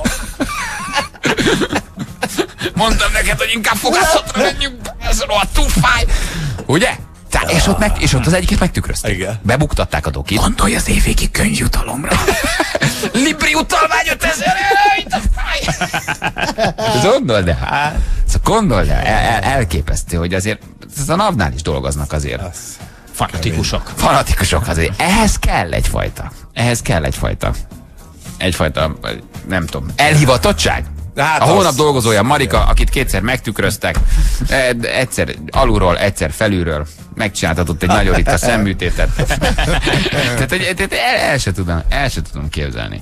Mondtam neked, hogy inkább fogászatra menjünk, ez rohadtul fáj. Ugye? Tehát, és, ott meg, és ott az egyiket megtükrözték. Igen. Bebuktatták a dokit. Gondolj az évvégi könyvjutalomra. Libri utalvány ötezer, itt a fáj. Ez gondold el. Szóval gondold el, el, el, elképesztő, hogy azért ez a NAV-nál is dolgoznak azért. Fanatikusok. Fanatikusok azért. Ehhez kell egyfajta. Ehhez kell egyfajta. Egyfajta, nem tudom, elhivatottság. Hát A az. hónap dolgozója Marika, akit kétszer megtükröztek, eh, egyszer alulról, egyszer felülről, megcsináltatott egy nagyon ritka szemműtétet. Tehát, hogy- tehát el, el, se tudom, el se tudom képzelni.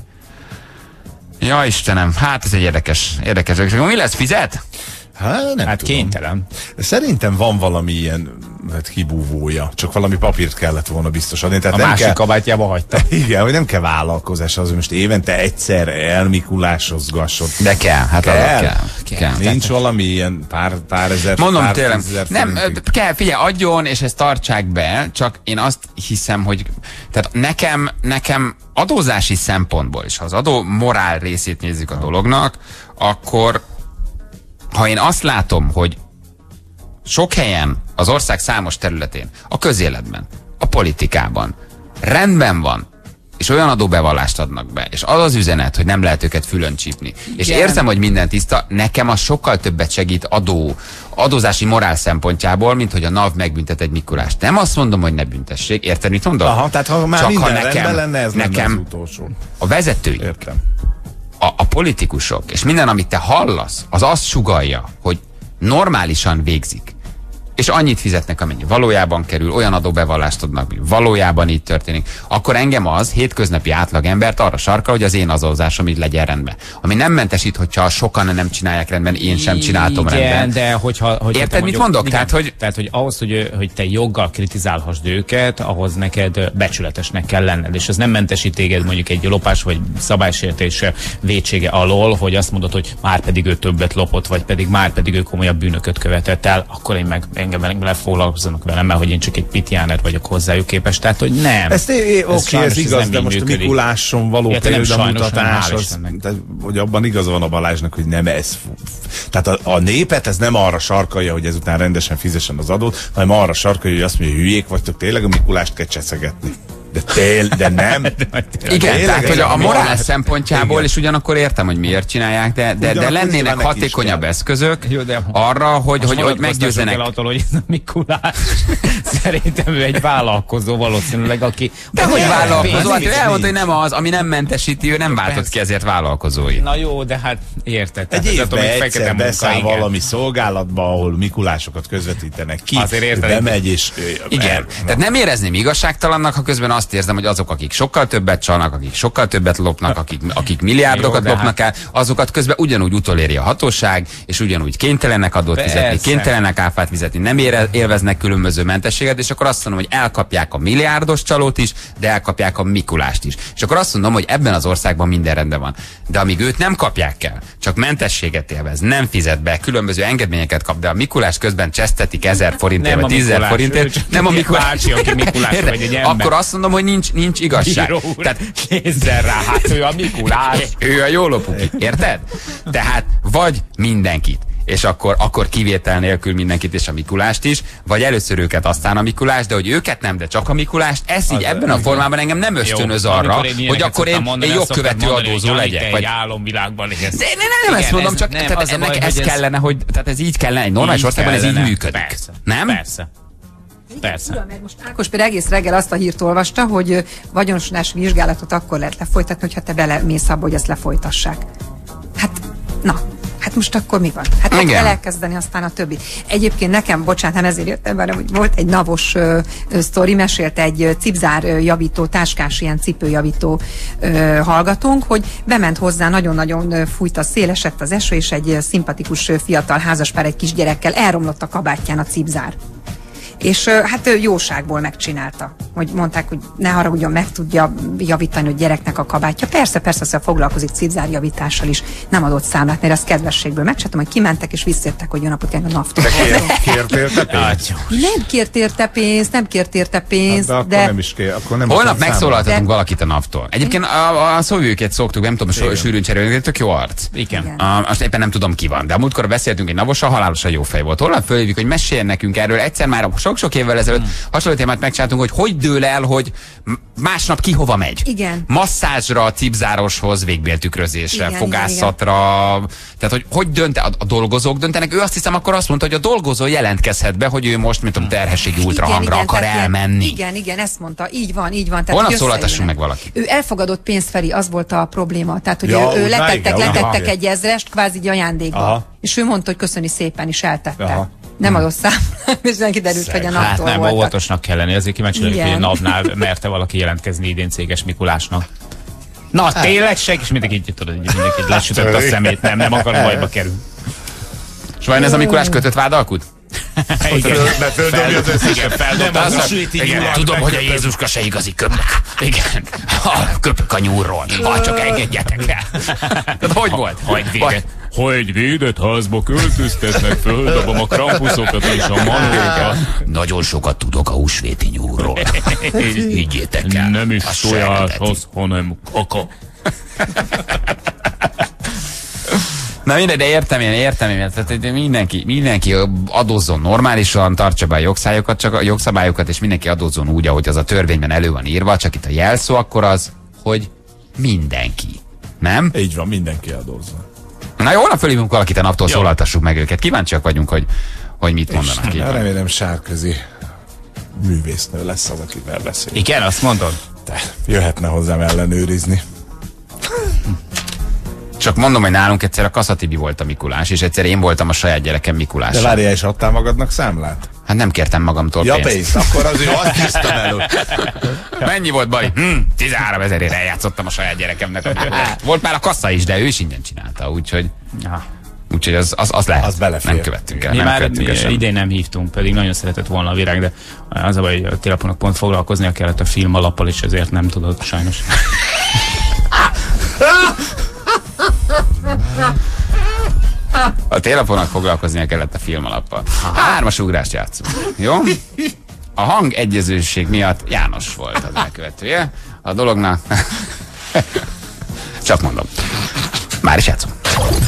Ja Istenem, hát ez egy érdekes, érdekes. És akkor mi lesz, fizet? Hát, nem Hát tudom. kénytelen. Szerintem van valami ilyen hát, kibúvója, csak valami papírt kellett volna biztos adni. Tehát A nem másik kell, kabátjába hagyta. igen, hogy nem kell vállalkozás az, hogy most évente egyszer elmikulásozgassod. De kell, hát Kell? kell. kell. kell. Nincs valami ilyen pár, pár ezer, Mondom pár tényleg, tízezer nem, forintig? ö, kell, figyelj, adjon, és ezt tartsák be, csak én azt hiszem, hogy tehát nekem, nekem adózási szempontból is, ha az adó morál részét nézzük a dolognak, akkor ha én azt látom, hogy sok helyen, az ország számos területén, a közéletben, a politikában rendben van, és olyan adóbevallást adnak be, és az az üzenet, hogy nem lehet őket fülön csípni. És érzem, hogy minden tiszta, nekem az sokkal többet segít adó, adózási morál szempontjából, mint hogy a NAV megbüntet egy Mikulást. Nem azt mondom, hogy ne büntessék, érted, mit mondok? Aha, tehát ha már Csak minden ha nekem, rendben lenne, ez nekem lenne az utolsó. a vezetői, Értem. a, a politikusok, és minden, amit te hallasz, az azt sugallja, hogy normálisan végzik. És annyit fizetnek, amennyi valójában kerül, olyan adóbevallást adnak, hogy valójában így történik, akkor engem az hétköznapi átlagembert arra sarkal, hogy az én adózásom így legyen rendben. Ami nem mentesít, hogyha sokan nem csinálják rendben, én sem csináltam Igen, rendben. de hogyha... hogyha Érted, te mit mondjuk- mondok? Igen, Tehát, hogy- tehát, hogy ahhoz, hogy, hogy te joggal kritizálhassd őket, ahhoz neked becsületesnek kell lenned. És ez nem mentesít téged mondjuk egy lopás vagy szabálysértés vétsége alól, hogy azt mondod, hogy már pedig ő többet lopott, vagy pedig már pedig ő komolyabb bűnököt követett el, akkor én meg, engem vele foglalkozzanak velem, mert hogy én csak egy pitjáner vagyok hozzájuk képest, tehát hogy nem. Ezt oké, okay, ez igaz, ez de most működik. a Mikuláson való ja, példamutatás, az, tehát, hogy abban igaza van a Balázsnak, hogy nem ez. Tehát a, a népet ez nem arra sarkalja, hogy ezután rendesen fizessen az adót, hanem arra sarkalja, hogy azt mondja, hogy hülyék vagytok, tényleg a Mikulást kell cseszegetni. De, tél, de nem. Igen, tehát hogy a morál szempontjából, igen. És ugyanakkor értem, hogy miért csinálják, de, de, de lennének hatékonyabb eszközök jó, arra, hogy, hogy, hogy meggyőzzenek. Attól, hogy ez a Mikulás. Szerintem ő egy vállalkozó valószínűleg, aki... De hogy vállalkozó? Hát ő elmondta, hogy nem az, ami nem mentesíti, ő nem váltott ki ezért vállalkozói. Na jó, de hát érted. Egy évben egyszer beszáll valami szolgálatba, ahol Mikulásokat közvetítenek ki. Azért érted. Bemegy és... Igen. Tehát nem érezném igazságtalannak, ha közben azt érzem, hogy azok, akik sokkal többet csalnak, akik sokkal többet lopnak, akik, akik milliárdokat jó, lopnak hát... el, azokat közben ugyanúgy utoléri a hatóság, és ugyanúgy kénytelenek adót Persze. fizetni, kénytelenek áfát fizetni, nem ére, élveznek különböző mentességet, és akkor azt mondom, hogy elkapják a milliárdos csalót is, de elkapják a Mikulást is. És akkor azt mondom, hogy ebben az országban minden rendben van. De amíg őt nem kapják el, csak mentességet élvez, nem fizet be, különböző engedményeket kap, de a Mikulás közben csesztetik ezer forintért, vagy tízezer forintért, nem a Mikulás, akkor azt mondom, hogy nincs, nincs igazság. Tehát kézzel rá, hát ő a Mikulás. Ő a jó lopuki, érted? Tehát vagy mindenkit, és akkor, akkor kivétel nélkül mindenkit és a Mikulást is, vagy először őket, aztán a Mikulást, de hogy őket nem, de csak a Mikulást, ez így az ebben a formában engem nem ösztönöz jó, arra, hogy akkor én, én jogkövető adózó legyek. Vagy álomvilágban élsz. De nem, nem ezt mondom, csak nem, tehát ennek ez kellene, hogy, tehát ez így kellene, egy normális országban ez így működik. Persze, nem? Persze. Persze. Tudom, mert most Ákos például egész reggel azt a hírt olvasta, hogy vagyonosodás vizsgálatot akkor lehet lefolytatni, hogyha te belemész abba, hogy ezt lefolytassák. Hát, na, hát most akkor mi van? Hát akkor kell elkezdeni aztán a többi. Egyébként nekem, bocsánat, nem ezért jöttem, hanem hogy volt egy navos uh, sztori, mesélte egy uh, cipzár uh, javító, táskás ilyen cipőjavító uh, hallgatónk, hogy bement hozzá, nagyon-nagyon uh, fújt a szél, esett az eső, és egy uh, szimpatikus uh, fiatal házaspár egy kisgyerekkel elromlott a kabátján a cipzár. És hát ő jóságból megcsinálta. Hogy mondták, hogy ne haragudjon, meg tudja javítani a gyereknek a kabátja. Persze, persze, szóval foglalkozik cipzárjavítással is. Nem adott számlát, mert ezt kedvességből megcsináltam, hogy kimentek és visszértek, hogy jó napot kell a naftól. De kért érte pénzt? Nem kért érte pénzt, nem kért érte pénzt. Hát de, de akkor nem is kér, akkor nem holnap megszólaltatunk de... valakit a naftól. Egyébként a, a szóvőket szoktuk, nem tudom, a sűrűn cserélni, tök jó arc. Igen. A, azt éppen nem tudom ki van, de a múltkor beszéltünk egy navossal, halálosan jó fej volt. Holnap fölhívjuk, hogy meséljen nekünk erről. Egyszer már sok-sok évvel ezelőtt hmm. hasonló témát megcsináltunk, hogy hogy dől el, hogy másnap ki hova megy. Igen. Masszázsra, cipzároshoz, végbéltükrözésre, igen, fogászatra. Igen. Tehát, hogy hogy dönt, a, a dolgozók döntenek. Ő azt hiszem akkor azt mondta, hogy a dolgozó jelentkezhet be, hogy ő most, mint a terhességi ultrahangra akar tehát elmenni. Igen, igen, ezt mondta. Így van, így van. Holnap szólaltassunk meg valakit. Ő elfogadott pénzt, Feri, az volt a probléma. Tehát, hogy ja, ő, ő letettek, igen, letettek aha. egy ezrest, kvázi egy ajándékba. Aha. És ő mondta, hogy köszöni szépen, is eltette. Aha. Nem adott szám, és kiderült, hogy a naptól hát nem, voltak. óvatosnak kell lenni, azért kíváncsi vagyok, hogy a napnál merte valaki jelentkezni idén Céges Mikulásnak. Na, hát. Tényleg se, és mindenki így tudod, mindenki lesütött a szemét, nem, nem akar bajba kerül. És vajon ez a Mikulás kötött vádalkut? Tudom, hogy a Jézuska se igazi köpök. Igen. A köpök a nyúlról. Ha csak engedjetek el. Hogy volt? Hogy védett, ha egy védett házba költöztetnek, földobom a krampuszokat és a manókat. Nagyon sokat tudok a húsvéti nyúlról. Higgyétek el. Nem is tojás az, hanem kaka. Na minden, de értem én, értem én, tehát mindenki, mindenki adózzon normálisan, tartsa be a jogszabályokat, csak a jogszabályokat, és mindenki adózzon úgy, ahogy az a törvényben elő van írva, csak itt a jelszó akkor az, hogy mindenki. Nem? Így van, mindenki adózzon. Na jó, holnap fölhívunk valakit a naptól, szólaltassuk meg őket. Kíváncsiak vagyunk, hogy, hogy mit mondanak. És remélem Sárközi művésznő lesz az, akivel beszél. Igen, azt mondod? Te jöhetne hozzám ellenőrizni. Csak mondom, hogy nálunk egyszer a Kaszatibi volt a Mikulás, és egyszer én voltam a saját gyerekem Mikulás. De várjál, és adtál magadnak számlát? Hát nem kértem magamtól ja, pénzt. pénzt. Akkor azért azt tisztam elő. Mennyi volt, Bali? Hm, tizenhárom ezerért eljátszottam a saját gyerekemnek. Volt már a kassa is, de ő is ingyen csinálta, úgyhogy... Úgyhogy az, az, az lehet. Az belefér. Nem követtünk el. Mi nem már követtünk el idén nem hívtunk, pedig nagyon szeretett volna a Virág, de az a baj, hogy a Télapónak pont foglalkoznia kellett a film alappal, és ezért nem tudott sajnos. A télapónak foglalkoznia kellett a filmalappal. Hármas ugrást játszunk. Jó? A hangegyezőség miatt János volt az elkövetője. A dolognak... Csak mondom. Már is játszunk.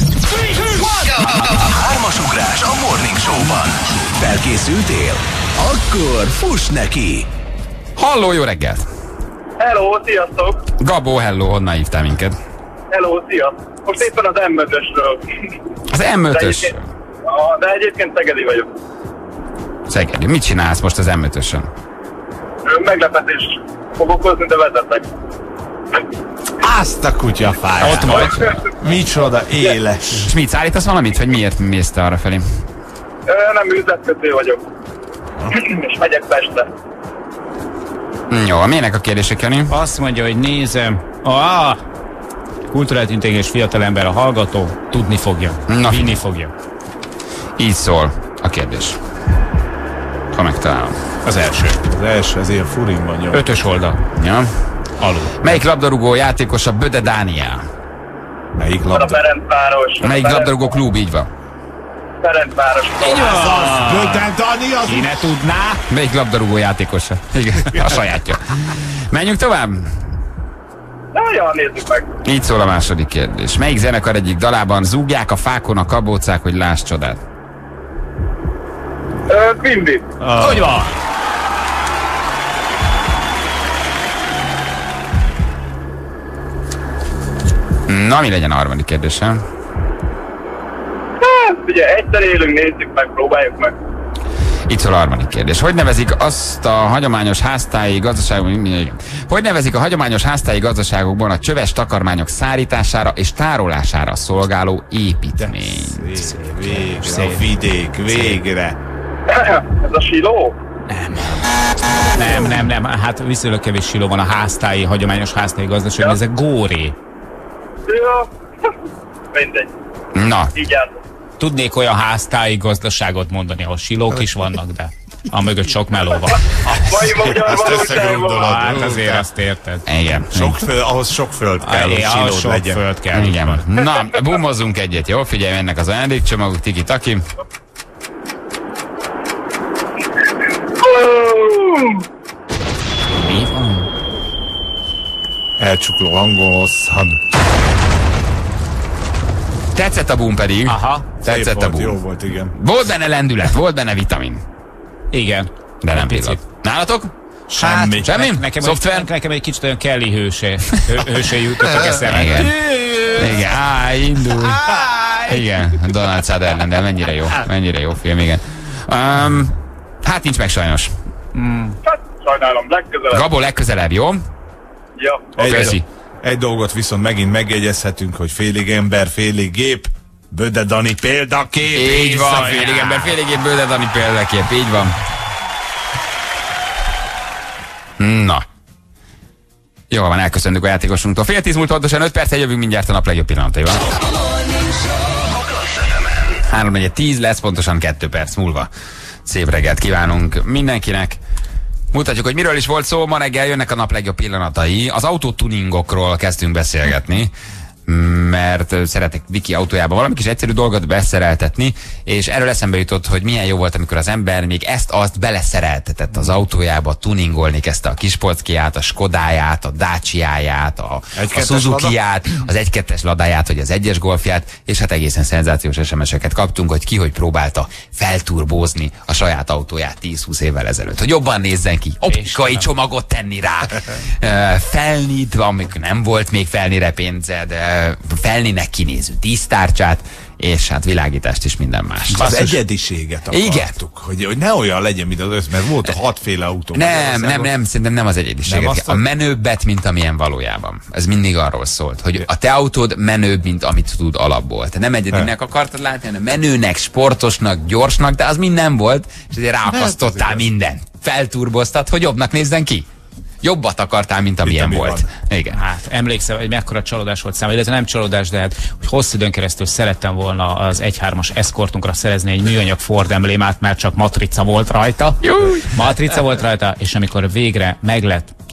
Hármas ugrás a Morning Show-ban. Felkészültél? Akkor fuss neki! Halló, jó reggelt! Hello, sziasztok! Gabó, hello, honnan hívtál minket? Hello, szia! Most éppen az em ötösről. Az em ötös. De egyébként, de egyébként Szegedi vagyok. Szegedi. Mit csinálsz most az em ötösön? Meglepetést fogok hozni, de vezetek. Azt a kutyafáját. Ott vagy. Micsoda éles. És mit szállítasz valamit, vagy miért mész te arra felé? Nem üzletkötő vagyok. És megyek Pestre. Jó, milyenek a kérdések, Jani? Azt mondja, hogy nézem. Ah, kulturált intelligens fiatalember a hallgató, tudni fogja. Na. Vinni fogja. Így szól a kérdés. Ha megtalálom. Az első. Az első, ez ilyen furinban nyom. Ötös oldal. Ja. Alul. Melyik labdarúgó játékos a Böde Dániel? Melyik A labda? Ferencváros. Melyik labdarúgó klub, így van? Ferencváros. Böde Dani az... Ki ne tudná? Melyik labdarúgó játékosa? Igen, a sajátja. Menjünk tovább? Na, ja, nézzük meg. Így szól a második kérdés. Melyik zenekar egyik dalában zúgják a fákon a kabócák, hogy láss csodát? Ö, Quimby. Hogy van? Na, mi legyen a harmadik kérdésem? Hát, ugye egyszer élünk, nézzük meg, próbáljuk meg. Itt szól a harmadik kérdés. Hogy nevezik azt a hagyományos háztáji gazdaságokban, hogy nevezik a hagyományos háztáji gazdaságokban a csöves takarmányok szárítására és tárolására szolgáló építményt? Szép, végre, a vidék, végre. Ez a siló? Nem, nem, nem. Hát viszonylag kevés siló van a háztáji, hagyományos háztáji gazdaságban. Ja. Ezek góré. Ja. Mindegy. Na, Így jártunk. Tudnék olyan háztáji gazdaságot mondani, ahol silók is vannak, de a mögött sok meló van. Mai magyar Azt valóságban. összegondolod. Hát azért azt érted. igen. Sok föld, ahhoz sok föld kell, hogy Ja, silód sok legyen. föld kell. Igen. Na, bumozzunk egyet, jó? Figyelj, ennek az ajándékcsomagok, tiki-taki. Mi van? Elcsukló hangon hosszad. Tetszett a bum pedig. Aha, Tetszett a Szép volt, bum. jó volt, igen. Volt benne lendület, volt benne vitamin. igen. De nem Picit. pillanat. Nálatok? Semmi. Semmi? Ne- Nekem, Szoftver? egy, nekem egy kicsit olyan Kelly hőse, hő, hőse jutottak eszembe. Igen. Igen, á, indul. Igen, Donald Sutherland, de mennyire jó, mennyire jó film, igen. Um, hát nincs meg sajnos. Hát, sajnálom, legközelebb. Gabó, legközelebb, jó? Ja. Egy, Köszi. egy dolgot viszont megint megjegyezhetünk, hogy félig ember, félig gép. Böde Dani példakép. Így van, Iszonyá. félig ember, félig év Böde Dani példakép, így van. Na. Jó van, elköszöntük a játékosunktól. Fél tíz múlt pontosan öt perccel jövünk mindjárt a nap legjobb pillanataival. három negyven tíz lesz, pontosan kettő perc múlva. Szép reggelt kívánunk mindenkinek. Mutatjuk, hogy miről is volt szó. Ma reggel jönnek a nap legjobb pillanatai. Az autótuningokról kezdtünk beszélgetni, mert szeretek Viki autójában valami kis egyszerű dolgot beszereltetni, és erről eszembe jutott, hogy milyen jó volt, amikor az ember még ezt-azt beleszereltetett az autójába, tuningolni kezdte a Kispolszkiját, a Skodáját, a Daciáját, a, a Suzukiját, az egy kettes Ladáját, vagy az egyes Golfját, és hát egészen szenzációs es em es-eket kaptunk, hogy ki hogy próbálta felturbózni a saját autóját tíz-húsz évvel ezelőtt, hogy jobban nézzen ki, optikai csomagot tenni rá, felnit, amikor nem volt még felnire pénze, de felnének kinéző dísztárcsát, és hát világítást is minden más. Az egyediséget akartuk, Igen. hogy, hogy ne olyan legyen, mint az össz, mert volt a hatféle autó. Nem, nem, nem, szerintem nem az egyediséget. Nem azt A menőbbet, mint amilyen valójában. Ez mindig arról szólt, hogy a te autód menőbb, mint amit tud alapból. Te nem egyedinek akartad látni, hanem menőnek, sportosnak, gyorsnak, de az mind nem volt, és ezért ráakasztottál mindent. Felturboztad, hogy jobbnak nézzen ki. Jobbat akartál, mint amilyen ami volt. van. Igen. Hát emlékszem, hogy mekkora csalódás volt számomra, illetve nem csalódás, de hát, hogy hosszú időn keresztül szerettem volna az egy hármas Escortunkra szerezni egy műanyag Ford emblémát, mert csak matrica volt rajta. Matrica volt rajta, és amikor végre meglett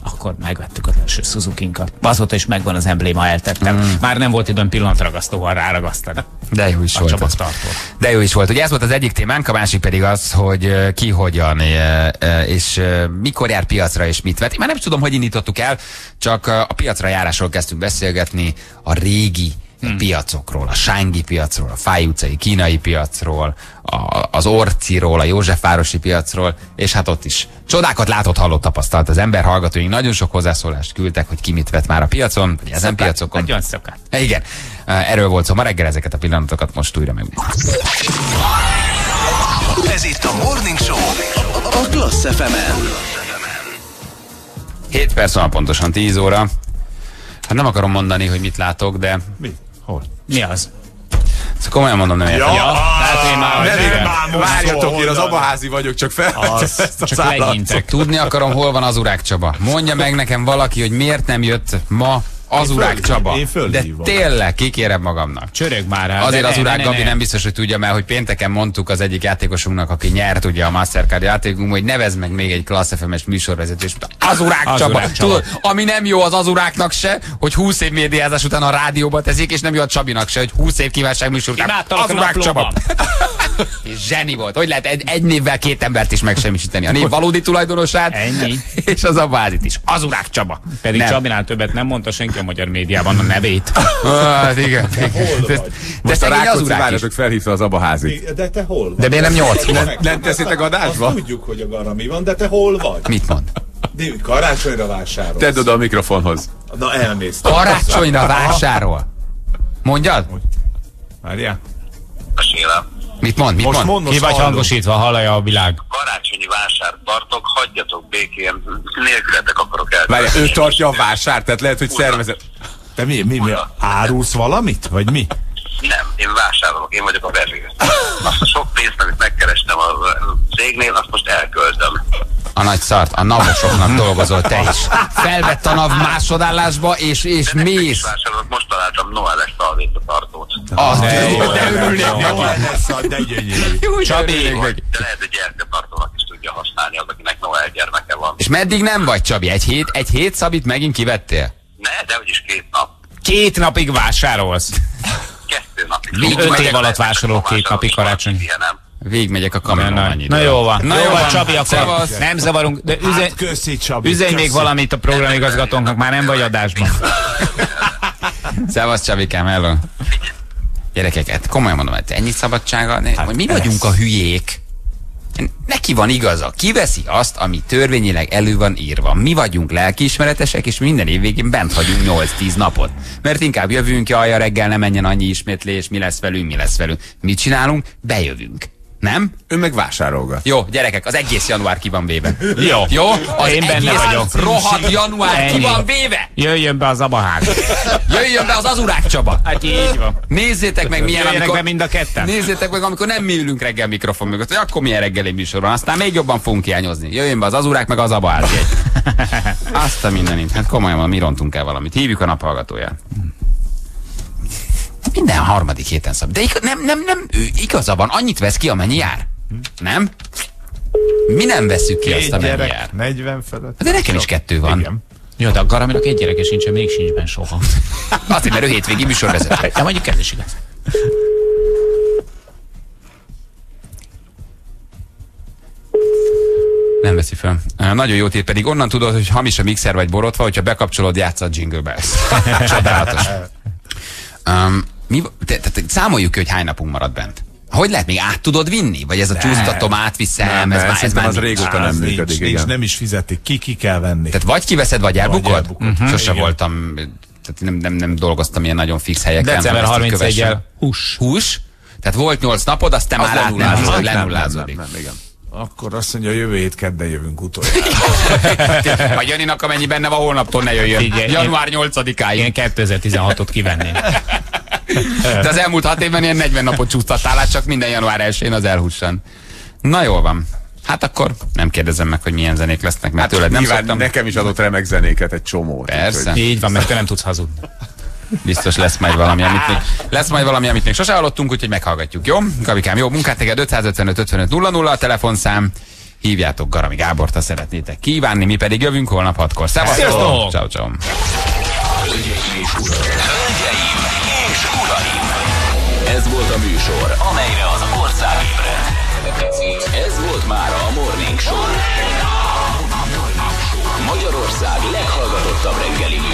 akkor megvettük az első Suzukinkat. Azóta is megvan az embléma, eltettem. Mm. Már nem volt időm pillanatragasztóval ráragasztani. De jó is volt. De jó is volt. Ugye ez volt az egyik témánk, a másik pedig az, hogy ki hogyan és mikor jár piacra és mit vett. Én már nem tudom, hogy indítottuk el, csak a piacra járásról kezdtünk beszélgetni, a régi Hmm. piacokról, a Sángi piacról, a Fáy utcai kínai piacról, a, az Orciról, a Józsefvárosi piacról, és hát ott is csodákat látott, hallott, tapasztalt az ember. Hallgatóink nagyon sok hozzászólást küldtek, hogy ki mit vett már a piacon, vagy ezen piacokon. Nagyon szokát. Igen, erről volt szó ma reggel, ezeket a pillanatokat most újra meg. Ez itt a Morning Show a Klassz ef emen. hét perc van pontosan tíz óra. Hát nem akarom mondani, hogy mit látok, de... Mi? Hol? Mi az? Szóval komolyan mondom, nem értem. Ja, hát én már... Nem, várjatok, én az abaházi vagyok, csak fel. Az, ezt csak legyintek. Tudni akarom, hol van az Urák Csaba. Mondja meg nekem valaki, hogy miért nem jött ma az Urák Csaba. De tényleg, kikérem magamnak. Csörög már rá. Azért az Urák Gabi nem biztos, hogy tudja, mert hogy pénteken mondtuk az egyik játékosunknak, aki nyert ugye a Mastercard játékunk, hogy nevezd meg még egy Klassz ef em-es műsorvezető, és az Urák az Csaba. Urák Csaba. Tudod, ami nem jó az az Uráknak se, hogy húsz év médiázás után a rádióba teszik, és nem jó a Csabinak se, hogy húsz év kívánság műsor után az Urák Csaba. És zseni volt. Hogy lehet egy, egy névvel két embert is megsemmisíteni? A név valódi tulajdonosát, ennyi. És az abaházit is. Az Urák Csaba. Pedig nem. Csabinál többet nem mondta senki a magyar médiában a nevét. Hát igen. De, de a Rákóczi várjatok felhívta az abaházit. De te hol vagy? De miért nem nyolc? Nem, nem teszitek adásba? Azt tudjuk, hogy a gara mi van, de te hol vagy? Mit mond? De karácsonyra vásárolsz. Tedd oda a mikrofonhoz. Na elmész. Karácsonyra vásárol? Mondjad? Várjál. Mesélem. Mit mond? Mit Most mond? mond, Ki vagy hangosítva, hallja a világ. Karácsonyi vásárt tartok, hagyjatok békén, nélkületek akarok el. Várjál, ő tartja a vásárt, tehát lehet, hogy szervezet. Te mi, mi, mi, árulsz valamit? Vagy mi? Nem, én vásárolok, én vagyok a verő. Azt a sok pénzt, amit megkerestem a cégnél, azt most elköltöm. A nagy szart, a navosoknak dolgozol te is. Felvett a nav másodállásba, és, és de mész. Vásárolok, most találtam Noel-es szalvétatartót. Az de jó, de örülnék neki. De gyönyörű. Csabi. De lehet, hogy gyertyatartónak is tudja használni az, akinek Noel gyermeke van. És meddig nem vagy, Csabi? Egy hét, egy hét szabit megint kivettél? Ne, de úgyis két nap. Két napig vásárolsz. Kettő napig. Még Öt megyek év alatt vásárolok két napig karácsony. Végigmegyek a kamionon Na, annyit. na jó van, Na jó jó van, van, Csabi, akkor szevasz. nem zavarunk, de üzen, Hát köszi, Csabi. üzenj még köszi. valamit a programigazgatónknak, már nem vagy adásban. Szevasz, Csabikám, hello. Gyerekek, hát komolyan mondom, hogy ennyi szabadsága, ne, Hát hogy mi vagyunk a hülyék. Neki van igaza. Kiveszi azt, ami törvényileg elő van írva. Mi vagyunk lelkiismeretesek, és minden év végén bent hagyunk nyolc-tíz napot. Mert inkább jövünk, jaj, a reggel ne menjen annyi ismétlés, mi lesz velünk, mi lesz velünk. Mit csinálunk? Bejövünk. Nem? Ő meg vásárolgat. Jó, gyerekek, az egész január ki van véve. Jó. Jó? Az Én benne egész vagyok. rohadt január Ennyi. ki van véve. Jöjjön be az abaház. Jöjjön be az az Urák Csaba. Hát így van. Nézzétek meg, milyen, Jöjjenek amikor... be mind a ketten. Nézzétek meg, amikor nem mi ülünk reggel mikrofon mögött, hogy akkor milyen reggeli műsor van. Aztán még jobban fogunk hiányozni. Jöjjön be az az Urák, meg az abaház. Azt a mindenit. Hát komolyan van, mi rontunk el valamit. Hívjuk a naphallgatóját. Minden harmadik héten szab. De igaz, nem, nem, nem, ő igaza van, annyit vesz ki, amennyi jár. Nem? Mi nem veszük ki azt, amennyi jár. negyven felett. De nekem is kettő van. Igen. Jó, de a Garaminak egy gyereke sincsen, még sincs benne soha. Azért, mert ő hétvégi műsorvezető. De mondjuk ez is igaz. Nem veszi fel. Uh, nagyon jót ír, pedig onnan tudod, hogy hamis a mixer vagy borotva, hogyha bekapcsolod, játsz a Jingle Bells. Csodálatos. Um, mi, te, te, te, számoljuk ki, hogy hány napunk marad bent. Hogy lehet, még át tudod vinni? Vagy ez a csúsztatom, átviszem, Nem, ez, ez, már, ez már az nincs. régóta nem Az működik, nincs, igen. nincs, nem is fizetik. Ki, ki kell venni. Tehát vagy kiveszed, vagy elbukod? elbukod. Uh-huh. Sose Igen. voltam, tehát nem, nem, nem dolgoztam ilyen nagyon fix helyeken. december hogy ezt így harmincegyedikel kövessem. hús. Hús? Tehát volt nyolc napod, aztán Az már át nem lenullázódik. viszed, Nem, nem, lenullázódik. nem, nem, igen. Akkor azt mondja, jövő hét kedden jövünk utoljára. Vagy Janinak, amennyi benne van, holnaptól ne jöjjön. Igen, január nyolcadikáig. Én kétezer-tizenhatot kivenném. De az elmúlt hat évben ilyen negyven napot csúsztattál át, csak minden január elsején az elhussan. Na jól van. Hát akkor nem kérdezem meg, hogy milyen zenék lesznek, mert Hát tőled nem nyilván szoktam. nekem is adott remek zenéket, egy csomót. Persze. úgyhogy- Így van, mert te nem tudsz hazudni. Biztos lesz majd valami, amit még, lesz majd valami, amit még sose hallottunk, úgyhogy meghallgatjuk, jó? Gabikám, jó munkát neked, ötszázötvenöt ötvenöt nulla nulla a telefonszám. hívjátok Garami Gábort, ha szeretnétek kívánni, mi pedig jövünk holnap hatkor. Szevasztok! Ciao, ciao. Hölgyeim és uraim! Ez volt a műsor, amelyre az ország ébredt. Ez volt már a Morning Show. Magyarország leghallgatottabb reggeli